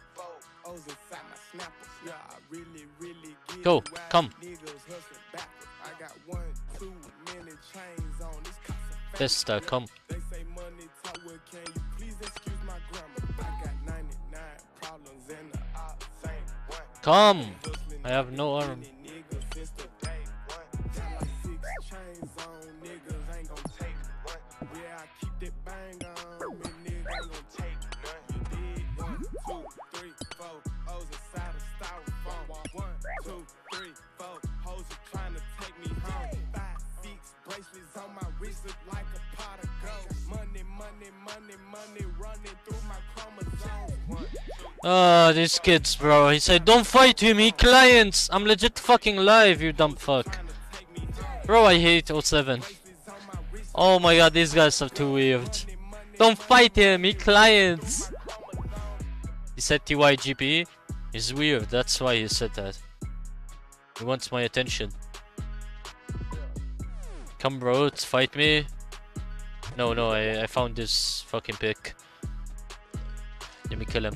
Go, come. This come. Come! I have no arm. These kids, bro. He said, don't fight him, he clients. I'm legit fucking live, you dumb fuck. Bro, I hate 07. Oh my god, these guys are too weird. Don't fight him, he clients. He said TYGP. He's weird, that's why he said that. He wants my attention. Come bro, fight me. No, I found this fucking pick. Let me kill him.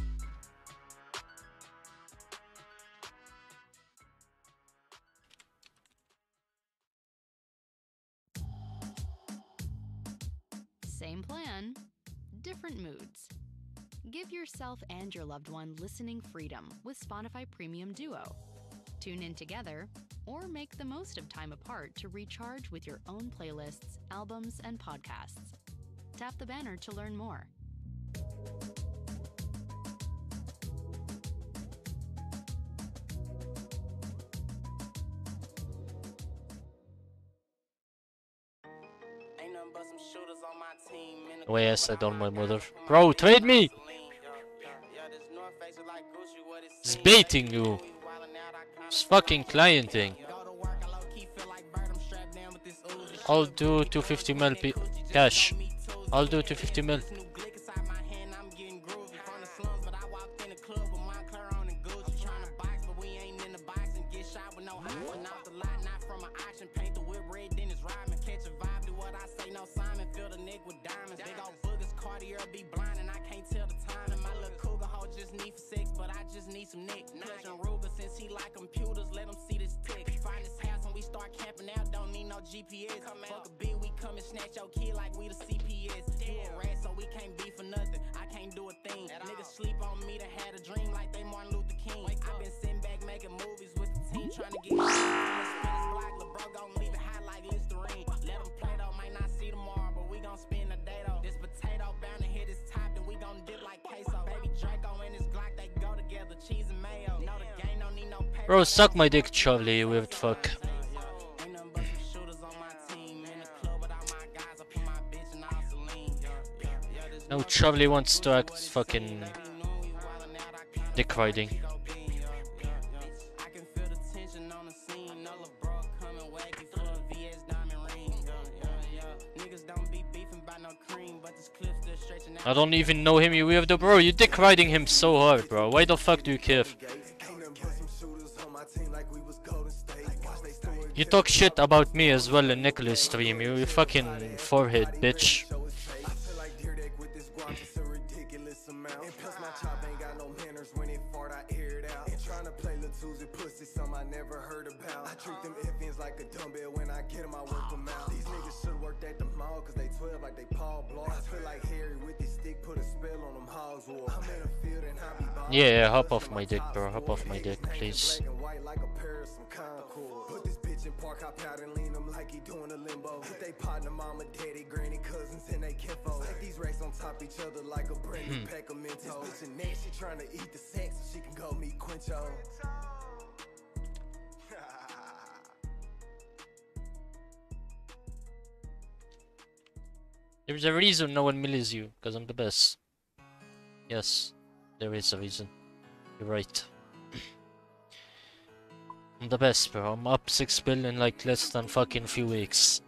Same plan, different moods. Give yourself and your loved one listening freedom with Spotify Premium Duo. Tune in together or make the most of time apart to recharge with your own playlists, albums, and podcasts. Tap the banner to learn more. The way I said on my mother. Bro, trade me! He's baiting you. It's fucking clienting. I'll do 250 mil cash. I'll do 250 mil. GPS. Fuck a beat, we come and snatch your kid like we the CPS. You a rat, so we can't be for nothing. I can't do a thing. Niggas sleep on me that had a dream like they Martin Luther King. I been sitting back making movies with the team trying to get spin this block. LeBron gon' leave it hot like Listerine. Let them play though, might not see tomorrow, but we gon' spend the day though. This potato bound to hit his top, then we gon' dip like queso. Baby Draco and his Glock, they go together, cheese and mayo. No, the game don't need no paper. Bro, suck my dick, Charlie, you weird fuck. No, Charlie wants to act fucking dick riding. I don't even know him, you weirdo, bro. You dick riding him so hard, bro. Why the fuck do you care? You talk shit about me as well in Nicholas stream, you fucking forehead, bitch. Yeah, hop off my dick, bro. Hop off my dick, please. Put this bitch in park, hop out and lean him like he doing a limbo. They partner, mama, daddy, granny, cousins, and they kinfo. Like these racks on top each each other like a brand new pack of Mentos. This bitch and that, she trying to eat the sex so she can go meet Quincho. There's a reason no one millies you, because I'm the best. Yes, there is a reason. You're right. I'm the best, bro. I'm up 6 billion in like less than fucking few weeks.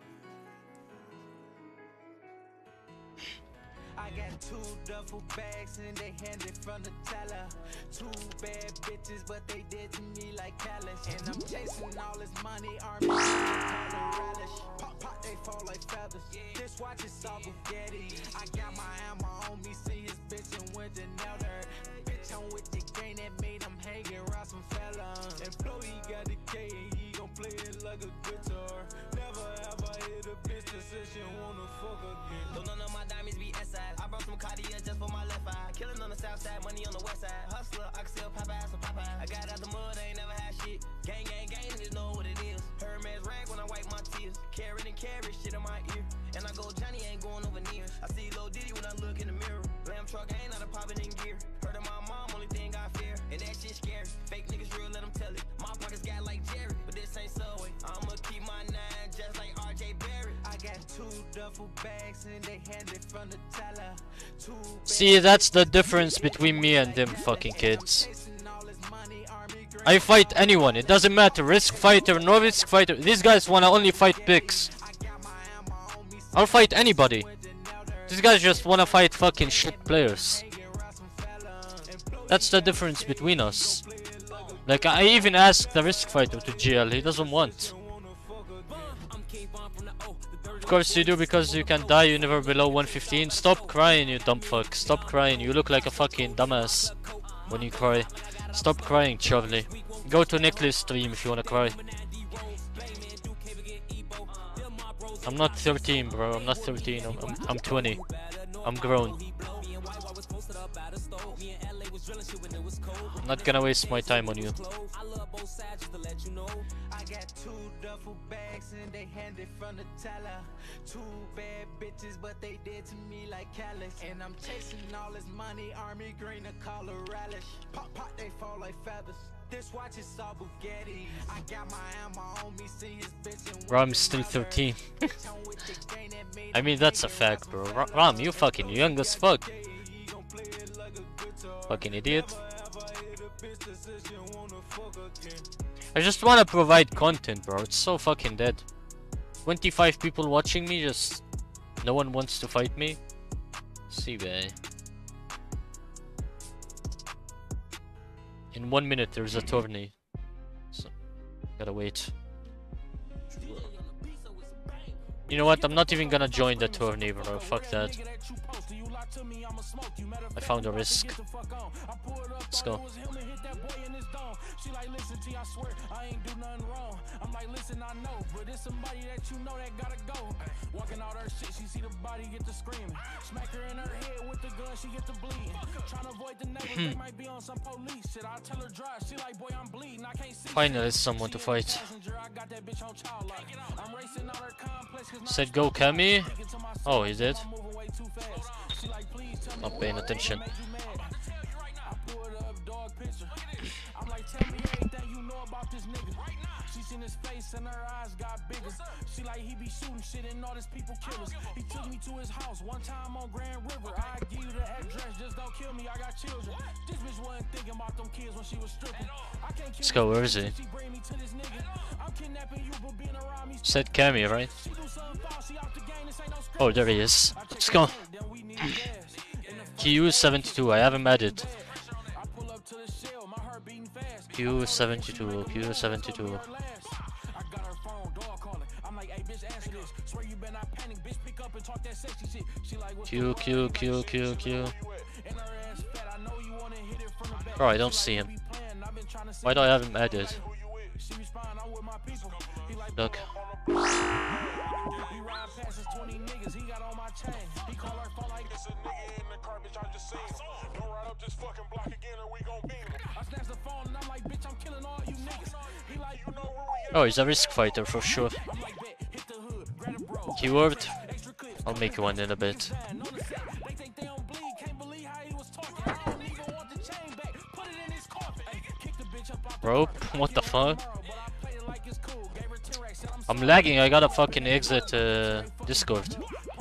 I got 2 duffel bags and they handed from the teller. 2 bad bitches, but they did to me like callous. And I'm chasing all this money, army, relish. Pop, pop, they fall like feathers. This watch is all Bugatti. I got my ammo on me, see his bitch and went to nail her. Bitch, I'm with the gang that made him hanging around some fellas. And Flo, he got the K and he gon' play it like a guitar. Never ever hit a bitch that says she wanna fuck again. Don't none of my diamonds be S-side. I brought some Cartier just for my left eye. Killing on the south side, money on the west side. Hustler, I can sell Popeye, some Popeye. I got out the mud, I ain't never had shit. Gang, gang, gang, just know what it is. Hermes rag when I wipe my tears. Carrot and carrot, shit in my ear. And I go, Johnny ain't going over near. I see Lil Diddy when I look in the mirror. Lamb truck ain't out of popping in gear. Heard of my mom, only thing I fear. And that shit scary. Fake niggas real, let them tell it. My pockets got like Jerry, but this ain't Subway. I'ma keep my 9 just like RJ Barrett. I got 2 duffel bags and they handed from the teller. 2 See, that's the difference between me and them fucking kids. I fight anyone, it doesn't matter, risk fighter, no risk fighter. These guys wanna only fight picks. I'll fight anybody. These guys just wanna fight fucking shit players. That's the difference between us. Like, I even asked the risk fighter to GL, he doesn't want. Of course you do, because you can die, you never below 115. Stop crying, you dumb fuck. Stop crying, you look like a fucking dumbass when you cry. Stop crying, Charlie. Go to Nicholas' stream if you wanna cry. I'm not 13, bro. I'm not 13. I'm 20. I'm grown. I'm not gonna waste my time on you. I got 2 duffel bags and they handed from the teller. 2 bad bitches, but they did to me like callous. And I'm chasing all this money, army green to color relish. Pop, pop, they fall like feathers. This watch is all Bugatti. I got my ammo on me, see his bitch and Ram is still 13. I mean, that's a fact, bro. Ram, you fucking young as fuck. Fucking idiot. I just wanna provide content, bro. It's so fucking dead. 25 people watching me, just no one wants to fight me. See, bae. In 1 minute there's a tourney, so gotta wait. You know what? I'm not even gonna join the tourney, bro. Fuck that. I found a risk. Let's go. She like, listen to you, I swear I ain't do nothing wrong. I'm like, listen, I know, but it's somebody that you know that gotta go. Walking out her shit, she see the body get to screaming. Smack her in her head with the gun, she get to bleeding. Trying to avoid the neighbors, they might be on some police shit. I tell her drive, she like, boy, I'm bleeding, I can't see. Finally, someone to fight. I got that bitch on child lock. I'm racing out her complex. Said go Cammy. Oh, he did. Not paying attention. I'm like, tell me everything you know about this nigga. She seen his face and her eyes got bigger. She like, he be shooting shit and all this people killers. He took me to his house one time on Grand River. I give you the address, just don't kill me, I got children. This bitch wasn't thinking about them kids when she was stripping. I can't Let's go, where is he? I'm kidnapping you for being around me. Said Cammy, right? Oh, there he is. Let's go. Q72, I have him added. Q72, Q72. Q. Bro, I don't see him. Why do I have him added? Look. Oh, he's a risk fighter for sure. Keyword? I'll make one in a bit. Rope? What the fuck? I'm lagging, I gotta fucking exit Discord.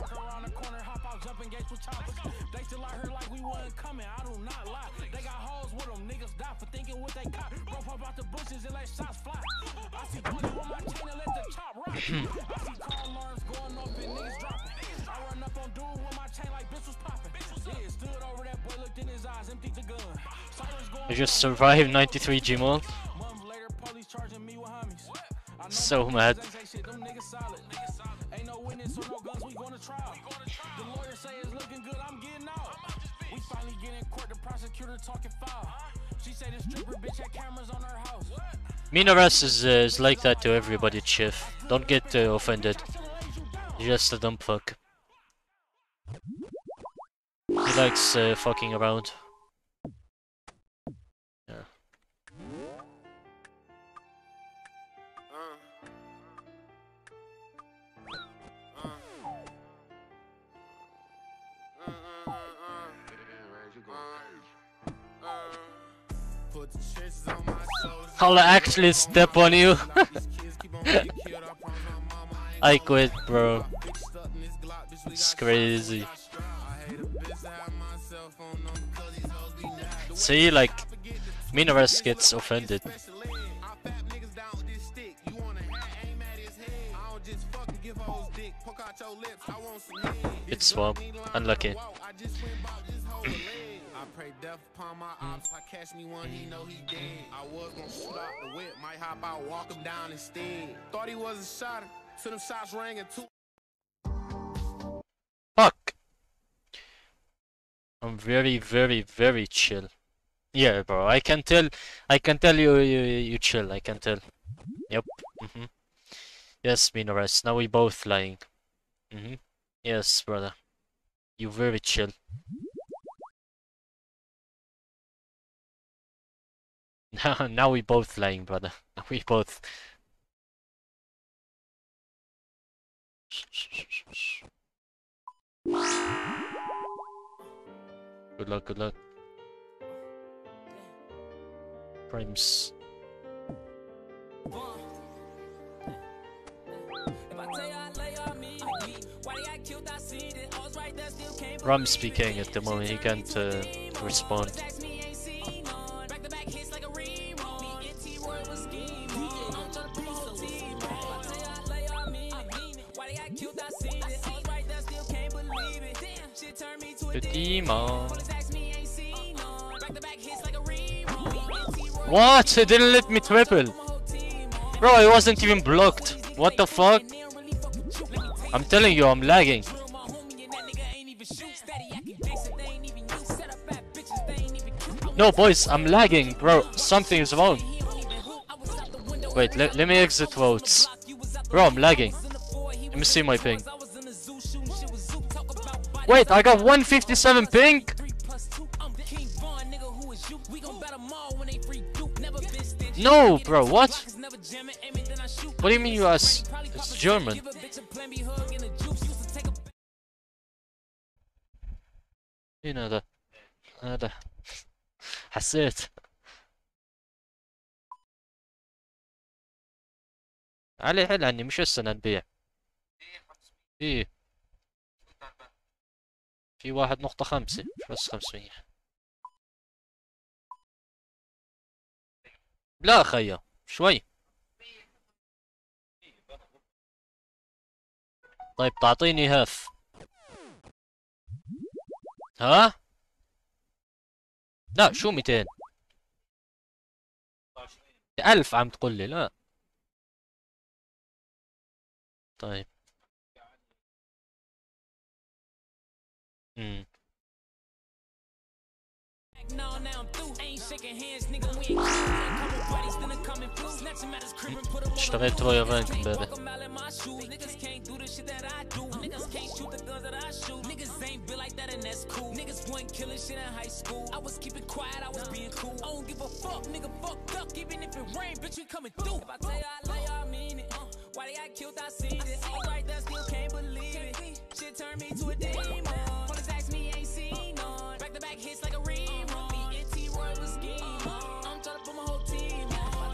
I just survived 93 Gmod. So mad. Minares is like that to everybody, Chief. Don't get offended. He's just a dumb fuck. He likes fucking around. Yeah. I'll actually step on you. I quit, bro. It's crazy. See, like, Minares gets offended. It's swamp. Unlucky. Death upon my ops, I catch me one, he know he dead. I was gonna stop the whip, might hop out, walk him down instead. Thought he was a shot, till them shots rang and two. Fuck! I'm very, very, very chill. Yeah, bro, I can tell you chill, I can tell. Yep. Yes, Minares, now we both lying. Yes, brother. You very chill. Now we both lying, brother. We both. Good luck, good luck. Primes. Ram speaking at the moment, he can't respond. The demon. What? It didn't let me triple. Bro, I wasn't even blocked. What the fuck? I'm telling you, I'm lagging. No, boys, I'm lagging, bro. Something is wrong. Wait, let me exit votes. Bro, I'm lagging. Let me see my ping. Wait, I got 157 ping? No, bro, what? What do you mean you ask? It's German. هنا هذا حسيت. علي حل عني مش هسه نبيع. ايه في 1.5 بس 500. لا خيا شوي. طيب تعطيني هاف. ها؟ لا شو 200؟ 1000 عم تقول لي لا. طيب. اشتريت رويال رانك امبارح. Why they got killed, I see it. All right, that still can't believe it. Shit turned me to a demon. Police ask me, ain't seen none. Back to back hits like a rerun. Me and T-Roy was scheming. I'm trying to put my whole team on.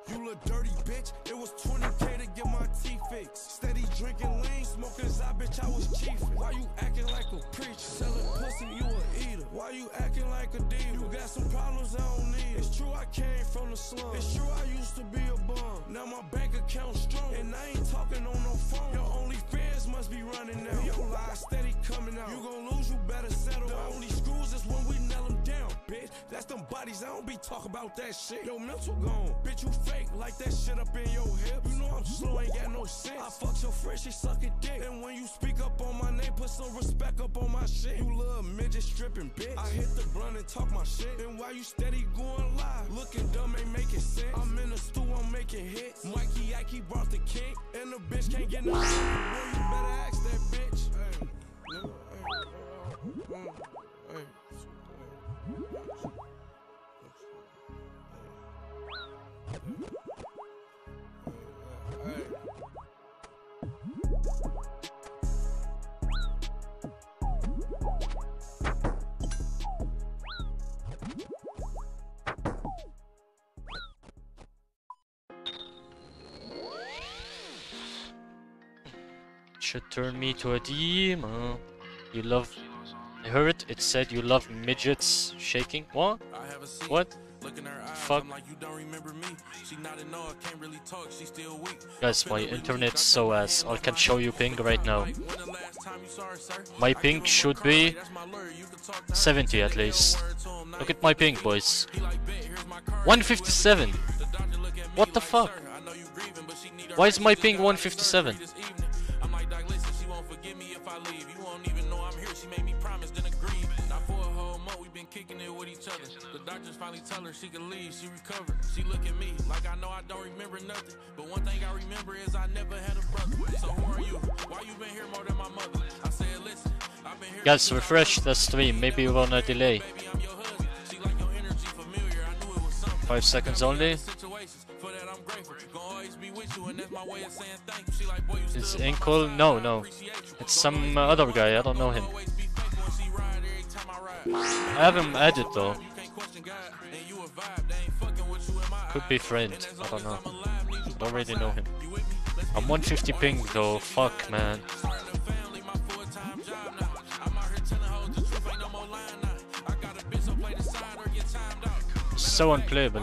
You look dirty, bitch. It was 20K to get my teeth fixed. Steady drinking lean, smoking I bitch, I was chief. Why you acting like a preacher? Selling pussy, you a eater. Why you acting like a dealer? You got some problems, I don't need it. It's true, I came from the slum. It's true, I used to be a bum. Now my bank account strong, and I ain't talking on no phone. Your only fans must be running now. Your lies steady coming out. You gon' lose, you better settle. The only screws is when we nail them down, bitch. That's them bodies, I don't be talking about that shit. Yo, mental gone, bitch, you fake like that shit up in your hip. You know I'm slow, ain't got no sense. I fucked your friend, she suckin' dick. And when you speak up on my name, put some respect up on my shit. You little midget stripping, bitch. I hit the blunt and talk my shit. And why you steady going live? Looking dumb, ain't making sense. I'm in the stew, I'm making hits. Mikey Ike brought the king, and the bitch can't get no shit. Boy, you better ask that bitch. Hey, nigga, hey. Should turn me to a demon. You love. I heard it said you love midgets shaking. What? What? Fuck. Guys, my internet's so ass. I can show you ping right now. My ping should be 70 at least. Look at my ping, boys. 157. What the fuck? Why is my ping 157? Kicking it with each other. The doctors finally tell her she can leave, she recovered. She look at me like I know I don't remember nothing. But one thing I remember is I never had a brother. So who are you? Why you been here more than my mother? I said, listen, I've been here. Guys, refresh the stream. Maybe you're on a delay. 5 seconds only. Is Inkle? No. It's some other guy. I don't know him. I have him added though. Could be friend. I don't know. I don't really know him. I'm 150 ping though. Fuck, man. So unplayable.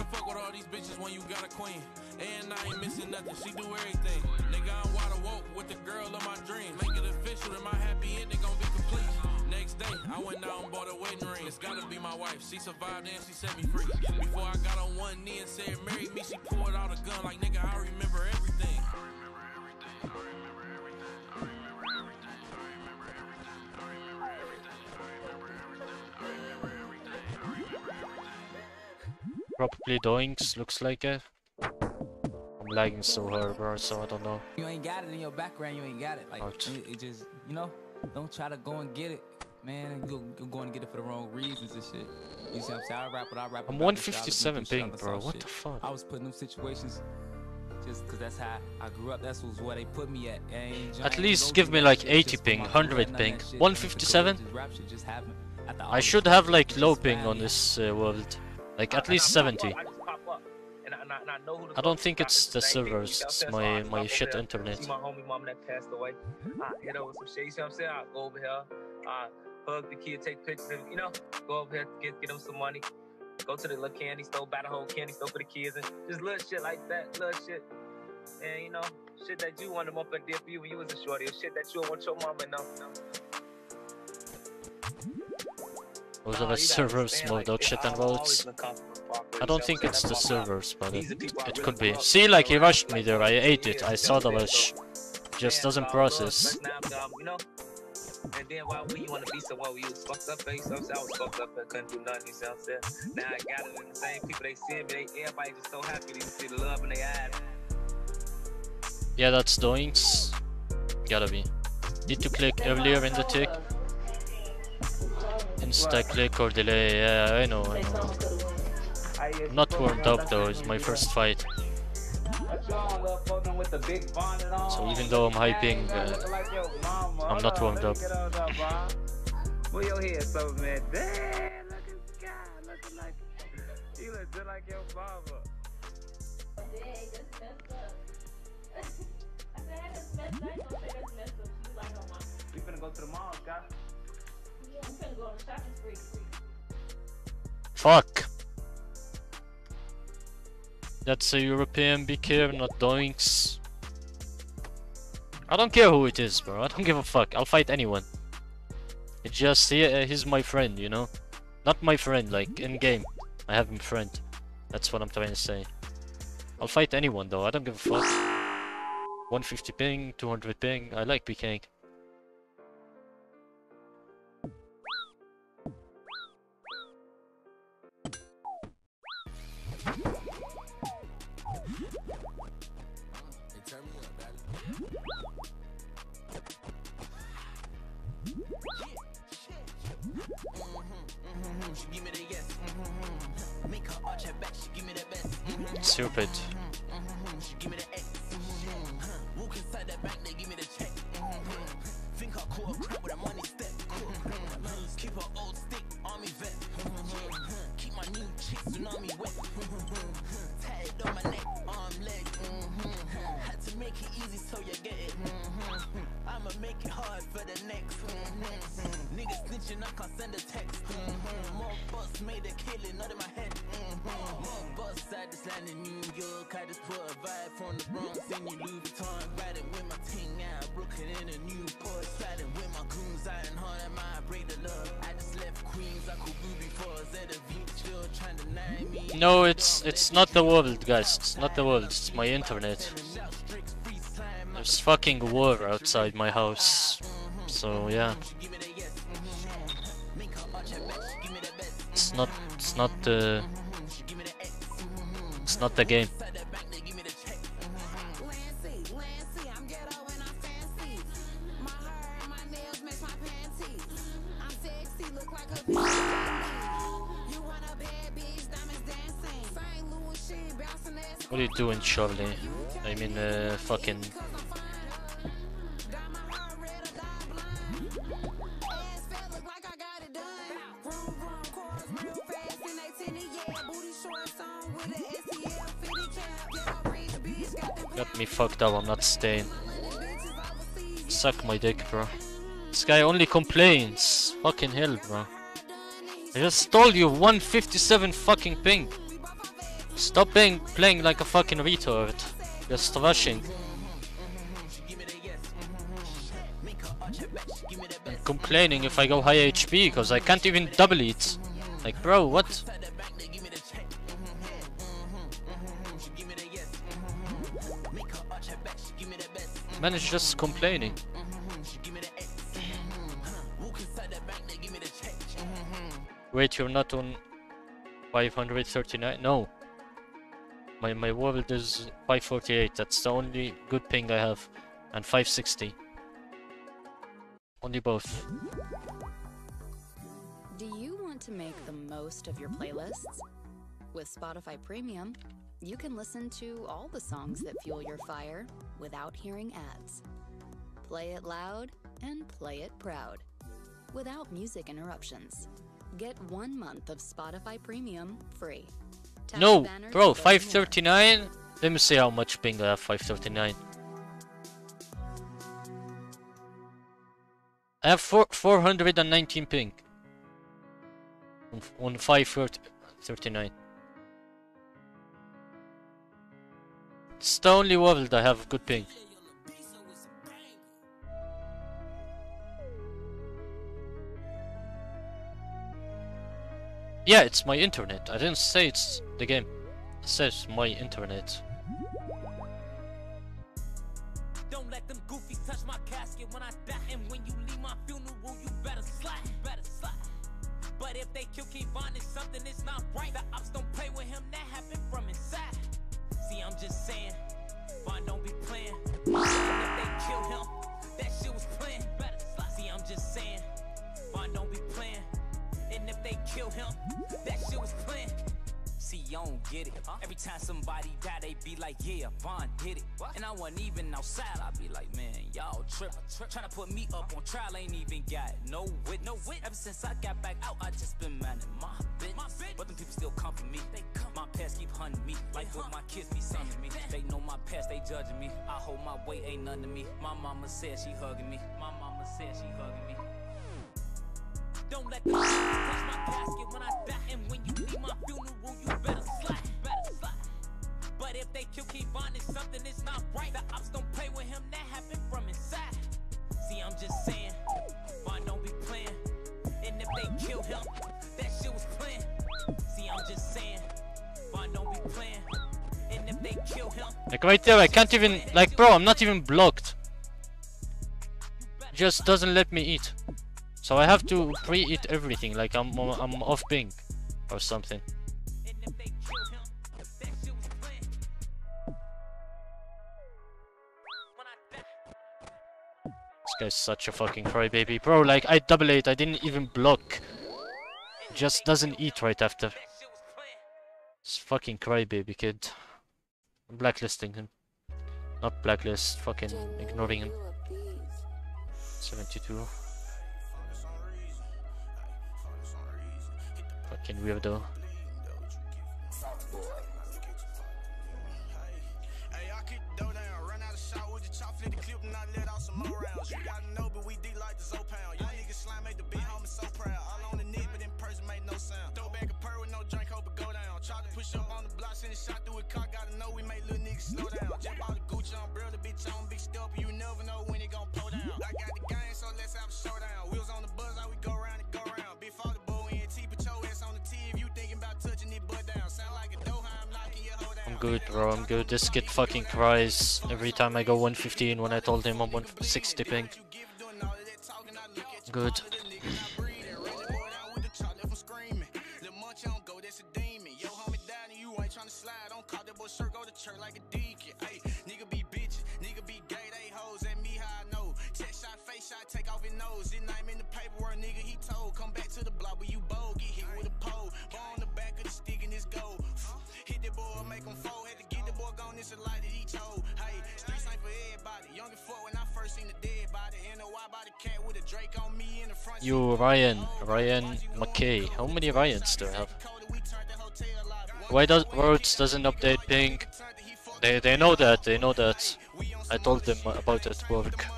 And I ain't missing nothing, she do everything. Nigga, I'm water woke with the girl of my dreams. Make it official that my happy ending gon' be complete. Next day, I went out and bought a wedding ring. It's gotta be my wife, she survived and she set me free. Before I got on one knee and said marry me, she pulled out a gun like nigga, I remember everything. Probably Doinks, looks like it. I'm lagging so hard, bro, so I don't know. You ain't got it in your background, you ain't got it. Like, it just, you know, don't try to go and get it, man. You're going to get it for the wrong reasons and shit. You see what I'm saying? I rap what I rap. I'm 157 ping, bro. What the fuck? I was put in them situations just because that's how I grew up. That's where they put me at. At least give me like 80 ping, 100 ping. 157? I should have like low ping on this world. Like at least 70. I don't think it's the servers, it's my shit internet. See my homie mom that passed away. I hit her with some shit, you see what I'm saying? I go over here, hug the kid, take pictures, and, you know, go over here, get them some money. Go to the little candy store, buy the whole candy store for the kids, and just little shit like that, little shit. And, you know, shit that you want them up and did for you when you was a shorty, or shit that you want your mama to know. Those are the servers, small dog shit and votes. I don't think it's the servers, but it could be. See, like he rushed me there, I ate it, I saw the rush. Just doesn't process. And then why when you want to be somewhere where you was fucked up, you know what I'm saying? I was fucked up and couldn't do nothing, you know what I'm saying? Now I got it, and the same people, they see me, everybody just so happy to see the love in their eyes. Yeah, that's Doinks. Gotta be. Need to click earlier in the tick. Insta click or delay, yeah, I know. I'm not warmed up though, it's my first fight. So even though I'm hyping, I'm not warmed up. Move your head so, man. Damn, look at this guy looking like you look just like your father. We finna go to the mall, guys. Yeah, I'm finna go on a shopping spree. Fuck. That's a European BK, not Doinks. I don't care who it is, bro. I don't give a fuck. I'll fight anyone. It's just he's my friend, you know? Not my friend, like in game. I have him friend. That's what I'm trying to say. I'll fight anyone though. I don't give a fuck. 150 ping, 200 ping. I like BKing. She give me the yes. Make her arch her back. She give me the best. Stupid. She give me the X. Walk inside that bank, they give me the check. Think I caught a crap with a money step. Keep her old stick, army vet. Keep my new chicks tsunami wet. Tatted on my neck, arm, leg. Had to make it easy so you get it. I'ma make it hard for the next. Niggas snitching, I can't send a text. More bus made a killing, not in my head. More bus side this land in New York. I just put a vibe from the Bronx in your Louis Vuitton. Riding with my ting out, Brooklyn in a new port. Sliding with my goons, iron hard at my break the love. I just left Queens, I could boo before ZV, still trying to deny me. No, it's not the world, guys. It's not the world. It's my internet. There's fucking war outside my house. So yeah. It's not the game. What are you doing, Charlie? I mean, fucking. Got me fucked up, I'm not staying. Suck my dick, bro. This guy only complains. Fucking hell, bro. I just told you 157 fucking ping. Stop playing like a fucking retard. Just rushing. I'm complaining if I go high HP because I can't even double it. Like, bro, what? Man is just complaining. Wait, you're not on 539? No. My world is 548. That's the only good ping I have. And 560. Only both. Do you want to make the most of your playlists? With Spotify Premium, you can listen to all the songs that fuel your fire without hearing ads. Play it loud and play it proud, without music interruptions. Get 1 month of Spotify Premium free. Tap No, the banner bro, to learn 539? Let me see how much ping I have, 539. I have 419 ping. On 539. It's the only world I have good ping. Yeah, it's my internet. I didn't say it's the game. It says my internet. Don't let them goofies touch my casket when I die. And when you leave my funeral, you better slide. But if they kill Kevon, it's something that's not right. The ops don't play with him, that happened from inside. See, I'm just saying, Von don't be playing. If they kill him, that shit was planned. See, I'm just saying, Von don't be playing. And if they kill him, that shit was planned. See, you don't get it. Every time somebody die, they be like, yeah, Von did it. And I wasn't even outside, I be like, man, y'all trippin'. Tryna put me up on trial, ain't even got no witness. Ever since I got back out, I just been minding my business. But them people still come for me. My past keep hunting me. Like what my kids be sonning me. They know my past, they judging me. I hold my weight, ain't nothing to me. My mama said she hugging me. My mama said she hugging me. Don't let the shit touch my casket when I die. And when you leave my funeral, you better slide. But if they kill Kevon, it's something that's not right. The ops don't play with him, that happened from inside. See, I'm just saying, Von don't be playing. And if they kill him, that shit was planned. See, I'm just saying, Von don't be playing. And if they kill him, like right there, I can't even, like, bro, I'm not even blocked. Just doesn't let me eat. So I have to pre-eat everything, like I'm off ping or something. This guy's such a fucking crybaby, bro. Like I double ate, I didn't even block. Just doesn't eat right after. This fucking crybaby kid. I'm blacklisting him. Not blacklist, fucking ignoring him. 72. Fucking weirdo. Hey, I kick the dough down, run out of shot with the chop, flip the clip, and I let out some more rounds. You gotta know, but we D like the Zopound. Young niggas slime, make the big homie so proud. All on the net, but in person made no sound. Throw back a purr with no drink, hope it go down. Try to push up on the block, send a shot through a car. Gotta know we make little niggas slow down. Jump out the Gucci umbrella, bitch on big step, you never know when it gon' pull down. I got the game, so let's have a showdown. Wheels on the buzz, how we go round and go round. Big father boy, and T, put your ass on the T if you thinking about touching it butt down. Sound like a dough, I'm locking your hoe down. I'm good, bro, I'm good. This kid fucking cries every time I go 115 when I told him I'm 160 ping. Good. Take off his nose, his name in the paperwork, nigga, he told. Come back to the block where you bold, get hit with a pole. Ball on the back of the stick and it's gold. Hit the boy, make him fold. Had to get the boy gone, it's a light that he told. Hey, streets ain't for everybody. Young and fuck when I first seen the dead body. In a wide body cat with a Drake on me in the front. You, Ryan McKay. How many Ryans do I have? Why does Words doesn't update ping? They know that, they know that. I told them about it at work.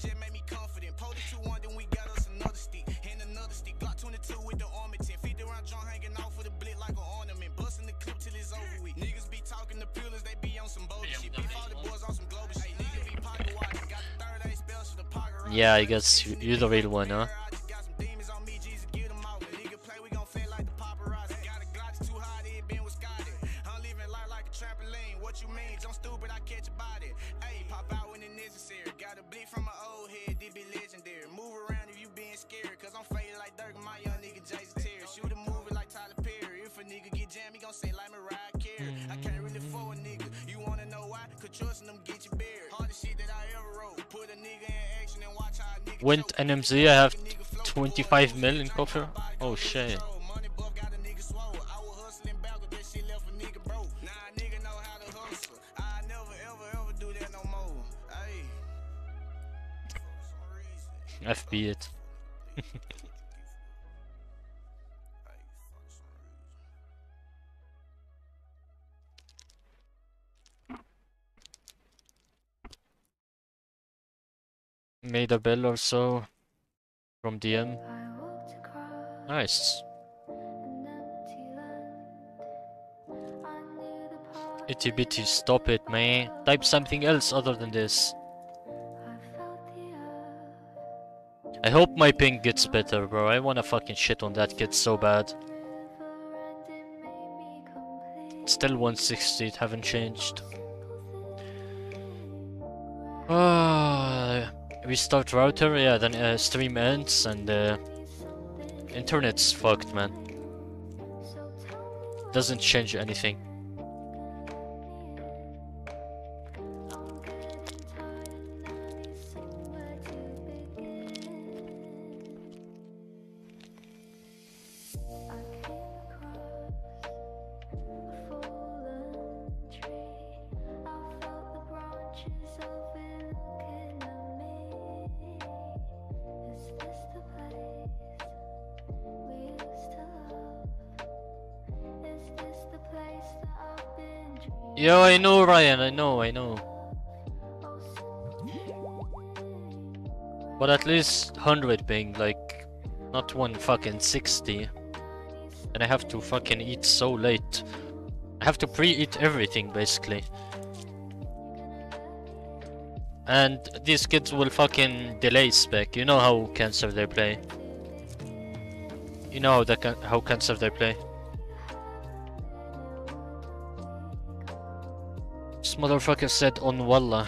Yeah, I guess you're the real one, huh? Went NMZ, I have 25 mil in coffer. Oh shit. FB it. Made a bell or so from DM. Nice. Itty bitty, stop it, man. Type something else other than this. I hope my ping gets better, bro. I wanna fucking shit on that kid so bad. It's still 160, it haven't changed. Restart router, yeah, then stream ends and internet's fucked, man. Doesn't change anything. Yo, I know Ryan, I know. But at least 100 ping, like, not one fucking 60. And I have to fucking eat so late. I have to pre-eat everything, basically. And these kids will fucking delay spec. You know how cancer they play. You know how cancer they play. This motherfucker said on Wallah.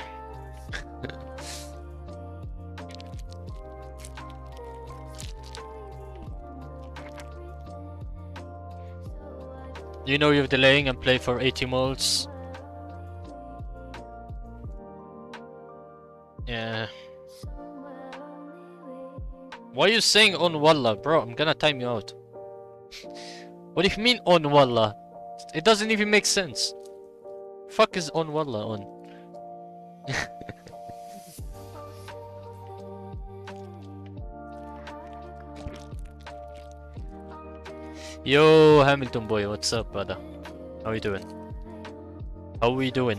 You know you're delaying and play for 80 moles. Yeah. Why are you saying on Wallah, bro? I'm gonna time you out. What do you mean on Wallah? It doesn't even make sense. Fuck is on Wallah on? Yo, Hamilton boy, what's up, brother? How you doing? How we doing?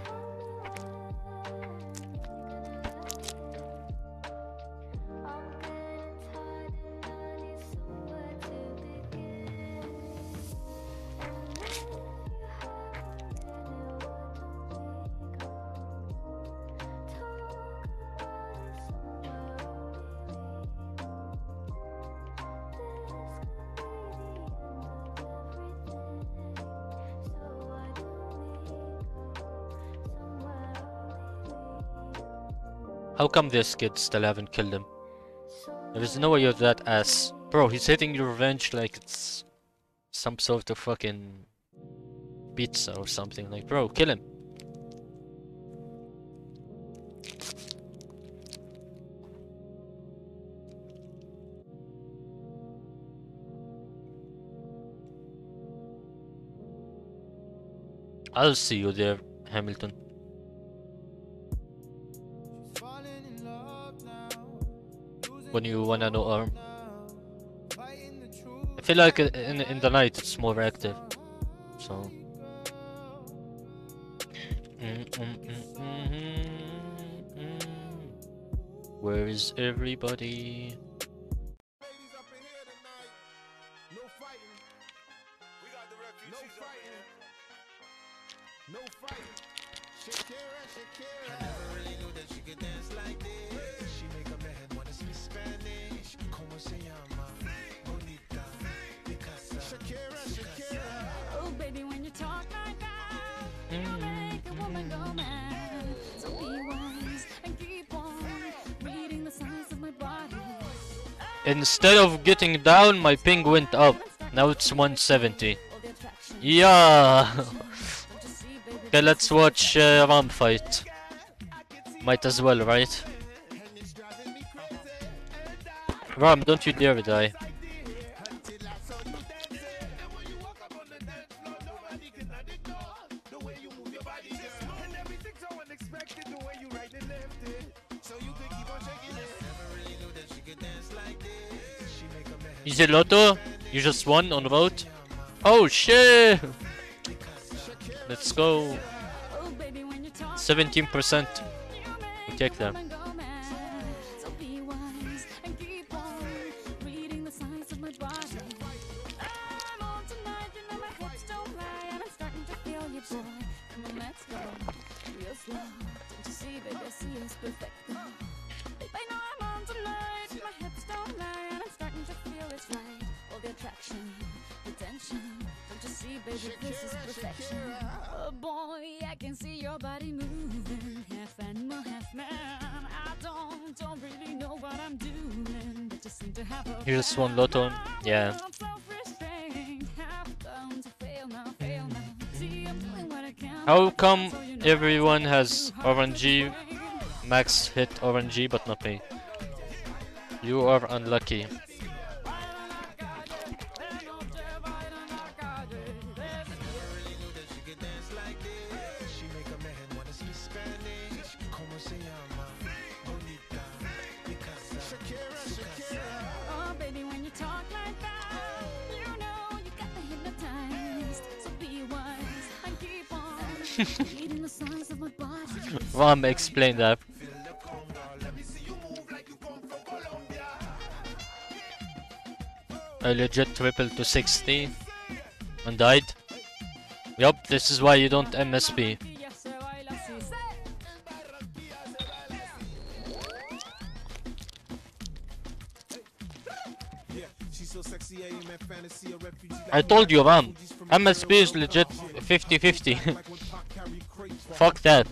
How come this kid still haven't killed him? There's no way you're that ass. Bro, he's hitting your revenge like it's some sort of fucking pizza or something. Like, bro, kill him. I'll see you there, Hamilton. When you wanna know arm. I feel like in the night it's more active. So where is everybody? No fighting. Shakira, Shakira. I never really knew that she could dance like this. She make a man wanna speak Spanish. Como se llama? Bonita. Picasa. Shakira, Shakira. Oh, baby, when you talk like that, you make a woman go mad. So be wise and keep on reading the signs of my body. Instead of getting down, my ping went up. Now it's 170. Yeah. Okay, let's watch Ram fight. Might as well, right? Ram, don't you dare die. Is it Lotto? You just won on vote? Oh shit! Let's go. 17%. We take them. So be wise and keep on reading the signs of my body. I'm on tonight, you know my hips don't lie, and I'm starting to feel you, boy. Come on, let's go. Real slow. Don't you see, baby, I see it's perfect. Babe, I know I'm on tonight, my hips don't lie, and I'm starting to feel it's right. All the attraction, the tension. Don't you see, baby, this is perfection. Oh boy, I can see your body moving, half animal, half man. I don't really know what I'm doing, but just seem to have a You just won Lotto. Yeah. How come everyone has RNG, max hit RNG, but not me? You are unlucky. Oh, baby, when you talk like that, you know you got me hypnotized. So be wise and keep on reading the signs of my body. Ram, explain that. I legit tripled to 60 and died. Yup, this is why you don't MSP. I told you, man. MSP is legit 50-50. Fuck that.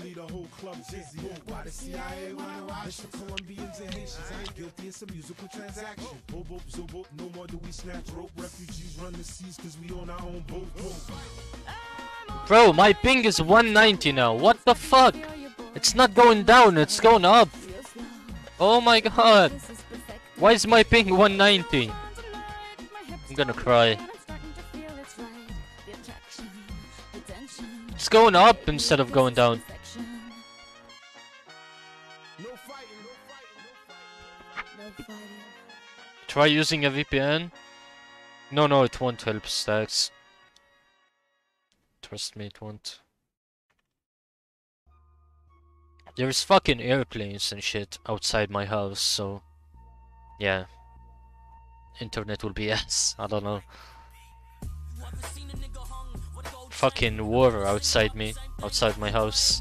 Bro, my ping is 190 now. What the fuck? It's not going down, it's going up. Oh my god. Why is my ping 190? I'm gonna cry. It's going up instead of going down. Try using a VPN. No, it won't help stacks. Trust me, it won't. There's fucking airplanes and shit outside my house, so yeah. Internet will be ass. I don't know. Fucking war outside me, outside my house.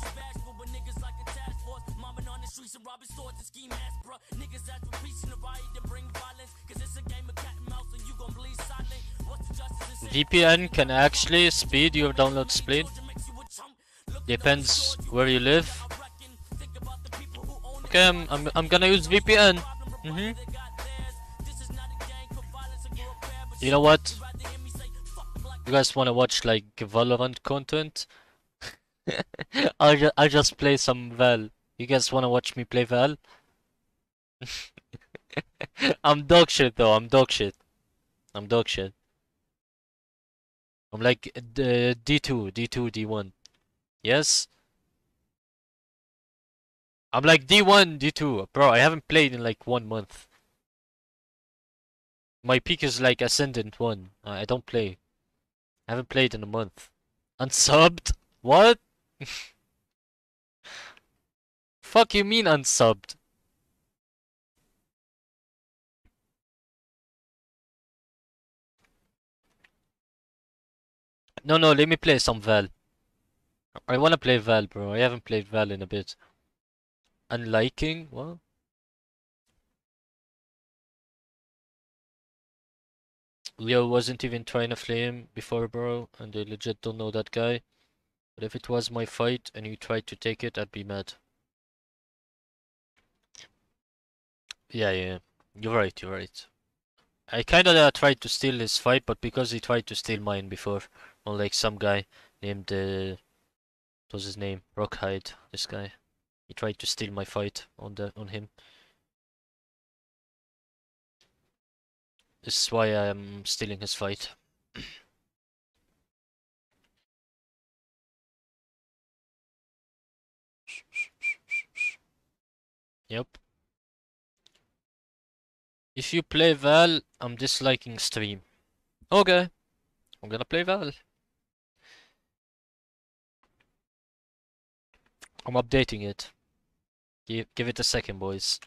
VPN can actually speed your download speed. Depends where you live. Okay, I'm gonna use VPN. You know what? You guys wanna watch like Valorant content? I'll just play some Val. You guys wanna watch me play Val? I'm dog shit though. I'm dog shit. I'm like D2, D1. Yes? I'm like D1, D2. Bro, I haven't played in like 1 month. My peak is like Ascendant 1. I don't play. I haven't played in a month. Unsubbed? What? Fuck you mean unsubbed? No, let me play some Val. I wanna play Val, bro. I haven't played Val in a bit. Unliking? What? Leo wasn't even trying to flame before, bro, and I legit don't know that guy. But if it was my fight and you tried to take it, I'd be mad. Yeah. You're right. I kinda tried to steal his fight, but because he tried to steal mine before. Unlike some guy named, what was his name? Rockhide, this guy. He tried to steal my fight on him. This is why I'm stealing his fight. Yep. If you play Val, I'm disliking stream. Okay. I'm gonna play Val. I'm updating it. Give it a second, boys.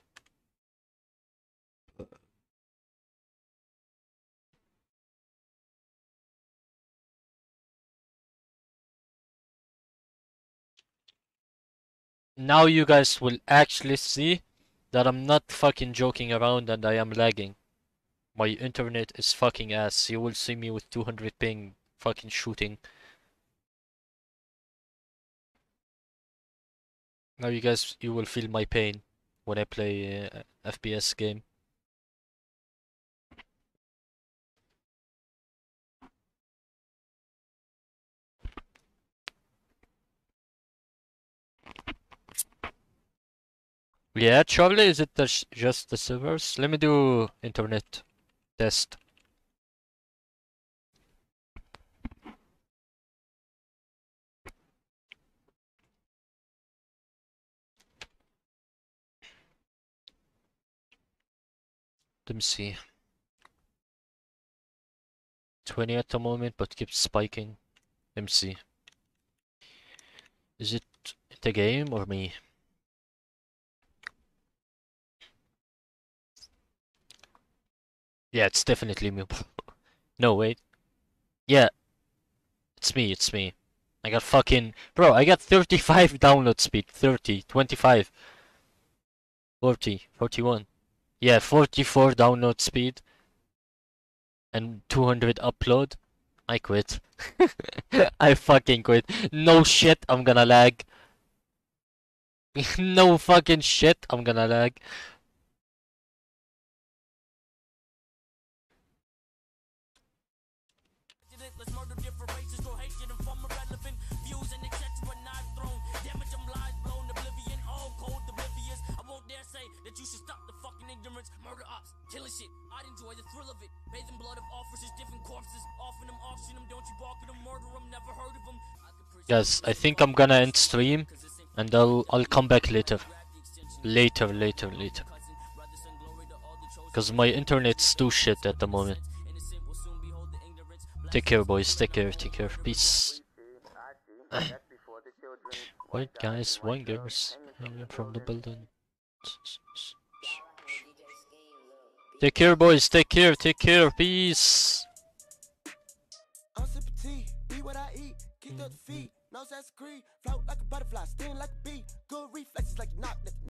Now you guys will actually see that I'm not fucking joking around and I am lagging. My internet is fucking ass. You will see me with 200 ping fucking shooting. Now you will feel my pain when I play FPS game. Yeah, Charlie, is it just the servers? Let me do internet test. Let me see. 20 at the moment, but keeps spiking. Let me see. Is it the game or me? Yeah, it's definitely me. No, wait. Yeah, it's me, it's me. I got fucking... Bro, I got 35 download speed. 30, 25, 40, 41. Yeah, 44 download speed. And 200 upload. I quit. I fucking quit. No shit, I'm gonna lag. No fucking shit, I'm gonna lag. Let's murder different races, throw hatred and form irrelevant views and etc. Not thrown. Damage them lies blown, oblivion, all cold, oblivious. I won't dare say that you should stop the fucking ignorance. Murder ops, killing shit. I'd enjoy the thrill of it. Bathing blood of officers, different corpses. Offing them, auction them, don't you balk at them, murder them, never heard of them. Guys, I think I'm gonna end stream and I'll come back later. Later. Cause my internet's too shit at the moment. Take care, boys. Take care. Peace. White guys, white girls, hanging from the building. Take care, boys. Take care. Peace. I'm sipping tea, be what I eat, kicked up the feet, nose ass scree, float like a butterfly, sting like a bee, good reflexes like knock.